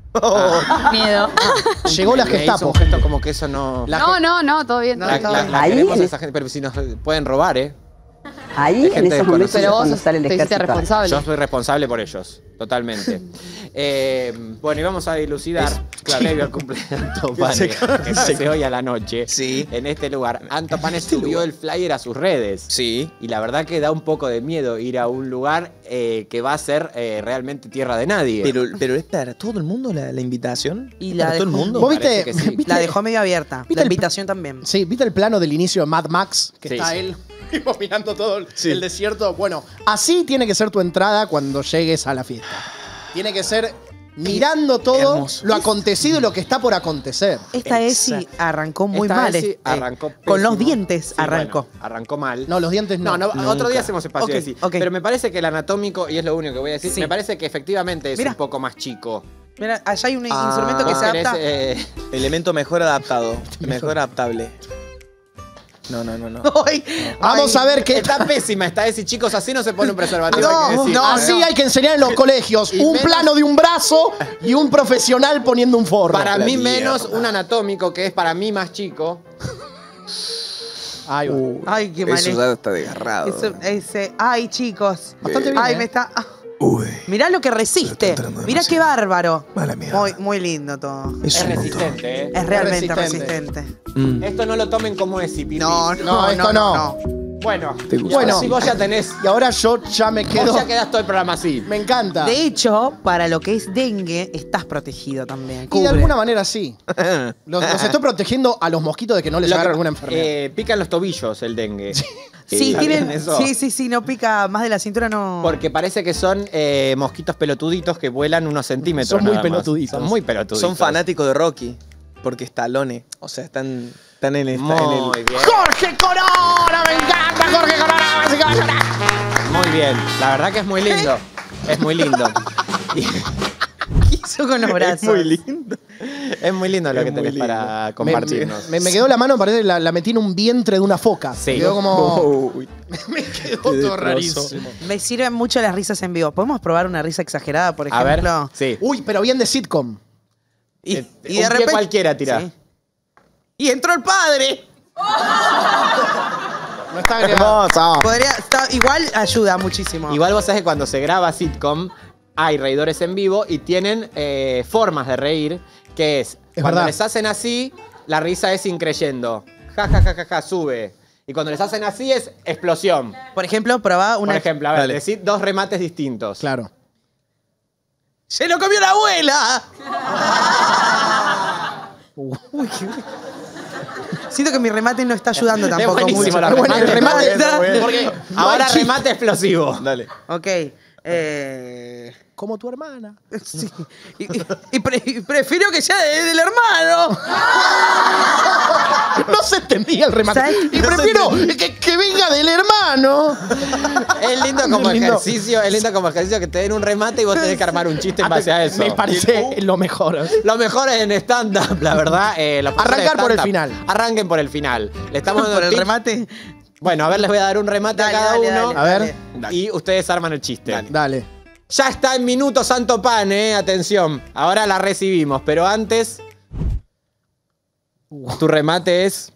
Miedo. Llegó la Me hizo Gestapo. un gesto como que eso no... La No, no, no, todo bien. No, La, está la- bien. la Ahí, queremos a en- esa gente, pero si nos pueden robar, ¿eh? Ahí, Hay en gente esos momentos, desconocida. es Pero vos cuando sale el te hiciste ejército. responsable. Yo soy responsable por ellos, totalmente. Eh, bueno, y vamos a dilucidar, previo al cumpleaños de Antopane, que se hace hoy a la noche, Sí. en este lugar. Antopane subió el flyer a sus redes. Sí. Y la verdad que da un poco de miedo ir a un lugar eh, que va a ser eh, realmente tierra de nadie. Pero, pero es para todo el mundo la, la invitación. Y ¿Es la para todo el dejó- mundo. ¿Vos Parece viste, que sí. viste- La dejó medio abierta. ¿Viste La el- invitación también. Sí, ¿viste el plano del inicio de Mad Max? Que Sí, está sí. él mirando todo el, Sí. el desierto. Bueno, así tiene que ser tu entrada cuando llegues a la fiesta. Tiene que ser mirando todo hermoso. lo acontecido y lo que está por acontecer. Esta Exacto. Esi arrancó muy Esta mal. vez sí este. arrancó Con los pésimo. dientes Sí, arrancó. bueno, arrancó mal. No, los dientes no. No, no, otro día hacemos espacio Ok, de sí. ok. Pero me parece que el anatómico, y es lo único que voy a decir, Sí. me parece que efectivamente es Mira. un poco más chico. Mira, allá hay un Ah, instrumento que Vos se querés, adapta. eh, Elemento mejor adaptado. Mejor adaptable. No, no, no, no. Ay, Vamos ay, a ver qué. Está pésima, está ese chicos, así no se pone un preservativo. hay que No, decir. no, así hay que enseñar en los colegios. Y un menos- plano de un brazo y un profesional poniendo un forro. Para La mí mierda. menos un anatómico, que es para mí más chico. Ahí va. Uh, Ay, qué mal. Eso ya está desgarrado. Eso- ese, ay, chicos. Bastante bien, Ay, ¿eh? me está. ah, Mirá lo que resiste. Mirá qué bárbaro. Mala mierda. Muy, muy lindo todo. Es, es resistente, ¿eh? Es realmente resistente. resistente. Mm. Esto no lo tomen como es pipí. No, no, No, esto no. no. Bueno, ¿Te y gusta? ahora Bueno. si vos ya tenés. Y ahora yo ya me quedo. Vos ya quedás todo el programa así. Me encanta. De hecho, para lo que es dengue, estás protegido también. y Cubre. de alguna manera sí. Los, los estoy protegiendo a los mosquitos de que no les Lo agarre que- alguna enfermedad. eh, pican los tobillos el dengue. Sí, ¿Sabían tienen, eso? sí, sí, sí, no pica más de la cintura, no. Porque parece que son eh, mosquitos pelotuditos que vuelan unos centímetros. Son muy nada más. pelotuditos. Son muy pelotuditos. Son fanáticos de Rocky. Porque Stallone. O sea, están, están en el. está en el- Muy bien. ¡Jorge Corona! ¡Me encanta Jorge Corona! ¡Así que va a llorar! Muy bien. La verdad que es muy lindo. Es muy lindo. Y ¿Qué hizo con los brazos? Es muy lindo. es muy lindo lo Es que muy tenés lindo. para Me, compartirnos. me- me quedó la mano, parece que la, la metí en un vientre de una foca. Sí. Me quedó como. Uy, me quedó Te todo destrozó. rarísimo. Me sirven mucho las risas en vivo. ¿Podemos probar una risa exagerada, por A ver. ejemplo? Sí. Uy, pero bien de sitcom. Y, Eh, y un de pie repente. cualquiera tirá. Sí. Y entró el padre. No está agregado. hermoso. Podría, está- igual ayuda muchísimo. Igual vos sabés que cuando se graba sitcom hay reidores en vivo y tienen eh, formas de reír, que es, Es cuando verdad. les hacen así, la risa es increyendo. Ja, ja, ja, ja, ja, sube. Y cuando les hacen así es explosión. Por ejemplo, probá una. Por ejemplo, a ver, Dale. decir dos remates distintos. Claro. ¡Se lo comió la abuela! Uy, qué- Siento que mi remate no está ayudando Es tampoco buenísimo mucho. la Bueno, el remate. remate está- bueno. porque Ahora no hay chiste. remate explosivo. Dale. Ok. Eh, Como tu hermana. sí. Y, y- y pre- y prefiero que sea de- del hermano. No se entendía el remate. ¿Sabes? Y No se prefiero que, que venga del hermano. Es lindo como Es lindo. ejercicio, es lindo como ejercicio que te den un remate y vos tenés que armar un chiste en base a eso. Me parece lo mejor. Lo mejor es en stand-up, la verdad. eh, los profesores de Arrancar por el stand-up, final. Arranquen por el final. Le estamos dando Por el tips. remate. Bueno, a ver, les voy a dar un remate Dale, a cada dale, uno. dale, A ver. dale. Y ustedes arman el chiste. Dale. Ya está en minuto Santo Pan, eh. Atención. Ahora la recibimos, pero antes. Tu remate es.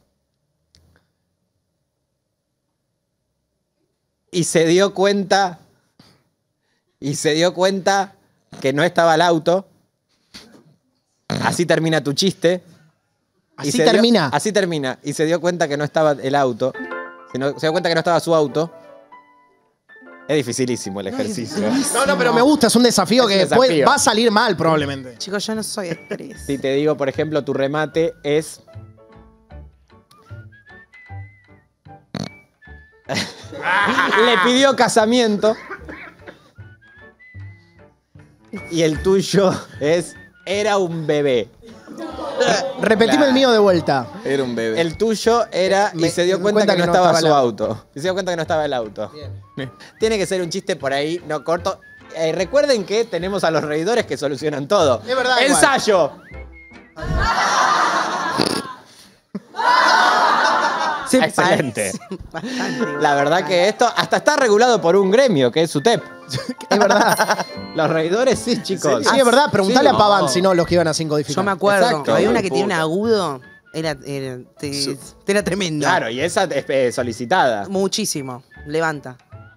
Y se dio cuenta. Y se dio cuenta que no estaba el auto. Así termina tu chiste. Y Así se dio- termina. así termina. Y se dio cuenta que no estaba el auto. Se, no- se dio cuenta que no estaba su auto. Es dificilísimo el ejercicio. No, no, pero me gusta, es un desafío Es un que desafío. puede- va a salir mal probablemente. Chicos, yo no soy actriz. Si te digo, por ejemplo, tu remate es. Le pidió casamiento. Y el tuyo es. Era un bebé. Repetime el mío de vuelta. Era un bebé. El tuyo era. Me- y se dio me cuenta, que no estaba, el su auto. auto. Y se dio cuenta que no estaba el auto. Tiene que ser un chiste por ahí, no corto. Eh, recuerden que tenemos a los reidores que solucionan todo. Es verdad, igual. Ensayo. Se Excelente. parece bastante, La verdad que esto hasta está regulado por un gremio, que es SUTEP. Es verdad. Los reidores sí, chicos. Sí, es verdad. Preguntale Sí. a Paván si no los que iban a cinco codificar. Yo me acuerdo. Exacto. Había una que Puta. tiene un agudo. Era, era, te- era tremendo. Claro, y esa es eh, solicitada. Muchísimo. Levanta.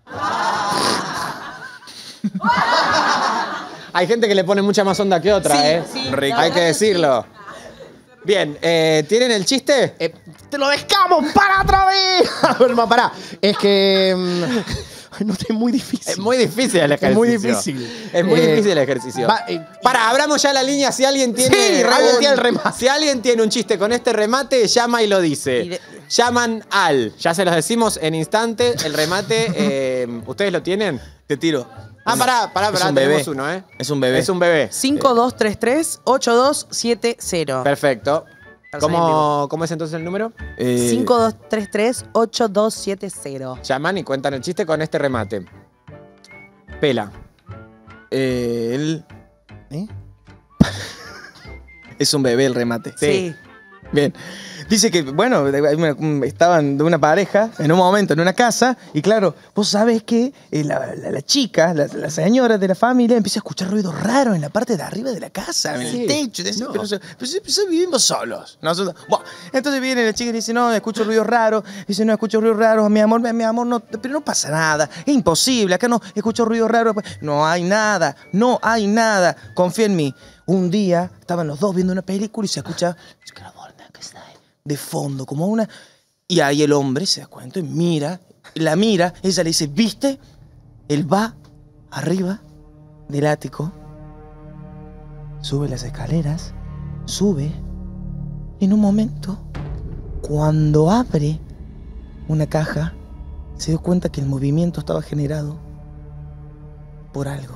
Hay gente que le pone mucha más onda que otra, Sí, ¿eh? sí, Hay la verdad que que decirlo. Bien, eh, ¿tienen el chiste? Eh, te lo dejamos para otra vez. A ver, no, pará. Es que. mm, no, es muy difícil. Es muy difícil el ejercicio. Es muy difícil. Es muy Eh, difícil el ejercicio. va, eh, Para, abramos ya la línea. Si alguien tiene. Sí, alguien tiene el remate. Si alguien tiene un chiste con este remate, llama y lo dice. Y le- Llaman al. Ya se los decimos en instante. El remate. eh, ¿Ustedes lo tienen? Te tiro. Ah, pará, pará, Es pará. un Tenemos bebé. uno, ¿eh? Es un bebé. Es un bebé. cinco dos tres tres ocho dos siete cero. Perfecto. Para salir en ¿Cómo, ¿Cómo es entonces el número? Eh, cinco dos tres tres ocho dos siete cero. Llaman y cuentan el chiste con este remate. Pela. eh, él. ¿Eh? Es un bebé el remate. Sí. Bien. Dice que, bueno, estaban de una pareja en un momento en una casa y claro, vos sabés que eh, la, la, la chica, la, la señora de la familia empieza a escuchar ruidos raros en la parte de arriba de la casa, en Sí. el techo. Dice, No. pero, pero, pero, pero vivimos solos. Nosotros, bueno, entonces viene la chica y dice, no, escucho ruidos raros. Dice, no, escucho ruidos raros, mi amor, mi, mi amor, no, pero no pasa nada. Es imposible, acá no escucho ruidos raros. No hay nada, no hay nada. Confía en mí. Un día estaban los dos viendo una película y se escucha de fondo, como una... Y ahí el hombre se da cuenta y mira, la mira, ella le dice, ¿viste? Él va arriba del ático, sube las escaleras, sube, y en un momento, cuando abre una caja, se dio cuenta que el movimiento estaba generado por algo.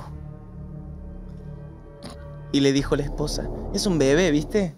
Y le dijo a la esposa, es un bebé, ¿viste?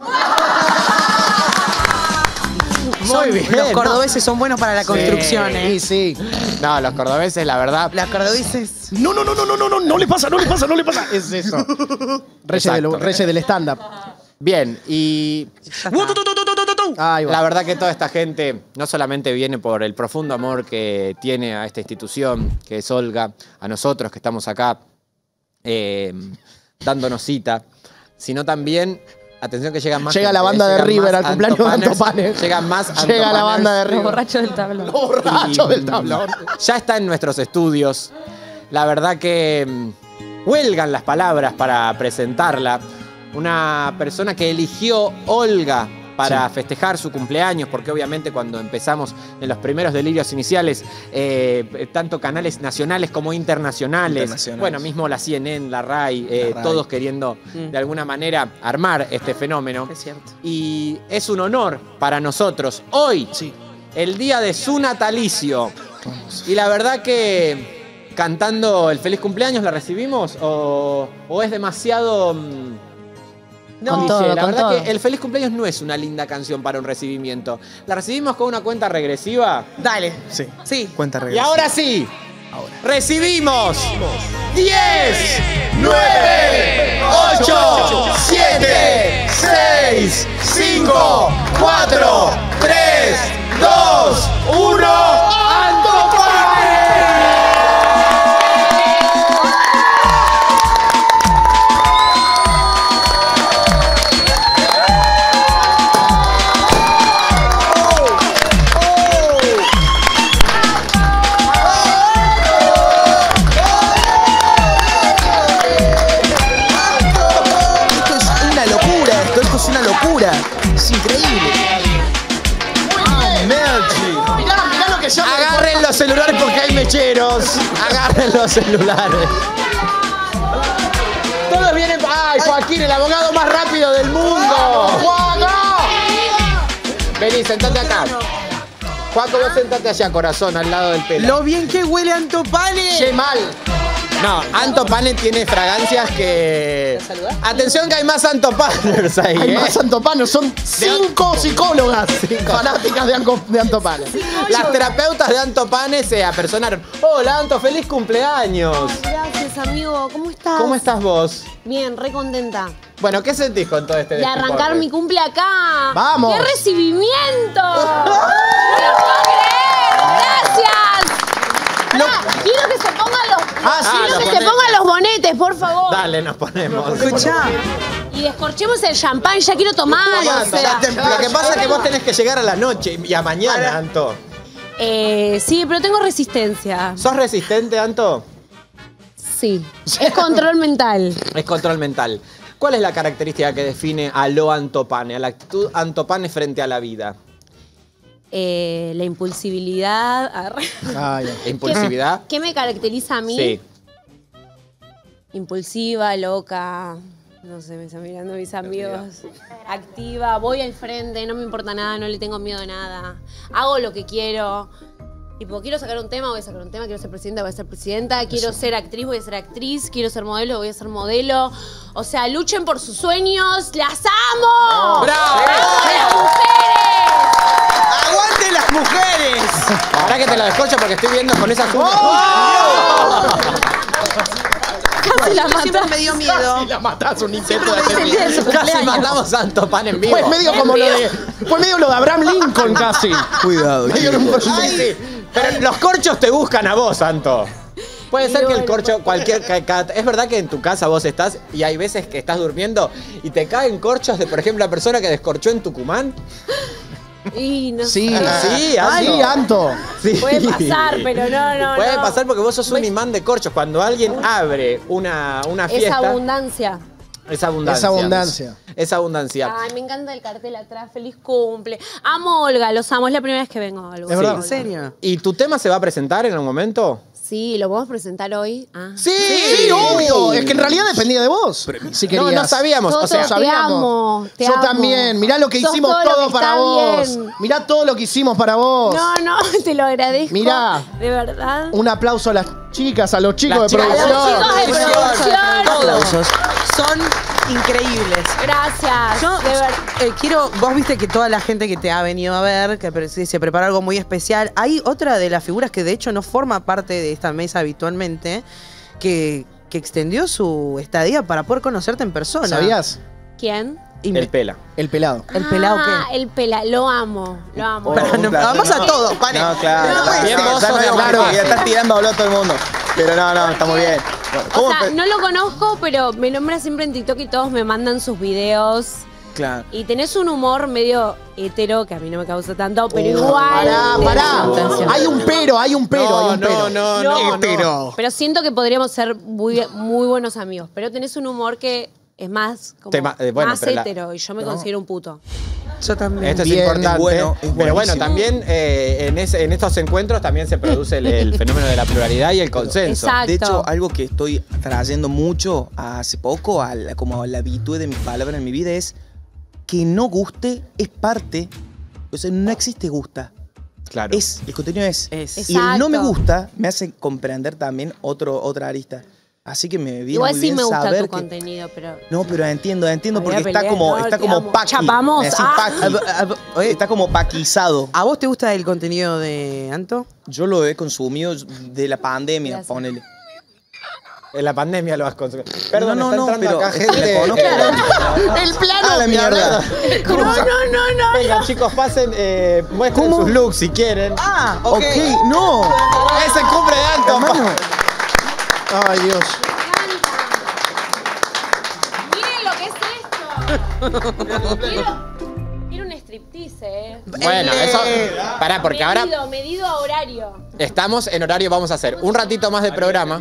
Son- bien, Los ¿no? cordobeses son buenos para la construcción, ¿eh? Sí, sí. No, los cordobeses, la verdad. Los cordobeses. No, no, no, no, no, no, no, no le pasa, no le pasa, no le pasa. Es eso. Reyes del, Exacto. Reyes del stand-up. Bien, y Ahí va. la verdad que toda esta gente no solamente viene por el profundo amor que tiene a esta institución, que es Olga, a nosotros que estamos acá eh, dándonos cita, sino también, atención que llegan más... Llega la gente, banda de llegan River más al cumpleaños de Antopaners, Antopanes. Llegan más Llega la Antopaners. banda de Los River. borrachos del tablón. Los borrachos Y, del tablón. Ya está en nuestros estudios. La verdad que mm, huelgan las palabras para presentarla. Una persona que eligió Olga para Sí. festejar su cumpleaños, porque obviamente cuando empezamos en los primeros delirios iniciales, eh, tanto canales nacionales como internacionales, Internacionales. bueno, mismo la C N N, la RAI, eh, La RAI. todos queriendo Mm. de alguna manera armar este fenómeno. Es cierto. Y es un honor para nosotros hoy, Sí. el día de su natalicio. Y la verdad que cantando el feliz cumpleaños la recibimos o, o es demasiado... mm, No, Con cliché? todo, La con verdad todo. que el feliz cumpleaños no es una linda canción para un recibimiento. La recibimos con una cuenta regresiva. Dale. Sí. Sí. Cuenta Y regresiva. ahora sí, recibimos diez, nueve, ocho, siete, seis, cinco, cuatro, tres, dos, uno, ¡Antopanes! Esto es una locura, esto, esto es una locura. Es increíble. Ah, Melchi. Mirá, mirá lo que yo me- Agarren los celulares porque hay mecheros. Agarren los celulares. Todos vienen. ¡Ay, Joaquín, el abogado más rápido del mundo! ¡Juaco! Vení, sentate acá. Juaco, vos sentate allá, corazón, al lado del pelo. Lo bien que huele Antopane. Che, mal. No, Antopane tiene fragancias que. Atención que hay más Antopaners ahí, Hay ¿eh? más Antopanos, son cinco psicólogas fanáticas de, Anco- de Antopanes. Las terapeutas de Antopane se apersonaron. Hola, Anto, feliz cumpleaños. Gracias, amigo. ¿Cómo estás? ¿Cómo estás vos? Bien, re contenta. Bueno, ¿qué sentís con todo este De arrancar despiporre? mi cumple acá. ¡Vamos! ¡Qué recibimiento! ¡No lo puedo creer! ¡Gracias! Pará, quiero que se pongan los, Ah, sí, quiero los que se bonetes. pongan los bonetes, por favor. Dale, nos ponemos. Escuchá. Y descorchemos el champán, ya quiero tomar. Tomá, o sea. ya te- lo que pasa es que vos tenés que llegar a la noche y a mañana, Anto. Eh, sí, pero tengo resistencia. ¿Sos resistente, Anto? Sí. Es control mental. Es control mental. ¿Cuál es la característica que define a lo Antopane, a la actitud Antopane frente a la vida? Eh, la impulsibilidad. Arre. Ay, ¿La impulsividad? ¿Qué me caracteriza a mí? Sí. Impulsiva, loca. No sé, me están mirando mis amigos. Activa, voy al frente, no me importa nada, no le tengo miedo a nada. Hago lo que quiero. Tipo, quiero sacar un tema, voy a sacar un tema. Quiero ser presidenta, voy a ser presidenta. Quiero ser actriz, voy a ser actriz. Quiero ser modelo, voy a ser modelo. O sea, luchen por sus sueños. ¡Las amo! ¡Bravo! ¡Amo a las mujeres! ¡Aguante las mujeres! Ahora que te lo descocho porque estoy viendo con esas uñas. Casi la mato. Pero siempre me dio miedo. Casi la matás un intento de el día de su Casi cumpleaños. matamos a Santo Pan en vivo. Fue medio como lo de. Fue medio lo de Abraham Lincoln casi. Cuidado, Medio chicos. un- Ay, sí. Pero los corchos te buscan a vos, Santo. Puede Y ser que el bueno, corcho, cualquier. ca- ca- Es verdad que en tu casa vos estás y hay veces que estás durmiendo y te caen corchos de, por ejemplo, la persona que descorchó en Tucumán. Y no Sí, sé. Sí, Anto. sí, Anto. Sí. Puede pasar, pero no, no, Puede no. pasar porque vos sos un imán de corchos. Cuando alguien abre una, una Es fiesta. abundancia. Es abundancia. Es abundancia. Es abundancia. Ay, me encanta el cartel atrás. Feliz cumple. Amo a Olga, los amo. Es la primera vez que vengo a algo. Es verdad. ¿En serio? ¿Y tu tema se va a presentar en algún momento? Sí, ¿lo podemos presentar hoy? Ah. Sí, Sí, obvio. Es que en realidad dependía de vos. Si querías. No, no sabíamos. Toto, O sea, te sabíamos. amo. Te Yo amo. también. Mirá lo que Sos hicimos todo lo todo que para está vos. bien. Mirá todo lo que hicimos para vos. No, no, te lo agradezco. Mirá. De verdad. Un aplauso a las chicas, a los chicos Las de chicas. producción. A los chicos de producción. Aplausos. Son increíbles. Gracias. Yo de verdad. eh, quiero, vos viste que toda la gente que te ha venido a ver, que pre- se prepara algo muy especial. Hay otra de las figuras que de hecho no forma parte de esta mesa habitualmente, que, que extendió su estadía para poder conocerte en persona. ¿Sabías? ¿Quién? Y me- El pela. El pelado. ¿El pelado Ah, qué? el pela. Lo amo. Lo amo. Pero no, vamos a todo, pane. No, claro. No, claro. bien, vos Ya sos no de hay claro. marca, ya estás tirando a hablar a todo el mundo. Pero no, no, está muy bien. Bueno, ¿cómo O sea, pe- no lo conozco, pero me nombra siempre en TikTok y todos me mandan sus videos. Claro. Y tenés un humor medio hetero, que a mí no me causa tanto, pero Uh, igual. Pará, tenés pará. su intención. Hay un pero, hay un pero, No, hay un no, pero. no, No, no, Pero. Pero siento que podríamos ser muy, muy buenos amigos. Pero tenés un humor que es más, como, Te ma- eh, bueno, más pero la- hetero. Y yo me No. considero un puto. Yo también. Esto es Bien, importante. es bueno, es pero bueno, buenísimo. también eh, en, ese- en estos encuentros también se produce el, el fenómeno de la pluralidad y el consenso. Exacto. De hecho, algo que estoy trayendo mucho hace poco, a la- como a la habitud de mis palabras en mi vida, es que no guste es parte. O sea, no existe gusta. Claro. Es, el contenido es. Es. Y el no me Exacto. gusta me hace comprender también otro, otra arista. Así que me viene Igual muy sí bien me gusta saber tu que... contenido, pero. No, pero entiendo, entiendo, Voy a porque está pelear, como, no, está te como amo. paqui. Chapamos, Así, ah. paqui. Oye, Está como paquizado. ¿A vos te gusta el contenido de Anto? Yo lo he consumido de la pandemia, Gracias. ponele. En la pandemia lo has conseguido. Perdón, No, no, está no, entrando pero acá es que gente. la conozco. El plano. ¡A la mierda! No, no, no, no. Venga, chicos, pasen, eh, muestren sus looks si quieren. Ah, Ok, no. Es el cumple de Anto. Hermano, Ay, Dios. Miren lo que es esto. Quiero, quiero un striptease, eh. Bueno, eso. Pará, porque ahora Medido, medido a horario. estamos en horario, vamos a hacer un ratito más de programa.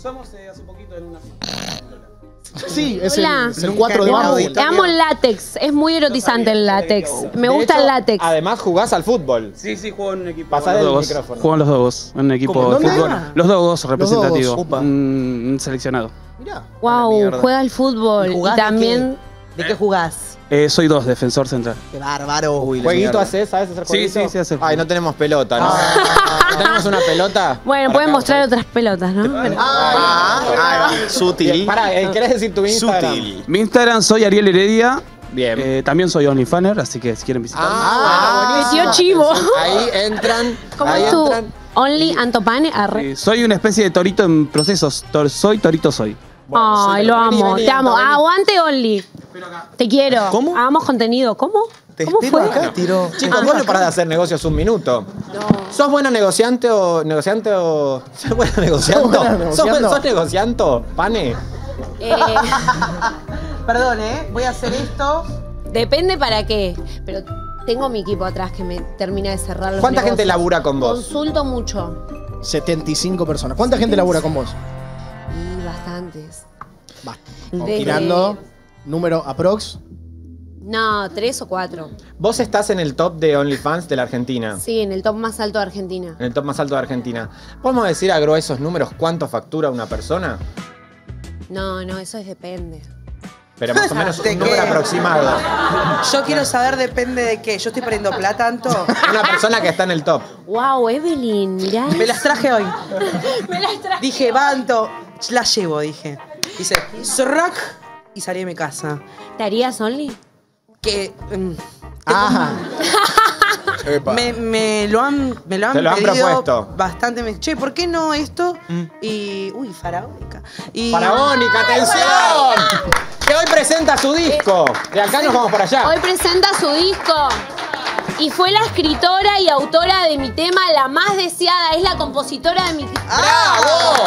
Sí, es Hola. el, es el cuatro de Nunca abajo. vi Te amo el látex. Es muy erotizante el látex. Me De gusta hecho, el látex. Además jugás al fútbol. Sí, sí, juego en un equipo. Pasá Los del Dogos. micrófono. Juegan los Dogos, en un equipo ¿Cómo? de ¿Dónde? fútbol. Los Dogos, representativo. Dogos, upa. Un, un seleccionado. Mirá. Wow, mierda. juega al fútbol. Y ¿Jugás de también. ¿De qué jugás? Eh, soy dos, defensor central. ¡Qué bárbaro! Uy, la ¿Jueguito mierda. haces? ¿Sabes hacer Sí, jueguito? sí, sí, hacer Ay, juego. no tenemos pelota, ¿no? ¿No tenemos una pelota? Bueno, Para pueden acá, mostrar otras pelotas, ¿no? Pero- Ah, ah, sutil. Pará, eh, ¿querés decir tu Instagram? Sutil. Mi Instagram soy Ariel Heredia. Bien. Eh, también soy OnlyFanner, así que si quieren visitarme. Ah, Metió chivo. Ahí entran. ¿Cómo ahí es tu entran. Only Antopane? Arre. Eh, soy una especie de torito en procesos. Tor- soy torito soy. Ay, lo Vení, amo. vení, Te amo. vení. Aguante Only. Te quiero. ¿Cómo? Hagamos contenido. ¿Cómo? Te ¿Cómo espero fue? acá, tiro. Chicos, vos no parás de hacer negocios un minuto. No. ¿Sos buena negociante o negociante o. ¿Sos buena negociando? ¿Sos buena ¿Sos, negociando? buen- sos negociando, pane? Eh, Perdón, ¿eh? Voy a hacer esto. depende para qué. Pero tengo mi equipo atrás que me termina de cerrar los ¿Cuánta gente negocios. labura con vos? Consulto mucho. setenta y cinco personas. ¿Cuánta gente labura con vos? Y bastantes. Va. Desde- Tirando número aprox. No, tres o cuatro. Vos estás en el top de OnlyFans de la Argentina. Sí, en el top más alto de Argentina. En el top más alto de Argentina. ¿Podemos decir a gruesos números cuánto factura una persona? No, no, eso es depende. Pero más o menos ¿De un número qué? aproximado. Yo quiero saber, depende de qué. Yo estoy poniendo plata, Anto. Una persona que está en el top. Wow, Evelyn, mirá. Me las traje hoy. Me las traje. Dije, va, Anto. Las llevo, dije. Dice, Zorrak. Y salí de mi casa. ¿Te harías Only? Que. mm, Ajá. Me, me lo han, me lo han, Te lo han pedido propuesto. bastante. Me- Che, ¿por qué no esto? Y. Uy, faraónica. Y, Faraónica, atención. Que hoy presenta su disco. De acá nos vamos para allá. Hoy presenta su disco. Y fue la escritora y autora de mi tema La Más Deseada. Es la compositora de mi tema. ¡Bravo!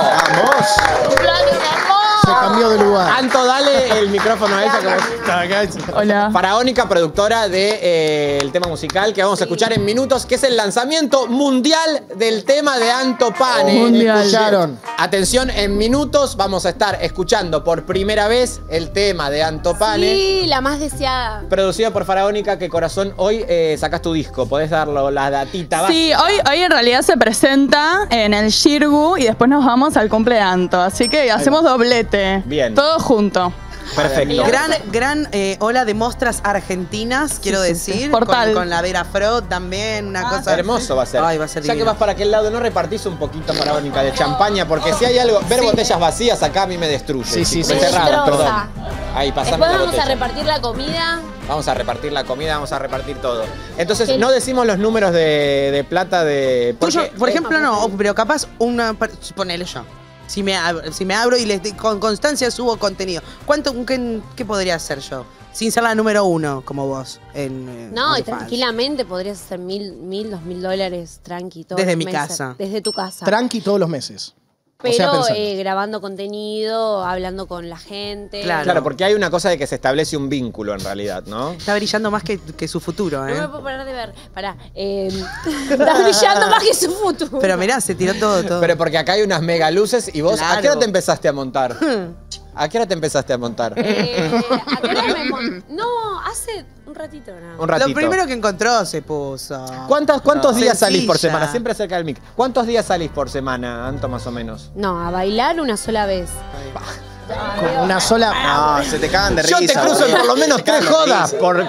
¡Vamos! Se cambió de lugar. Anto, dale el micrófono a ella. Que Hola. Faraónica, productora del de, eh, tema musical que vamos a escuchar en minutos, que es el lanzamiento mundial del tema de Anto Pane. Mundial. Escucharon. Atención, en minutos vamos a estar escuchando por primera vez el tema de Anto Pane. Sí, La Más Deseada. Producido por Faraónica, que corazón, hoy eh, sacás tu disco. Podés darlo la datita. Sí, hoy, hoy en realidad se presenta en el Shirgu y después nos vamos al cumple de Anto. Así que hacemos doblete. Bien. Todo junto. Perfecto. Gran, gran eh, ola de mostras argentinas, quiero Sí, sí, decir. sí. Portal. Con, con la Vera Fro también, una cosa. Hermoso va a ser. Ay, va a ser Ya que divino. vas para aquel lado, ¿no repartís un poquito, Faraónica, de champaña? Porque si hay algo, ver Sí. botellas vacías acá a mí me destruye. Sí, sí, Me sí. Me cerraron, destroza. perdón. Ahí, pasame Después la vamos botella. a repartir la comida. Vamos a repartir la comida, vamos a repartir todo. Entonces, ¿Qué? no decimos los números de, de plata de... Tuyo, porque- por ejemplo, no, pero capaz una. Ponele yo. Si me abro, si me abro y les, con constancia subo contenido. ¿Cuánto, qué, qué podría hacer yo? Sin ser la número uno, como vos. En, eh, No, y OnlyFans. tranquilamente podrías hacer mil, mil, dos mil dólares tranqui. todos Desde los mi meses. casa. Desde tu casa. Tranqui todos los meses. Pero o sea, pensando. eh, grabando contenido, hablando con la gente. Claro. porque hay una cosa de que se establece un vínculo en realidad, ¿no? Está brillando más que, que su futuro, No ¿eh? me puedo parar de ver. Pará. Eh, estás brillando más que su futuro. Pero mirá, se tiró todo, todo. Pero porque acá hay unas mega luces y vos, ¿a Claro. qué hora te empezaste a montar? ¿A qué hora te empezaste a montar? Eh, ¿a qué hora me mon- No, hace un ratito nada. Un ratito. Lo primero que encontró se puso. ¿Cuántas, ¿Cuántos No. días salís por Sencilla. semana? Siempre cerca del mic. ¿Cuántos días salís por semana, Anto, más o menos? No, a bailar una sola vez. Con una sola. No, se te cagan de Yo risa. te cruzo boludo. por lo menos Te cagan tres de jodas. risa. Por...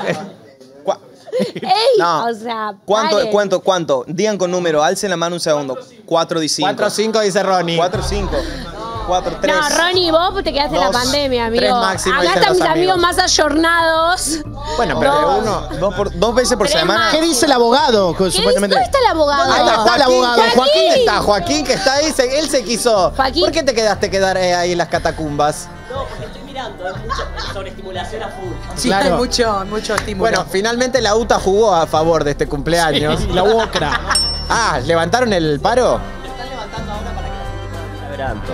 ¡Ey! No. O sea, ¿Cuánto, paren. cuánto, cuánto? Digan con número, alcen la mano un segundo. Cuatro y cinco. cuatro cinco dice Ronnie. Cuatro, cinco. Cuatro, tres. No, Ronnie, vos te quedaste en la Dos, pandemia, amigo. tres máximo, Acá dicen están los mis amigos amigos. más ayornados. Bueno, pero Dos. uno... Dos, por- dos veces por Tres semana. más. ¿Qué dice el abogado? ¿Qué Supuestamente. ¿Dónde está el abogado? Ahí está, está el Joaquín, abogado. Joaquín Joaquín. está, Joaquín que está ahí, se- él se quiso. Joaquín. ¿Por qué te quedaste quedar eh, ahí en las catacumbas? No, porque estoy mirando, es mucho sobreestimulación a full. Sí, Claro. hay mucho, mucho estímulo. Bueno, finalmente la U T A jugó a favor de este cumpleaños. La UOCRA. Ah, ¿levantaron el paro? Lo están levantando ahora para que la gente pueda venir a ver a Anto.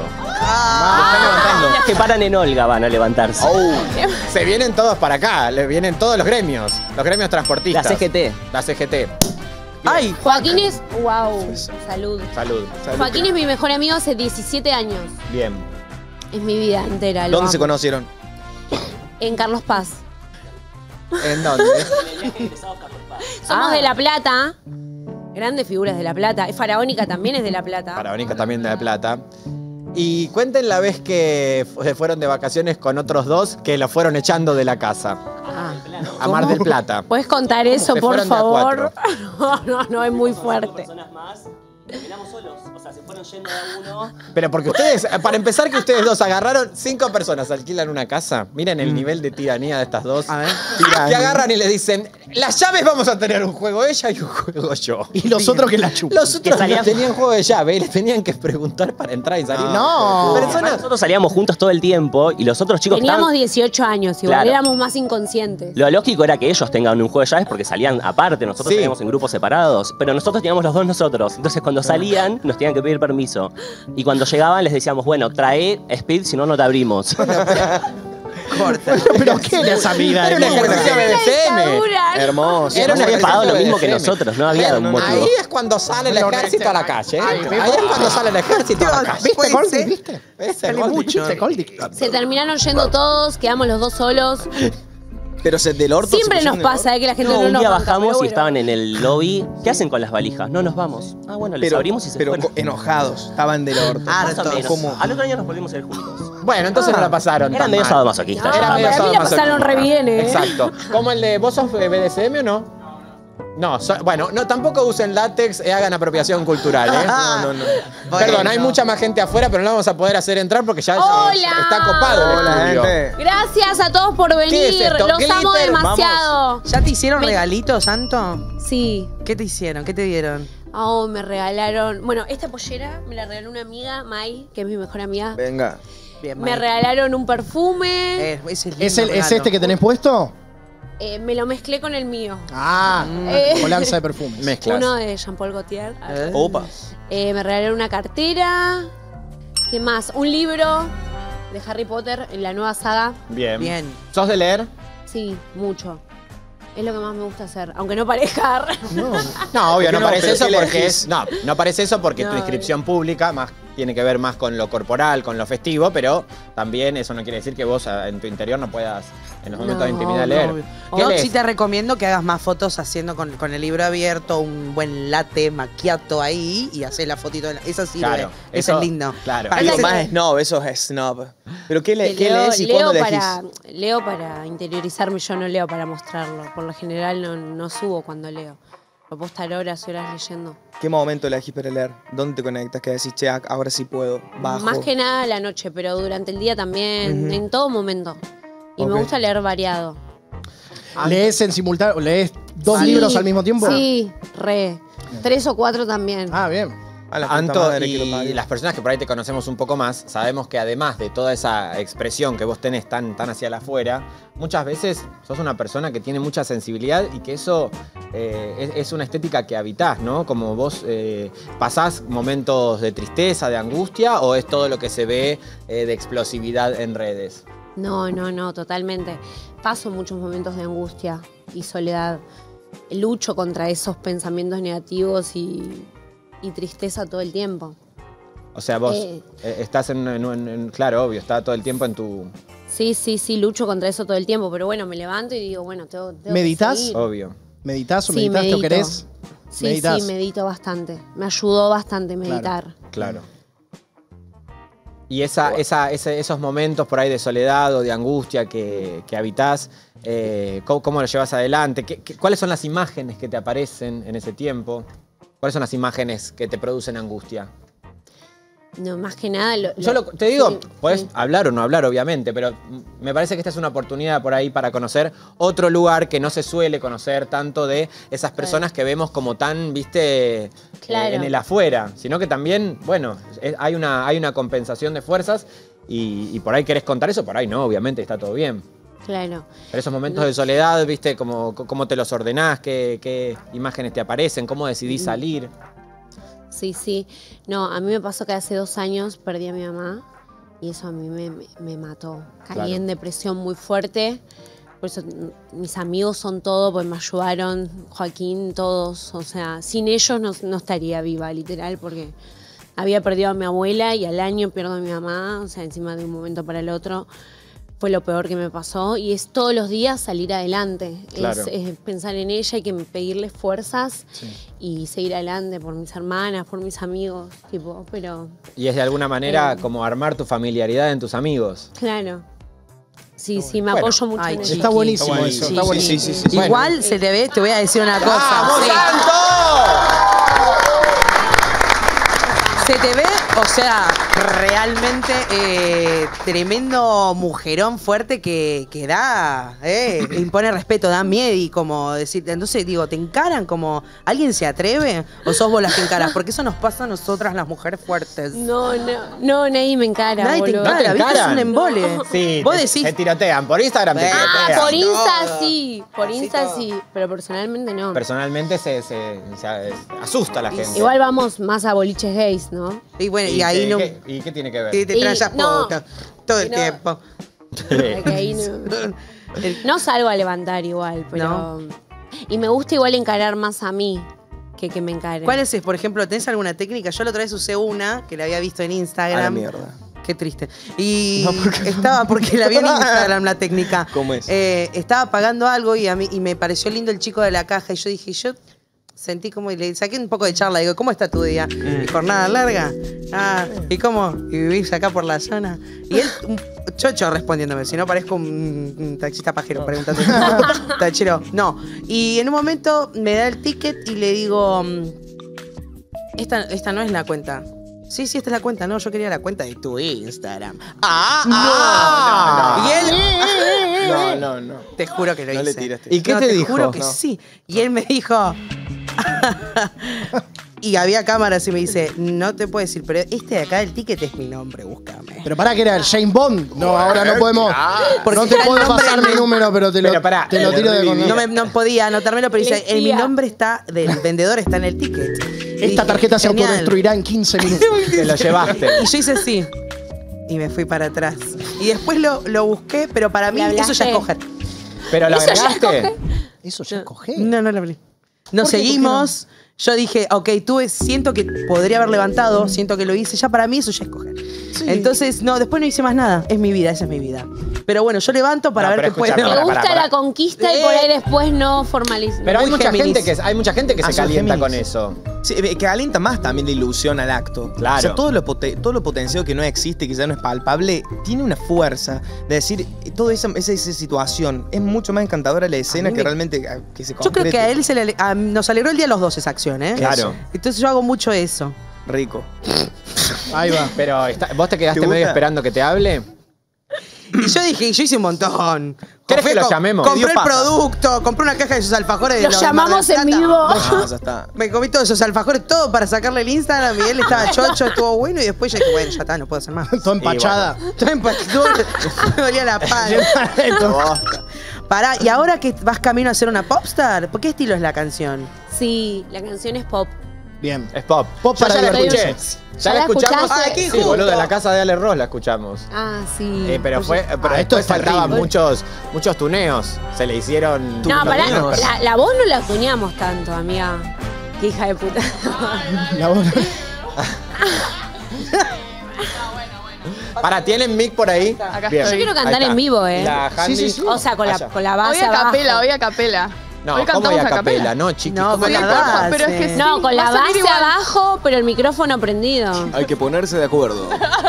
Ah, Las que paran en Olga van a levantarse. Oh, se vienen todos para acá, le vienen todos los gremios, los gremios La transportistas. C G T. La C G T. ¡Ay! Joaquín es. ¡Wow! Salud. Salud. Joaquín es mi mejor amigo hace diecisiete años. Bien. Es mi vida entera. lo ¿Dónde se amo. conocieron? En Carlos Paz. ¿En dónde? Somos Ah. de La Plata. Grandes figuras de La Plata. Faraónica también es de La Plata. Faraónica también de La Plata. Y cuenten la vez que fu- se fueron de vacaciones con otros dos que lo fueron echando de la casa. Ah. A Mar del Plata. ¿Puedes contar eso, Se por fueron de a favor? No, no, no, es muy fuerte. Personas más. Terminamos solos. O sea, se fueron yendo de a uno. Pero porque ustedes, para empezar que ustedes dos agarraron cinco personas, alquilan una casa. Miren el nivel de tiranía de estas dos. A ver. Que agarran y le dicen, las llaves vamos a tener un juego ella y un juego yo. Y los otros que la chupan. Los otros salían- no tenían juego de llave y les tenían que preguntar para entrar y salir. No. Personas. Nosotros salíamos juntos todo el tiempo y los otros chicos Teníamos estaban... dieciocho años, igual Claro. éramos más inconscientes. Lo lógico era que ellos tengan un juego de llaves porque salían aparte, nosotros Sí. salíamos en grupos separados, pero nosotros teníamos los dos nosotros. Entonces cuando salían nos tenían que pedir permiso. Y cuando llegaban les decíamos, bueno, trae Speed, si no, no te abrimos. Corta. ¿Pero qué era esa vida? Era un ejercicio B D S M. Hermoso. Era Era un había pagado lo ejercicio mismo que B D S M. nosotros, no había un motivo. Ahí es cuando sale el ejército a la calle. ¿eh? Ahí es cuando sale el ejército a la calle. ¿Viste, Puede Goldie? ser. ¿Viste? Ese Sale Goldie. mucho. ¿Viste, Goldie? Se terminaron yendo todos, quedamos los dos solos. Pero se del orto. Siempre se nos pusieron pasa, eh, que la gente No, no, un nos día banca, bajamos pero y bueno. estaban en el lobby. ¿Qué hacen con las valijas? No nos vamos. Ah, bueno, les Pero, abrimos y se pero fueron. co- enojados. Estaban del orto. Más o menos. ¿Cómo? Al otro día nos volvimos a ir juntos. Bueno, entonces no la pasaron. Eran tan medio mal. sadomasoquistas. Era Ah, medio para mí la sadomasoquista. pasaron re bien, ¿eh? Exacto. ¿Cómo el de vos sos B D S M o no? No, so- bueno, no, tampoco usen látex y hagan apropiación cultural, ¿eh? No, no, no. Perdón, hay mucha más gente afuera, pero no vamos a poder hacer entrar porque ya Hola. ya está copado el Hola, estudio. gente. Gracias a todos por venir. ¿Qué es esto? Los amo Glitter, demasiado. ¿Ya te hicieron Me- regalitos, Santo? Sí. ¿Qué ¿Qué te hicieron? ¿Qué te dieron? Oh, me regalaron. Bueno, esta pollera me la regaló una amiga, Mai, que es mi mejor amiga. Venga. Bien, Me regalaron un perfume. Eh, ese es, ¿Es, lindo el, ¿Es regalo. este que tenés puesto? Eh, me lo mezclé con el mío. Ah, Eh. balanza de perfumes. Mezclas. Uno de Jean-Paul Gaultier. Eh. Opa. Eh, me regalaron una cartera. ¿Qué más? Un libro de Harry Potter en la nueva saga. Bien. Bien. ¿Sos de leer? Sí, mucho. Es lo que más me gusta hacer, aunque no parezca. No, No, obvio, ¿Por qué no no? parece ¿Pero eso qué porque elegís? es. No, no parece eso porque No, tu inscripción pública más tiene que ver más con lo corporal, con lo festivo, pero también eso no quiere decir que vos a- en tu interior no puedas en los momentos No, de intimidad no, leer. obvio. ¿Qué Yo lees? sí te recomiendo que hagas más fotos haciendo con, con el libro abierto, un buen latte macchiato ahí y haces la fotito. De la, eso sirve. Claro, Eso, eso- es lindo. claro. Para Algo que- más snob, eso es snob. ¿Pero qué, le, Que qué leo, lees y leo cuándo elegís? para, leo para interiorizarme, yo no leo para mostrarlo. Por lo general no, no subo cuando leo. Me puedo estar horas y horas leyendo. ¿Qué momento elegís para leer? ¿Dónde te conectas? Que decís, che, ahora sí puedo, bajo. Más que nada a la noche, pero durante el día también, Ujú. en todo momento. Y Ok. me gusta leer variado. ¿Lees en simultáneo? ¿Lees dos Sí, libros al mismo tiempo? Sí, re. Tres o cuatro también. Ah, bien. A la puta Anto, madre que lo y parió. las personas que por ahí te conocemos un poco más, sabemos que además de toda esa expresión que vos tenés tan, tan hacia la afuera, muchas veces sos una persona que tiene mucha sensibilidad y que eso eh, es, es una estética que habitás, ¿no? Como vos eh, pasás momentos de tristeza, de angustia, o es todo lo que se ve eh, de explosividad en redes. No, no, no, totalmente. Paso muchos momentos de angustia y soledad. Lucho contra esos pensamientos negativos y, y tristeza todo el tiempo. O sea, vos Eh. eh, estás en, en- en- en- claro, obvio, está todo el tiempo en tu... Sí, sí, sí, lucho contra eso todo el tiempo, pero bueno, me levanto y digo, bueno, tengo, tengo ¿Meditas? que seguir. Obvio. ¿Meditas o Sí, meditas? ¿Te medito. querés? Sí, ¿Meditas? sí, medito bastante. Me ayudó bastante meditar. Claro. Y esa, esa, ese- esos momentos por ahí de soledad o de angustia que, que habitás, eh, ¿cómo, cómo lo llevas adelante? ¿Qué, qué- cuáles son las imágenes que te aparecen en ese tiempo? ¿Cuáles son las imágenes que te producen angustia? No, más que nada. Lo, Yo lo- lo- te digo, sí, podés sí. hablar o no hablar, obviamente, pero me parece que esta es una oportunidad por ahí para conocer otro lugar que no se suele conocer tanto de esas personas que vemos como tan, viste, eh, Claro. en el afuera, sino que también, bueno, es- hay, una, hay una compensación de fuerzas y, y por ahí querés contar eso, por ahí no, obviamente, está todo bien. Claro. Pero esos momentos No. de soledad, viste, cómo, cómo te los ordenás, qué, qué imágenes te aparecen, cómo decidís salir. Sí, sí. No, a mí me pasó que hace dos años perdí a mi mamá y eso a mí me, me- me mató. Caí Claro. en depresión muy fuerte. Por eso mm, mis amigos son todo, pues me ayudaron, Joaquín, todos. O sea, sin ellos no, no estaría viva, literal, porque había perdido a mi abuela y al año pierdo a mi mamá, o sea, encima de un momento para el otro. Fue lo peor que me pasó y es todos los días salir adelante. Claro. Es, es pensar en ella y que pedirle fuerzas y seguir adelante por mis hermanas, por mis amigos, tipo, pero Y es de alguna manera Eh. como armar tu familiaridad en tus amigos. claro. Sí, sí, me Bueno. apoyo mucho Ay, en chiqui. eso. Está buenísimo Está eso. buenísimo. Está Sí, buenísimo. sí, sí, sí. Igual se te ve, te voy a decir una cosa. ¡Vamos, Sí. Santo! Se te ve, o sea, realmente eh, tremendo mujerón fuerte que, que da, eh, impone respeto, da miedo y como decir, entonces digo, ¿te encaran como alguien se atreve o sos vos las que encaras? Porque eso nos pasa a nosotras las mujeres fuertes. No, no, no, nadie me encara, Nadie te boludo. encara, ¿No te ¿viste? Es encaran? un embole. Sí, Vos te, decís, te tirotean. Por Instagram te Ah, Ah, tirotean. por Insta todo. sí, por Así Insta todo. sí, pero personalmente no. Personalmente se, se- se asusta a la gente. Igual vamos más a boliches gays, ¿no? y bueno, y, ¿Y, ahí qué, no. qué- ¿Y qué tiene que ver? Y te Y trayas no, puta todo el no. tiempo. Porque ahí no, no salgo a levantar igual, pero... Y me gusta igual encarar más a mí que que me encaren. ¿Cuál es, por ejemplo, tenés alguna técnica? Yo la otra vez usé una que la había visto en A la Instagram. mierda. Qué triste. Y estaba, porque la vi en Instagram la técnica. ¿Cómo es? Eh, estaba pagando algo y, a mí, y me pareció lindo el chico de la caja. Y yo dije, yo sentí como, y le saqué un poco de charla. Digo, ¿cómo está tu día? ¿Y jornada larga? Ah, ¿y cómo? ¿Y vivís acá por la zona? Y él, un chocho respondiéndome, si no parezco un, un taxista pajero preguntando. Tachero. No. Y en un momento me da el ticket y le digo, mm, esta, esta no es la cuenta. Sí, sí, esta es la cuenta. No, yo quería la cuenta de tu Instagram. ¡Ah! ah. Y él... No, no, no. Te juro que lo No le hice. tiraste. ¿Y qué No, te te dijo? juro que No. sí. Y él me dijo, Y había cámaras y me dice, no te puedo decir, pero este de acá, el ticket es mi nombre, búscame. Pero pará, que era el James Bond. No, ahora no podemos. Porque No te era el puedo nombre pasar de- mi número, pero te lo, Pero pará, te lo tiro de con. No, me, no podía anotármelo, pero dice, Elegía. en mi nombre está, del vendedor está en el ticket. Y Esta dije, tarjeta se genial. autodestruirá en quince minutos. Te lo llevaste. Y yo hice así. Y me fui para atrás. Y después lo, lo busqué, pero para mí ¿Le eso ya es hablaste? coger. ¿Pero lo Eso ya agregaste? Eso ya coge. No, no lo hablé. Nos ¿Por qué? seguimos. Yo dije, ok, tuve, siento que podría haber levantado, siento que lo hice. Ya para mí eso ya es coger. Entonces, no, después no hice más nada. Es mi vida, esa es mi vida. Pero bueno, yo levanto para No, ver pero qué puedo. escúchame, Me Pará, gusta pará, pará. la conquista y por ahí después no formaliza. Pero hay Muy mucha, Géminis. gente que, hay mucha gente que Ah, se son calienta Géminis. con eso. Sí, eh, que alienta más también la ilusión al acto. Claro. O sea, todo lo, pote- todo lo potenciado que no existe, que ya no es palpable, tiene una fuerza de decir, eh, toda esa, esa, esa situación, es mucho más encantadora la escena mí que me- realmente ah, que se Yo creo que a él se le ale- a- nos alegró el día a los dos esa acción, ¿eh? Claro. Entonces yo hago mucho eso. Rico. Ahí va. Pero está- vos te quedaste ¿Te medio gusta? esperando que te hable. Y yo dije, yo hice un montón. ¿Querés que lo co- llamemos? Compré Dio el paja. producto, compré una caja de esos alfajores de Lo los de Mar del llamamos en Plata. vivo. No, ya está. Me comí todos esos alfajores, todo para sacarle el Instagram. Y él estaba chocho, estuvo bueno. Y después yo dije, bueno, ya está, no puedo hacer más. Toda empachada. Todo empachado, me dolía la pala. Pará, ¿y ahora que vas camino a ser una popstar? ¿Por qué estilo es la canción? Sí, la canción es pop. Bien. Es pop. Pop Yo para ya la escuché. divertirse. Ya ¿Ya la la escuchamos. escuchaste? Aquí Sí, juntos. boludo, en la casa de Ale Ross la escuchamos. Ah, sí. Eh, pero Oye. fue, pero Ah, esto después es faltaban terrible. muchos, muchos tuneos. Se le hicieron. No, pará, tuneos. la, la voz no la tuneamos tanto, amiga. Qué hija de puta. La voz- Pará, ¿tienen mic por ahí? Acá Bien. Yo quiero Ahí cantar está. en vivo, ¿eh? La Handy. Sí, sí, sí. O sea, con la, Vaya. con la Hoy base a abajo. capela, hoy a capela. No, hoy ¿cómo cantamos a a capela? capela. No, chiqui. No, ¿cómo con a la capela? base. Pero es que sí, No, con va la a salir base igual. abajo, pero el micrófono prendido. Hay que ponerse de acuerdo.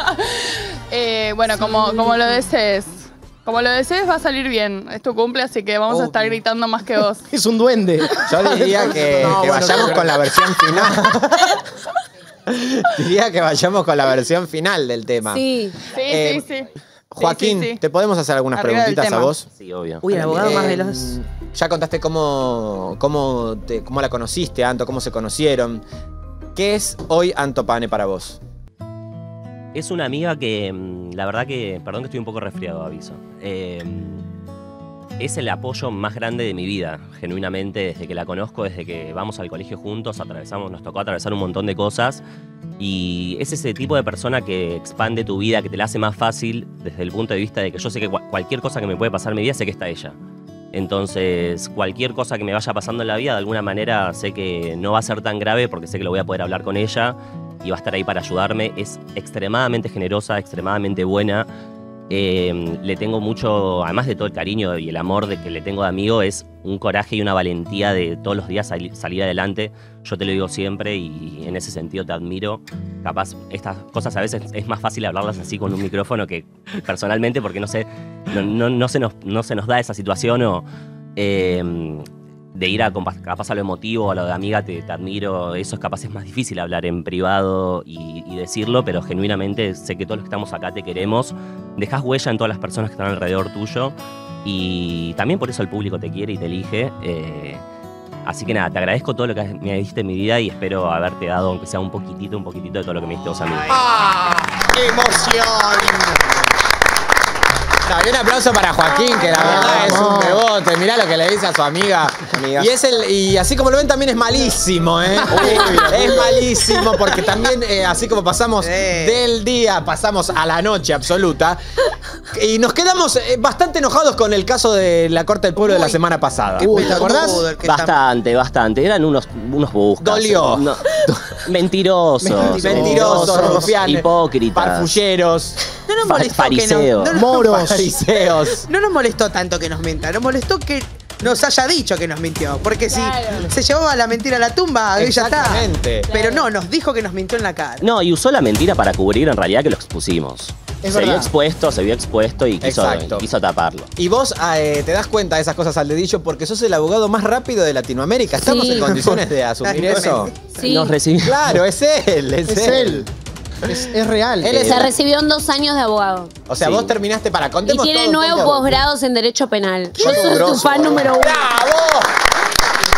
Eh, bueno, como, como lo desees. Como lo desees va a salir bien. Es tu cumple, así que vamos a estar gritando más que vos. Es un duende. Yo diría que, No, que bueno, vayamos no. con la versión final. Diría que vayamos con la versión final del tema. Sí. Sí, Eh, sí, sí. Joaquín, Sí, sí, sí. ¿te podemos hacer algunas Arriba del preguntitas a tema. vos? Sí, obvio. Uy, el abogado más Eh, veloz. Ya contaste cómo, cómo, te- cómo la conociste, Anto, cómo se conocieron. ¿Qué es hoy Anto Pane para vos? Es una amiga que, mm, la verdad que, perdón que estoy un poco resfriado, aviso. Eh, es el apoyo más grande de mi vida, genuinamente, desde que la conozco, desde que vamos al colegio juntos, atravesamos, nos tocó atravesar un montón de cosas. Y es ese tipo de persona que expande tu vida, que te la hace más fácil desde el punto de vista de que yo sé que cua- cualquier cosa que me puede pasar en mi vida, sé que está ella. Entonces, cualquier cosa que me vaya pasando en la vida, de alguna manera sé que no va a ser tan grave porque sé que lo voy a poder hablar con ella y va a estar ahí para ayudarme. Es extremadamente generosa, extremadamente buena. Eh, le tengo mucho, además de todo el cariño y el amor de que le tengo de amigo, es un coraje y una valentía de todos los días sali- salir adelante. Yo te lo digo siempre y en ese sentido te admiro. Capaz estas cosas a veces es más fácil hablarlas así con un micrófono que personalmente porque no sé, no, no, no se, nos, no se nos da esa situación o eh, de ir a compa- capaz a lo emotivo, a lo de amiga, te, te admiro. Eso es capaz es más difícil hablar en privado y, y decirlo, pero genuinamente sé que todos los que estamos acá te queremos. Dejás huella en todas las personas que están alrededor tuyo y también por eso el público te quiere y te elige. Eh, así que nada, te agradezco todo lo que me diste en mi vida y espero haberte dado, aunque sea un poquitito, un poquitito de todo lo que me diste vos a mí. ¡Qué emoción! No, y un aplauso para Joaquín, que la verdad es un bebote. Mirá lo que le dice a su amiga. Y es el, y así como lo ven, también es malísimo, ¿eh? Es malísimo, porque también, eh, así como pasamos del día, pasamos a la noche absoluta. Y nos quedamos eh, bastante enojados con el caso de la Corte del Pueblo de la semana pasada. Uy, ¿te acordás? Bastante, bastante. Eran unos, unos buscas. Dolió. No, mentirosos. Mentirosos, rufianes, hipócritas. parfulleros, No nos Fa- molestó que no, fariseo. no, nos- Moros. fariseos. no nos molestó tanto que nos mienta, nos molestó que nos haya dicho que nos mintió. Porque si se llevaba la mentira a la tumba, ya está. Exactamente. Pero no, nos dijo que nos mintió en la cara. No, y usó la mentira para cubrir en realidad que lo expusimos. Es se vio verdad. expuesto, se vio expuesto y quiso, Exacto. quiso taparlo. Y vos eh, te das cuenta de esas cosas al dedillo porque sos el abogado más rápido de Latinoamérica. ¿Estamos Sí. en condiciones de asumir eso? Sí. Nos recibió. Claro, es él, es, Es él. Es, es real. Él es- Se recibió en dos años de abogado. O sea, Sí. vos terminaste para Y contemos tiene todo un nueve poco. posgrados en Derecho Penal. Yo soy tu grosso. fan número uno. ¡Bravo!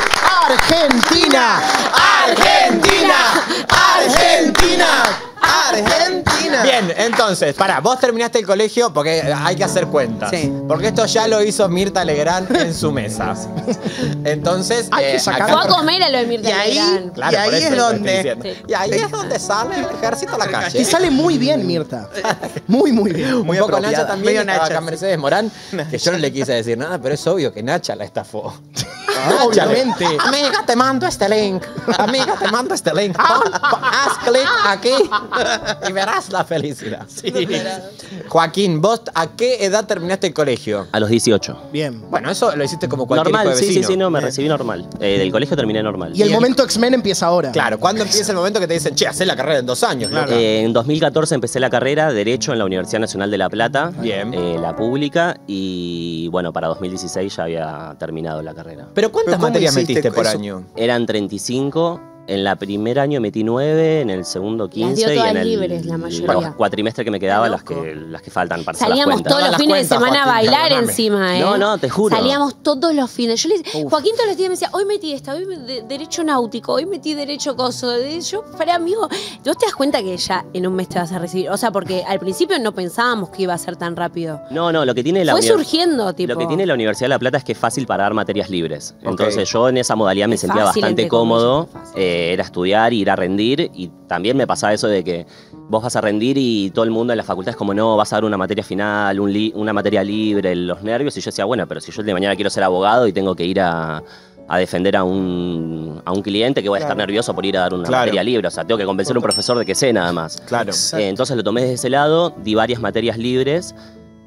Argentina, Argentina, Argentina, Argentina. Bien, entonces, pará, vos terminaste el colegio porque hay que hacer cuentas. Sí. Porque esto ya lo hizo Mirta Legrand en su mesa. Entonces, Hay que eh, sacar- acá- Fue a comer a lo de Mirta Y ahí- Legrand. Claro, Y ahí por eso es lo estoy donde- diciendo. Y ahí es donde sale el ejército a la calle. Y sale muy bien, Mirta. Muy, muy bien. Un poco apropiada. Nacha también, Medio estaba Nacha, acá sí. Mercedes Morán, que yo no le quise decir nada, pero es obvio que Nacha la estafó. Obviamente. Amiga, te mando este link. Amiga, te mando este link. Pon- pon- haz clic aquí y verás la felicidad. Joaquín, ¿vos a qué edad terminaste el colegio? A los dieciocho. Bien. Bueno, eso lo hiciste como cualquier Normal, hijo de sí, sí, vecino. sí, no, me recibí normal. Eh, del colegio terminé normal. Y el momento X-Men empieza ahora. Claro, ¿cuándo empieza el momento que te dicen, che, hacé la carrera en dos años? loca"? Eh, en dos mil catorce empecé la carrera Derecho en la Universidad Nacional de La Plata, Bien. eh, la pública, y bueno, para dos mil dieciséis ya había terminado la carrera. ¿Pero cuántas ¿Pero cómo materias hiciste metiste por eso? año? Eran treinta y cinco, en el primer año metí nueve, en el segundo quince dio y todas en el libres, la mayoría. los cuatrimestres que me quedaban, las loco. que, las que faltan para hacer las Salíamos cuentas. todos los las fines de cuentas, semana a Joaquín, bailar perdóname. encima, ¿eh? No, no, te juro. Salíamos todos los fines. Yo le decía, Joaquín todos los días me decía, hoy metí esta, hoy me- de- derecho náutico, hoy metí derecho coso. De- Yo, para amigo, vos te das cuenta que ya en un mes te vas a recibir. O sea, porque al principio no pensábamos que iba a ser tan rápido. No, no, lo que tiene la Fue univers- surgiendo, tipo. Lo que tiene la Universidad de La Plata es que es fácil para dar materias libres. Ok. Entonces yo en esa modalidad me Es sentía fácil, bastante entre comillas, cómodo. es fácil. Eh, era estudiar, ir a rendir. Y también me pasaba eso de que vos vas a rendir y todo el mundo en la facultad es como, no, vas a dar una materia final, un li- una materia libre, los nervios. Y yo decía, bueno, pero si yo el de mañana quiero ser abogado y tengo que ir a, a defender a un, a un cliente, que voy a estar nervioso por ir a dar una Claro. materia libre. O sea, tengo que convencer a un profesor de que sé nada más. Claro. Eh, entonces lo tomé desde ese lado, di varias materias libres.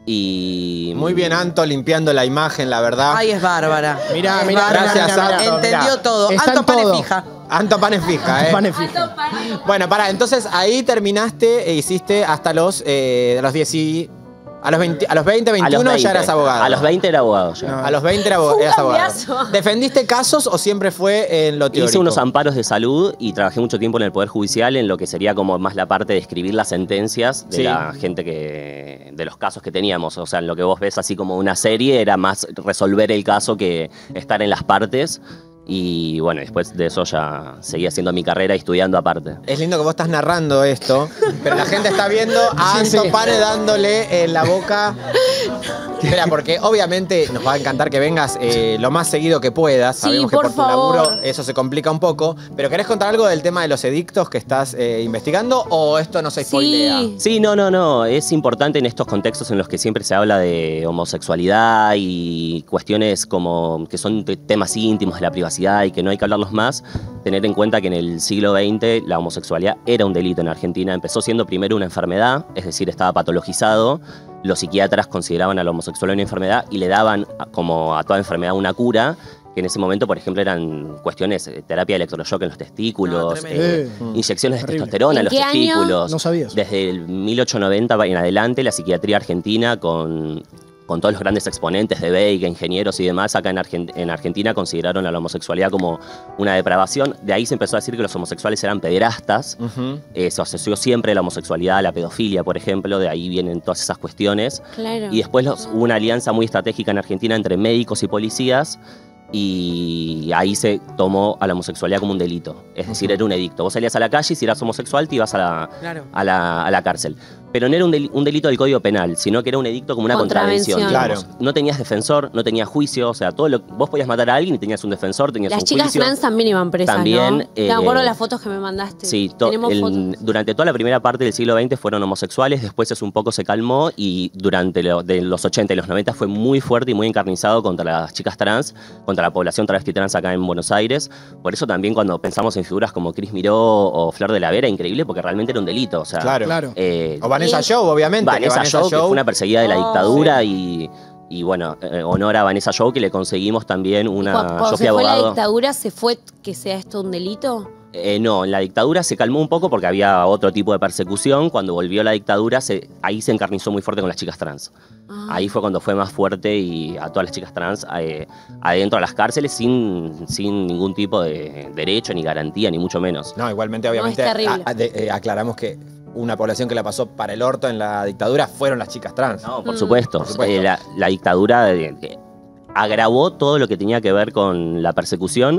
Y Muy bien, Anto, limpiando la imagen, la verdad. Ay, es bárbara. Mirá, Es mirá, bárbara. Gracias, mirá, mirá. Anto. Entendió mirá. todo. Está Anto en Pane todo. fija. Anto Panes fija, ¿eh? Pane fija. Bueno, pará, entonces ahí terminaste e hiciste hasta los, eh, a los diez y- a los veinte, a los veinte, a los veintiuno veinte. ya eras abogado. A los veinte era abogado ya. A los veinte era abo- Fue un eras abogado. cambiazo. ¿Defendiste casos o siempre fue en lo teórico? Hice unos amparos de salud y trabajé mucho tiempo en el Poder Judicial en lo que sería como más la parte de escribir las sentencias de Sí. la gente que. de los casos que teníamos. O sea, en lo que vos ves así como una serie era más resolver el caso que estar en las partes. Y bueno, después de eso ya seguí haciendo mi carrera y estudiando aparte. Es lindo que vos estás narrando esto, pero la gente está viendo a Sí, Anto sí. Pane dándole en la boca. Espera, porque obviamente nos va a encantar que vengas eh, lo más seguido que puedas. Sí, Sabemos que por por tu favor. laburo eso se complica un poco. Pero ¿querés contar algo del tema de los edictos que estás eh, investigando o esto no se spoilea? Sí. Sí, no, no, no. Es importante en estos contextos en los que siempre se habla de homosexualidad y cuestiones como que son te- temas íntimos de la privacidad y que no hay que hablarlos más, tener en cuenta que en el siglo veinte la homosexualidad era un delito en Argentina. Empezó siendo primero una enfermedad, es decir, estaba patologizado. Los psiquiatras consideraban a la homosexualidad una enfermedad y le daban, a- como a toda enfermedad, una cura. Que en ese momento, por ejemplo, eran cuestiones de terapia de electroshock en los testículos, tremendo. eh, Eh, inyecciones de terrible. testosterona en ¿En los qué año? testículos. No sabía eso. Desde el mil ochocientos noventa en adelante, la psiquiatría argentina, con, con todos los grandes exponentes de Veiga, ingenieros y demás, acá en, Argen- en Argentina consideraron a la homosexualidad como una depravación. De ahí se empezó a decir que los homosexuales eran pederastas. Ujú. Eh, se asoció siempre la homosexualidad a la pedofilia, por ejemplo. De ahí vienen todas esas cuestiones. Claro. Y después los- hubo una alianza muy estratégica en Argentina entre médicos y policías. Y ahí se tomó a la homosexualidad como un delito. Es decir, era un edicto. Vos salías a la calle y si eras homosexual te ibas a la, Claro. a la, a la cárcel. Pero no era un, del- un delito del Código Penal, sino que era un edicto como una Contravención. contravención. digamos. No tenías defensor, no tenías juicio. O sea, todo lo, vos podías matar a alguien y tenías un defensor, tenías Las un chicas juicio. trans también iban presas, También, ¿no? eh, Te acuerdo las fotos que me mandaste. Sí, to- Tenemos el- fotos. durante toda la primera parte del siglo veinte fueron homosexuales, después eso un poco se calmó y durante lo- de los ochenta y los noventa fue muy fuerte y muy encarnizado contra las chicas trans, contra la población travesti trans acá en Buenos Aires. Por eso también cuando pensamos en figuras como Cris Miró o Flor de la Vera, increíble porque realmente era un delito. O sea, Claro. Claro. eh, O Vanessa Y- Joe, obviamente. que Vanessa Vanessa Joe, que fue una perseguida de la Oh. dictadura y, y bueno, eh, honor a Vanessa Joe que le conseguimos también una... Cuando yo fui se fue la abogado. dictadura, ¿se fue que sea esto un delito? Eh, no, en la dictadura se calmó un poco porque había otro tipo de persecución. Cuando volvió la dictadura, se, ahí se encarnizó muy fuerte con las chicas trans. Ah. Ahí fue cuando fue más fuerte y a todas las chicas trans eh, adentro de las cárceles sin, sin ningún tipo de derecho, ni garantía, ni mucho menos. No, igualmente, obviamente, es terrible. a- a- de- eh, aclaramos que una población que la pasó para el orto en la dictadura fueron las chicas trans. No, por Mm. supuesto. Por supuesto. Eh, la, la dictadura eh, eh, agravó todo lo que tenía que ver con la persecución,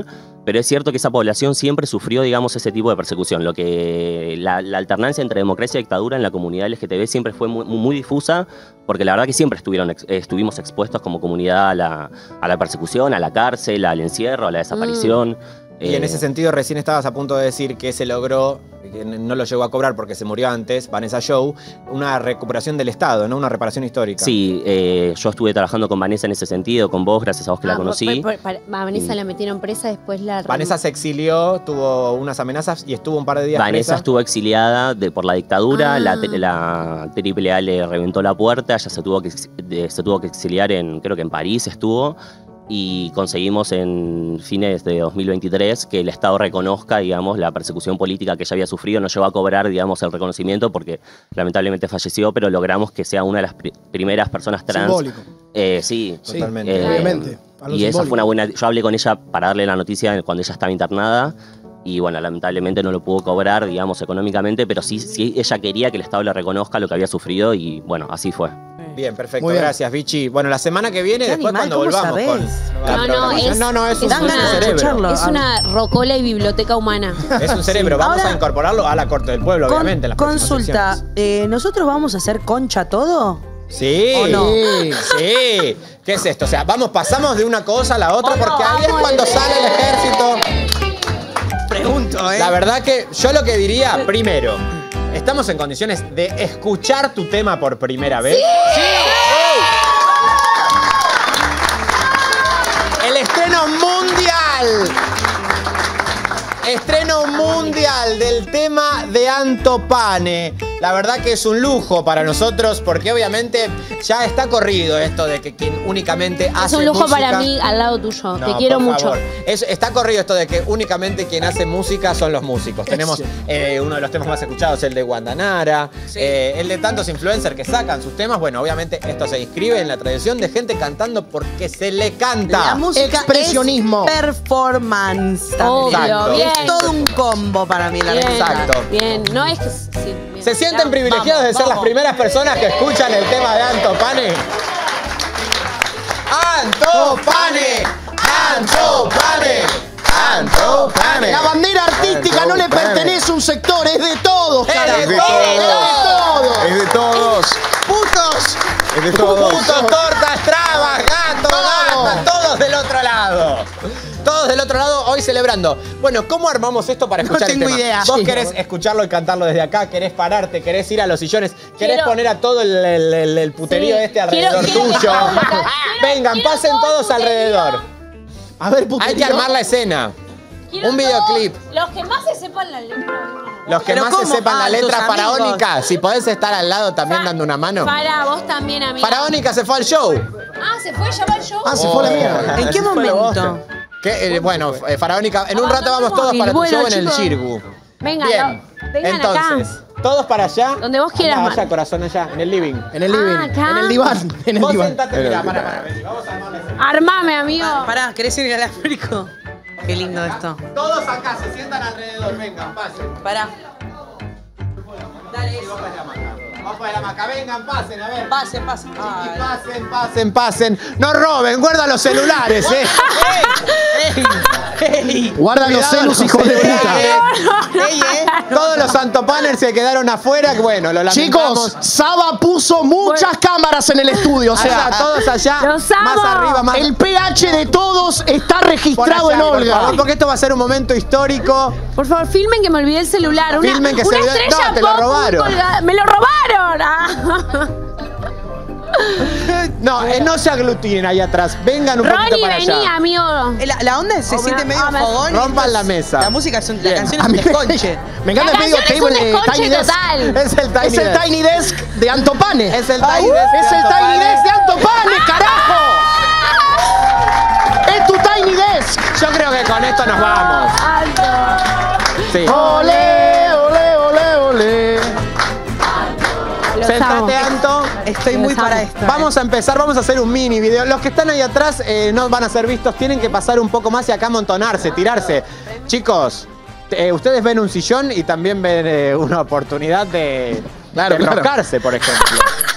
pero es cierto que esa población siempre sufrió, digamos, ese tipo de persecución. Lo que la, la alternancia entre democracia y dictadura en la comunidad L G T B siempre fue muy, muy difusa, porque la verdad que siempre estuvieron, estuvimos expuestos como comunidad a la, a la persecución, a la cárcel, al encierro, a la desaparición. Mm. Y en ese sentido recién estabas a punto de decir que se logró, que no lo llegó a cobrar porque se murió antes, Vanessa Show, una recuperación del Estado, ¿no? Una reparación histórica. Sí, eh, yo estuve trabajando con Vanessa en ese sentido, con vos, gracias a vos que Ah, la conocí. por- por- para- a Vanessa la metieron presa, después la... Vanessa se exilió, tuvo unas amenazas y estuvo un par de días Vanessa presa. estuvo exiliada de, por la dictadura, Ah. la, la Triple A le reventó la puerta, ella se tuvo que, ex- de- se tuvo que exiliar en, creo que en París estuvo, y conseguimos en fines de dos mil veintitrés que el Estado reconozca, digamos, la persecución política que ella había sufrido. No llegó a cobrar, digamos, el reconocimiento porque lamentablemente falleció, pero logramos que sea una de las pri- primeras personas trans. Simbólico. Eh, sí, Sí, totalmente. Obviamente, algo Y esa simbólico. fue una buena. Yo hablé con ella para darle la noticia cuando ella estaba internada. Y bueno, lamentablemente no lo pudo cobrar, digamos, económicamente, pero sí, sí ella quería que el Estado le reconozca lo que había sufrido y bueno, así fue. Bien, perfecto, Muy bien. gracias, Vichy. Bueno, la semana que viene, Qué después animal, cuando ¿cómo volvamos sabés? con la No, no, programación. es, no, no, es un, es es un una, cerebro. es una rocola y biblioteca humana. Es un cerebro. Vamos Ahora- a incorporarlo a la Corte del Pueblo, Con- obviamente. en las próximas consulta, sesiones. eh, ¿nosotros vamos a hacer concha todo? Sí, ¿O no? sí. ¿Qué es esto? O sea, vamos, pasamos de una cosa a la otra ¿O no? porque ahí es Vamos cuando al sale el ejército. Pregunto, ¿eh? La verdad que yo lo que diría, primero, ¿estamos en condiciones de escuchar tu tema por primera vez? ¡Sí! ¡El estreno mundial! Estreno mundial del tema de Antopane. La verdad que es un lujo para nosotros porque obviamente ya está corrido esto de que quien únicamente hace Es un lujo música- para mí al lado tuyo. No, Te quiero por mucho. favor. Es- está corrido esto de que únicamente quien hace música son los músicos. Tenemos eh, uno de los temas más escuchados, el de Guandanara, eh, el de tantos influencers que sacan sus temas. Bueno, obviamente esto se inscribe en la tradición de gente cantando porque se le canta. La música Expresionismo. es performance también. Exacto. bien. Es todo un combo para mí la Bien, música. Exacto. bien. No es que... sí, bien. ¿Se sienten Ya, privilegiados vamos, de ser las vamos. primeras personas que escuchan el tema de Antopane? ¡Antopane! ¡Antopane! ¡Antopane! La bandera artística no le pertenece a un sector, es de todos, Es de carajo. todos. Es de todos. Es de todos. ¡Putos! Es de todos. Putos, tortas, trabas, gatos, Todo. gatas, todos del otro lado. Todos del otro lado hoy celebrando. Bueno, ¿cómo armamos esto para escuchar tengo el tema? idea. Vos Sí. querés escucharlo y cantarlo desde acá, querés pararte, querés ir a los sillones, querés Quiero- poner a todo el, el- el- el puterío Sí. este alrededor Quiero- quiero tuyo. que Paula cante. Vengan, Quiero pasen todo todos puterío. alrededor. A ver, Hay que puterío. armar la escena. Quiero Un videoclip. todos Los que más se sepan la letra. Los que Pero más se ¿cómo? sepan la Ah, letra tus amigos. faraónica, si podés estar al lado también Fa- dando una mano. Para vos también, amiga. Faraónica se fue al show. Ah, ¿se fue? ¿Ya va el show? Ah, se fue la mierda. ¿En qué momento? Que, eh, bueno, eh, Faraónica, en un rato vamos todos para tu Bueno, show en el chicos. Chirgu. Venga, Bien, no, vengan entonces, acá. todos para allá. Donde vos quieras, Allá, man. allá, corazón, allá, en el living. En el living, Ah, acá. en el diván, en el Vos diván. sentate, mirá, para, para, vení, vamos a armar la escena. Armame, amigo. Pará, ¿querés ir al Áfrico? Qué lindo esto. Todos acá, se sientan alrededor, vengan, pasen. Pará. Dale, Sí, vamos para la hamaca. Vamos para la hamaca, vengan, pasen, a ver. Pase, pase. Y pasen, pasen, pasen. No roben, guarda los celulares, eh. Guarda los Cuidado celus, hijos de puta. celulares. Ey, eh. Todos los Santopaners se quedaron afuera, que bueno, lo lamentamos. Chicos, Saba puso muchas cámaras en el estudio, o sea, Allá, todos allá, Los amo. más arriba, más el P H de todos está por registrado allá, en por Olga. favor, porque esto va a ser un momento histórico. Por favor, filmen que me olvidé el celular. Una, Filmen que se una olvidó- estrella No, te lo pop, un robaron. colgado- ¡Me lo robaron! Ah. No, eh, no se aglutinen ahí atrás. Vengan un Ronnie, poquito para vení, allá. amigo. La, la onda se Oh, siente me- medio ah, me- fogón. y Rompan esto la es- mesa. La música es un, la Bien. canción A es un mí- desconche. Me encanta La el medio canción es un table de desconche Tiny Desk. total. Es el Tiny Es el Desk. Tiny Desk de Antopane. Es el Ah, Tiny uh, Desk de Es el Antopane. Tiny Desk de Antopane, carajo. Es tu Tiny Desk. Yo creo que con esto nos vamos. Alto. Sí. Ole, ole, ole, ole. Los Sentate, amo. Anto. Estoy Los muy amo. para esto. Vamos a empezar, vamos a hacer un mini video. Los que están ahí atrás eh, no van a ser vistos, tienen que pasar un poco más y acá amontonarse, tirarse. Chicos, eh, ustedes ven un sillón y también ven eh, una oportunidad de, Claro, de claro. enroscarse, por ejemplo.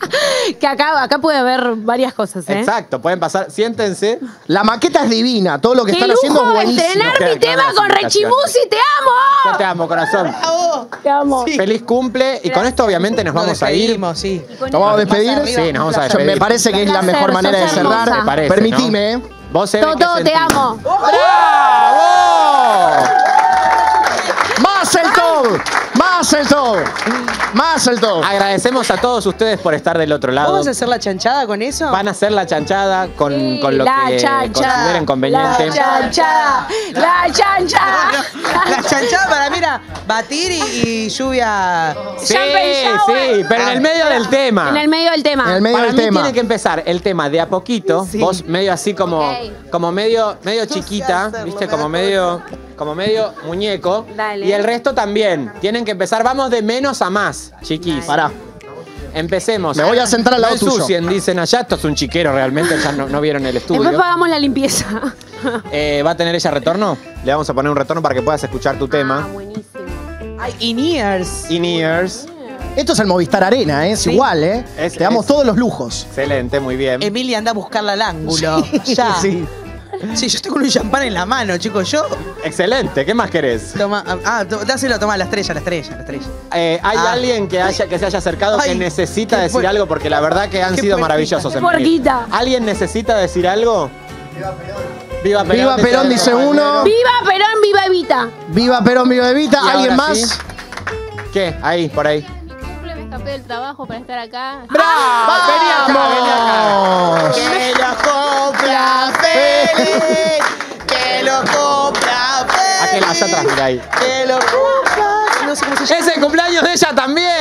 que acá, acá puede haber varias cosas, ¿eh? Exacto, pueden pasar. Siéntense. La maqueta es divina, todo lo que ¡Qué están lujo haciendo es buenísimo. estrenar Queda mi tema clara la con explicación. Rechimusi! ¡Te amo! Yo te amo, corazón. Te amo. Feliz cumple. Y con esto, obviamente, nos vamos a ir. Sí. ¿Nos vamos a despedir? Sí, nos vamos a Yo- despedir. Me parece que es la Placer, mejor manera de sos cerrar. hermosa. Me parece, Permitime, ¿no? ¿eh? Vos, Eve, ¿qué Toto, te sentís? amo. ¡Bravo! ¡Más el top! ¡Más el top! ¡Más el top! Agradecemos a todos ustedes por estar del otro lado. ¿Vamos a hacer la chanchada con eso? Van a hacer la chanchada con, con lo La que chanchada, consideren conveniente. La chanchada, la chanchada. La chanchada para, mira, batir y, y lluvia. Sí, Champagne shower. sí, pero en el medio del tema. En el medio del tema. En el medio Para del mí tema. tiene que empezar el tema de a poquito, vos medio así como, Ok. como medio, medio chiquita, hacerlo, viste, me como da medio, como medio muñeco. Dale. Y el resto también. Tienen que empezar, vamos de menos a más, chiquis. Pará. Empecemos. Me voy a sentar al lado no tuyo. ensucien, dicen allá, esto es un chiquero realmente, ya no, no vieron el Después estudio. pagamos la limpieza. Eh, ¿Va a tener ella retorno? Le vamos a poner un retorno para que puedas escuchar tu Ah, tema. buenísimo. Ay, in-ears. In-ears. Esto es el Movistar Arena, ¿eh? es Sí. igual, ¿eh? Es- Te damos es- todos los lujos. Excelente, muy bien. Emilia anda a buscarla al ángulo. Ya. Sí. Sí, yo estoy con un champán en la mano, chicos. Yo. Excelente, ¿qué más querés? Toma. Ah, to- dáselo, toma la estrella, la estrella, la estrella. Eh, ¿Hay Ah. alguien que, haya, que se haya acercado que Ay, necesita qué decir puer- algo? Porque la verdad que han qué sido puerquita. maravillosos en Qué venir. puerquita. ¿Alguien necesita decir algo? Viva Perón. Viva Perón, el dice compañero. uno. ¡Viva Perón, viva Evita! Viva Perón, viva Evita. Y ¿Alguien ahora más? sí. ¿Qué? Ahí, por ahí. Me escapé del trabajo para estar acá. ¡Bravo! Vení acá, vení acá. ¡Vamos! Que lo compra feliz. Que lo compra feliz. Aquel allá atrás, mira ahí. Que lo compra. No sé cómo se llama. ¡Es el cumpleaños de ella también!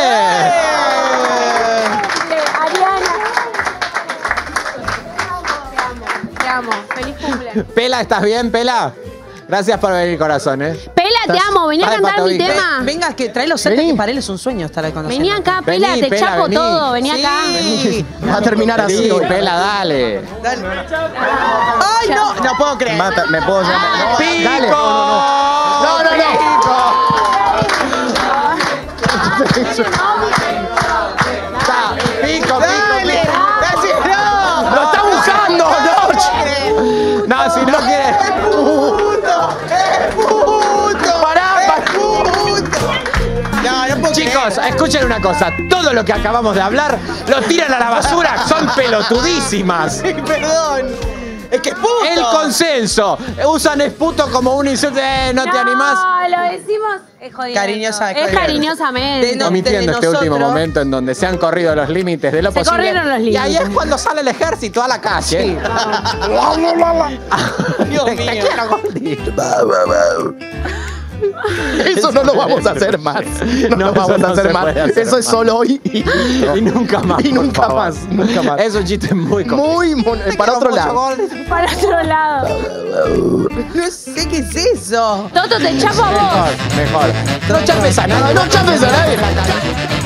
Ariana. Te amo. Feliz cumple. Pela, ¿estás bien, Pela? Gracias por venir, corazón, ¿eh? Pela, te amo. Vení a Estás de cantar mi patobico. tema. Venga, que tráelo cerca, Vení. que para él es un sueño estar ahí con nosotros. Vení acá, Pela, Vení, te Pela, chapo vení. todo. Vení Sí. acá. Va a terminar así. Sí, hoy. Pela, dale. Dale. ¡Ay, no! No puedo creer. Mata- me puedo llamar. No, ¡Pico! dale. No, no, no. Está, Pico, pico, ¡Dale! pico. ¡Dale, no! ¡Lo está buscando! ¡No! No, si no quiere. ¡Puto! ¡Es puto! Pará, pará. ¡Puto! No, no puedo Chicos, creer. escuchen una cosa. Todo lo que acabamos de hablar lo tiran a la basura. Son pelotudísimas. Perdón. Es que es puto. El consenso. Usan es puto como un insulto. Eh, ¿No te animás? No, lo decimos. Es jodido. Cariñosa- Es cariñosamente. De no- Omitiendo este nosotros. último momento en donde se han corrido los límites de lo Se posible. corrieron los Y ahí límites. es cuando sale el ejército a la calle. Dios Te mío. quiero, Goldie. Eso no lo vamos a hacer más. No, No, lo vamos eso a no hacer se más. puede hacer Eso es más. solo hoy y, Y nunca más. y por nunca favor. más. Nunca más. Es un chiste muy complicado. Muy mon- para otro lado. Para otro lado. No sé qué es eso. Toto, te chapo a vos. Mejor, mejor. No chapes a nadie. No chapes a nadie.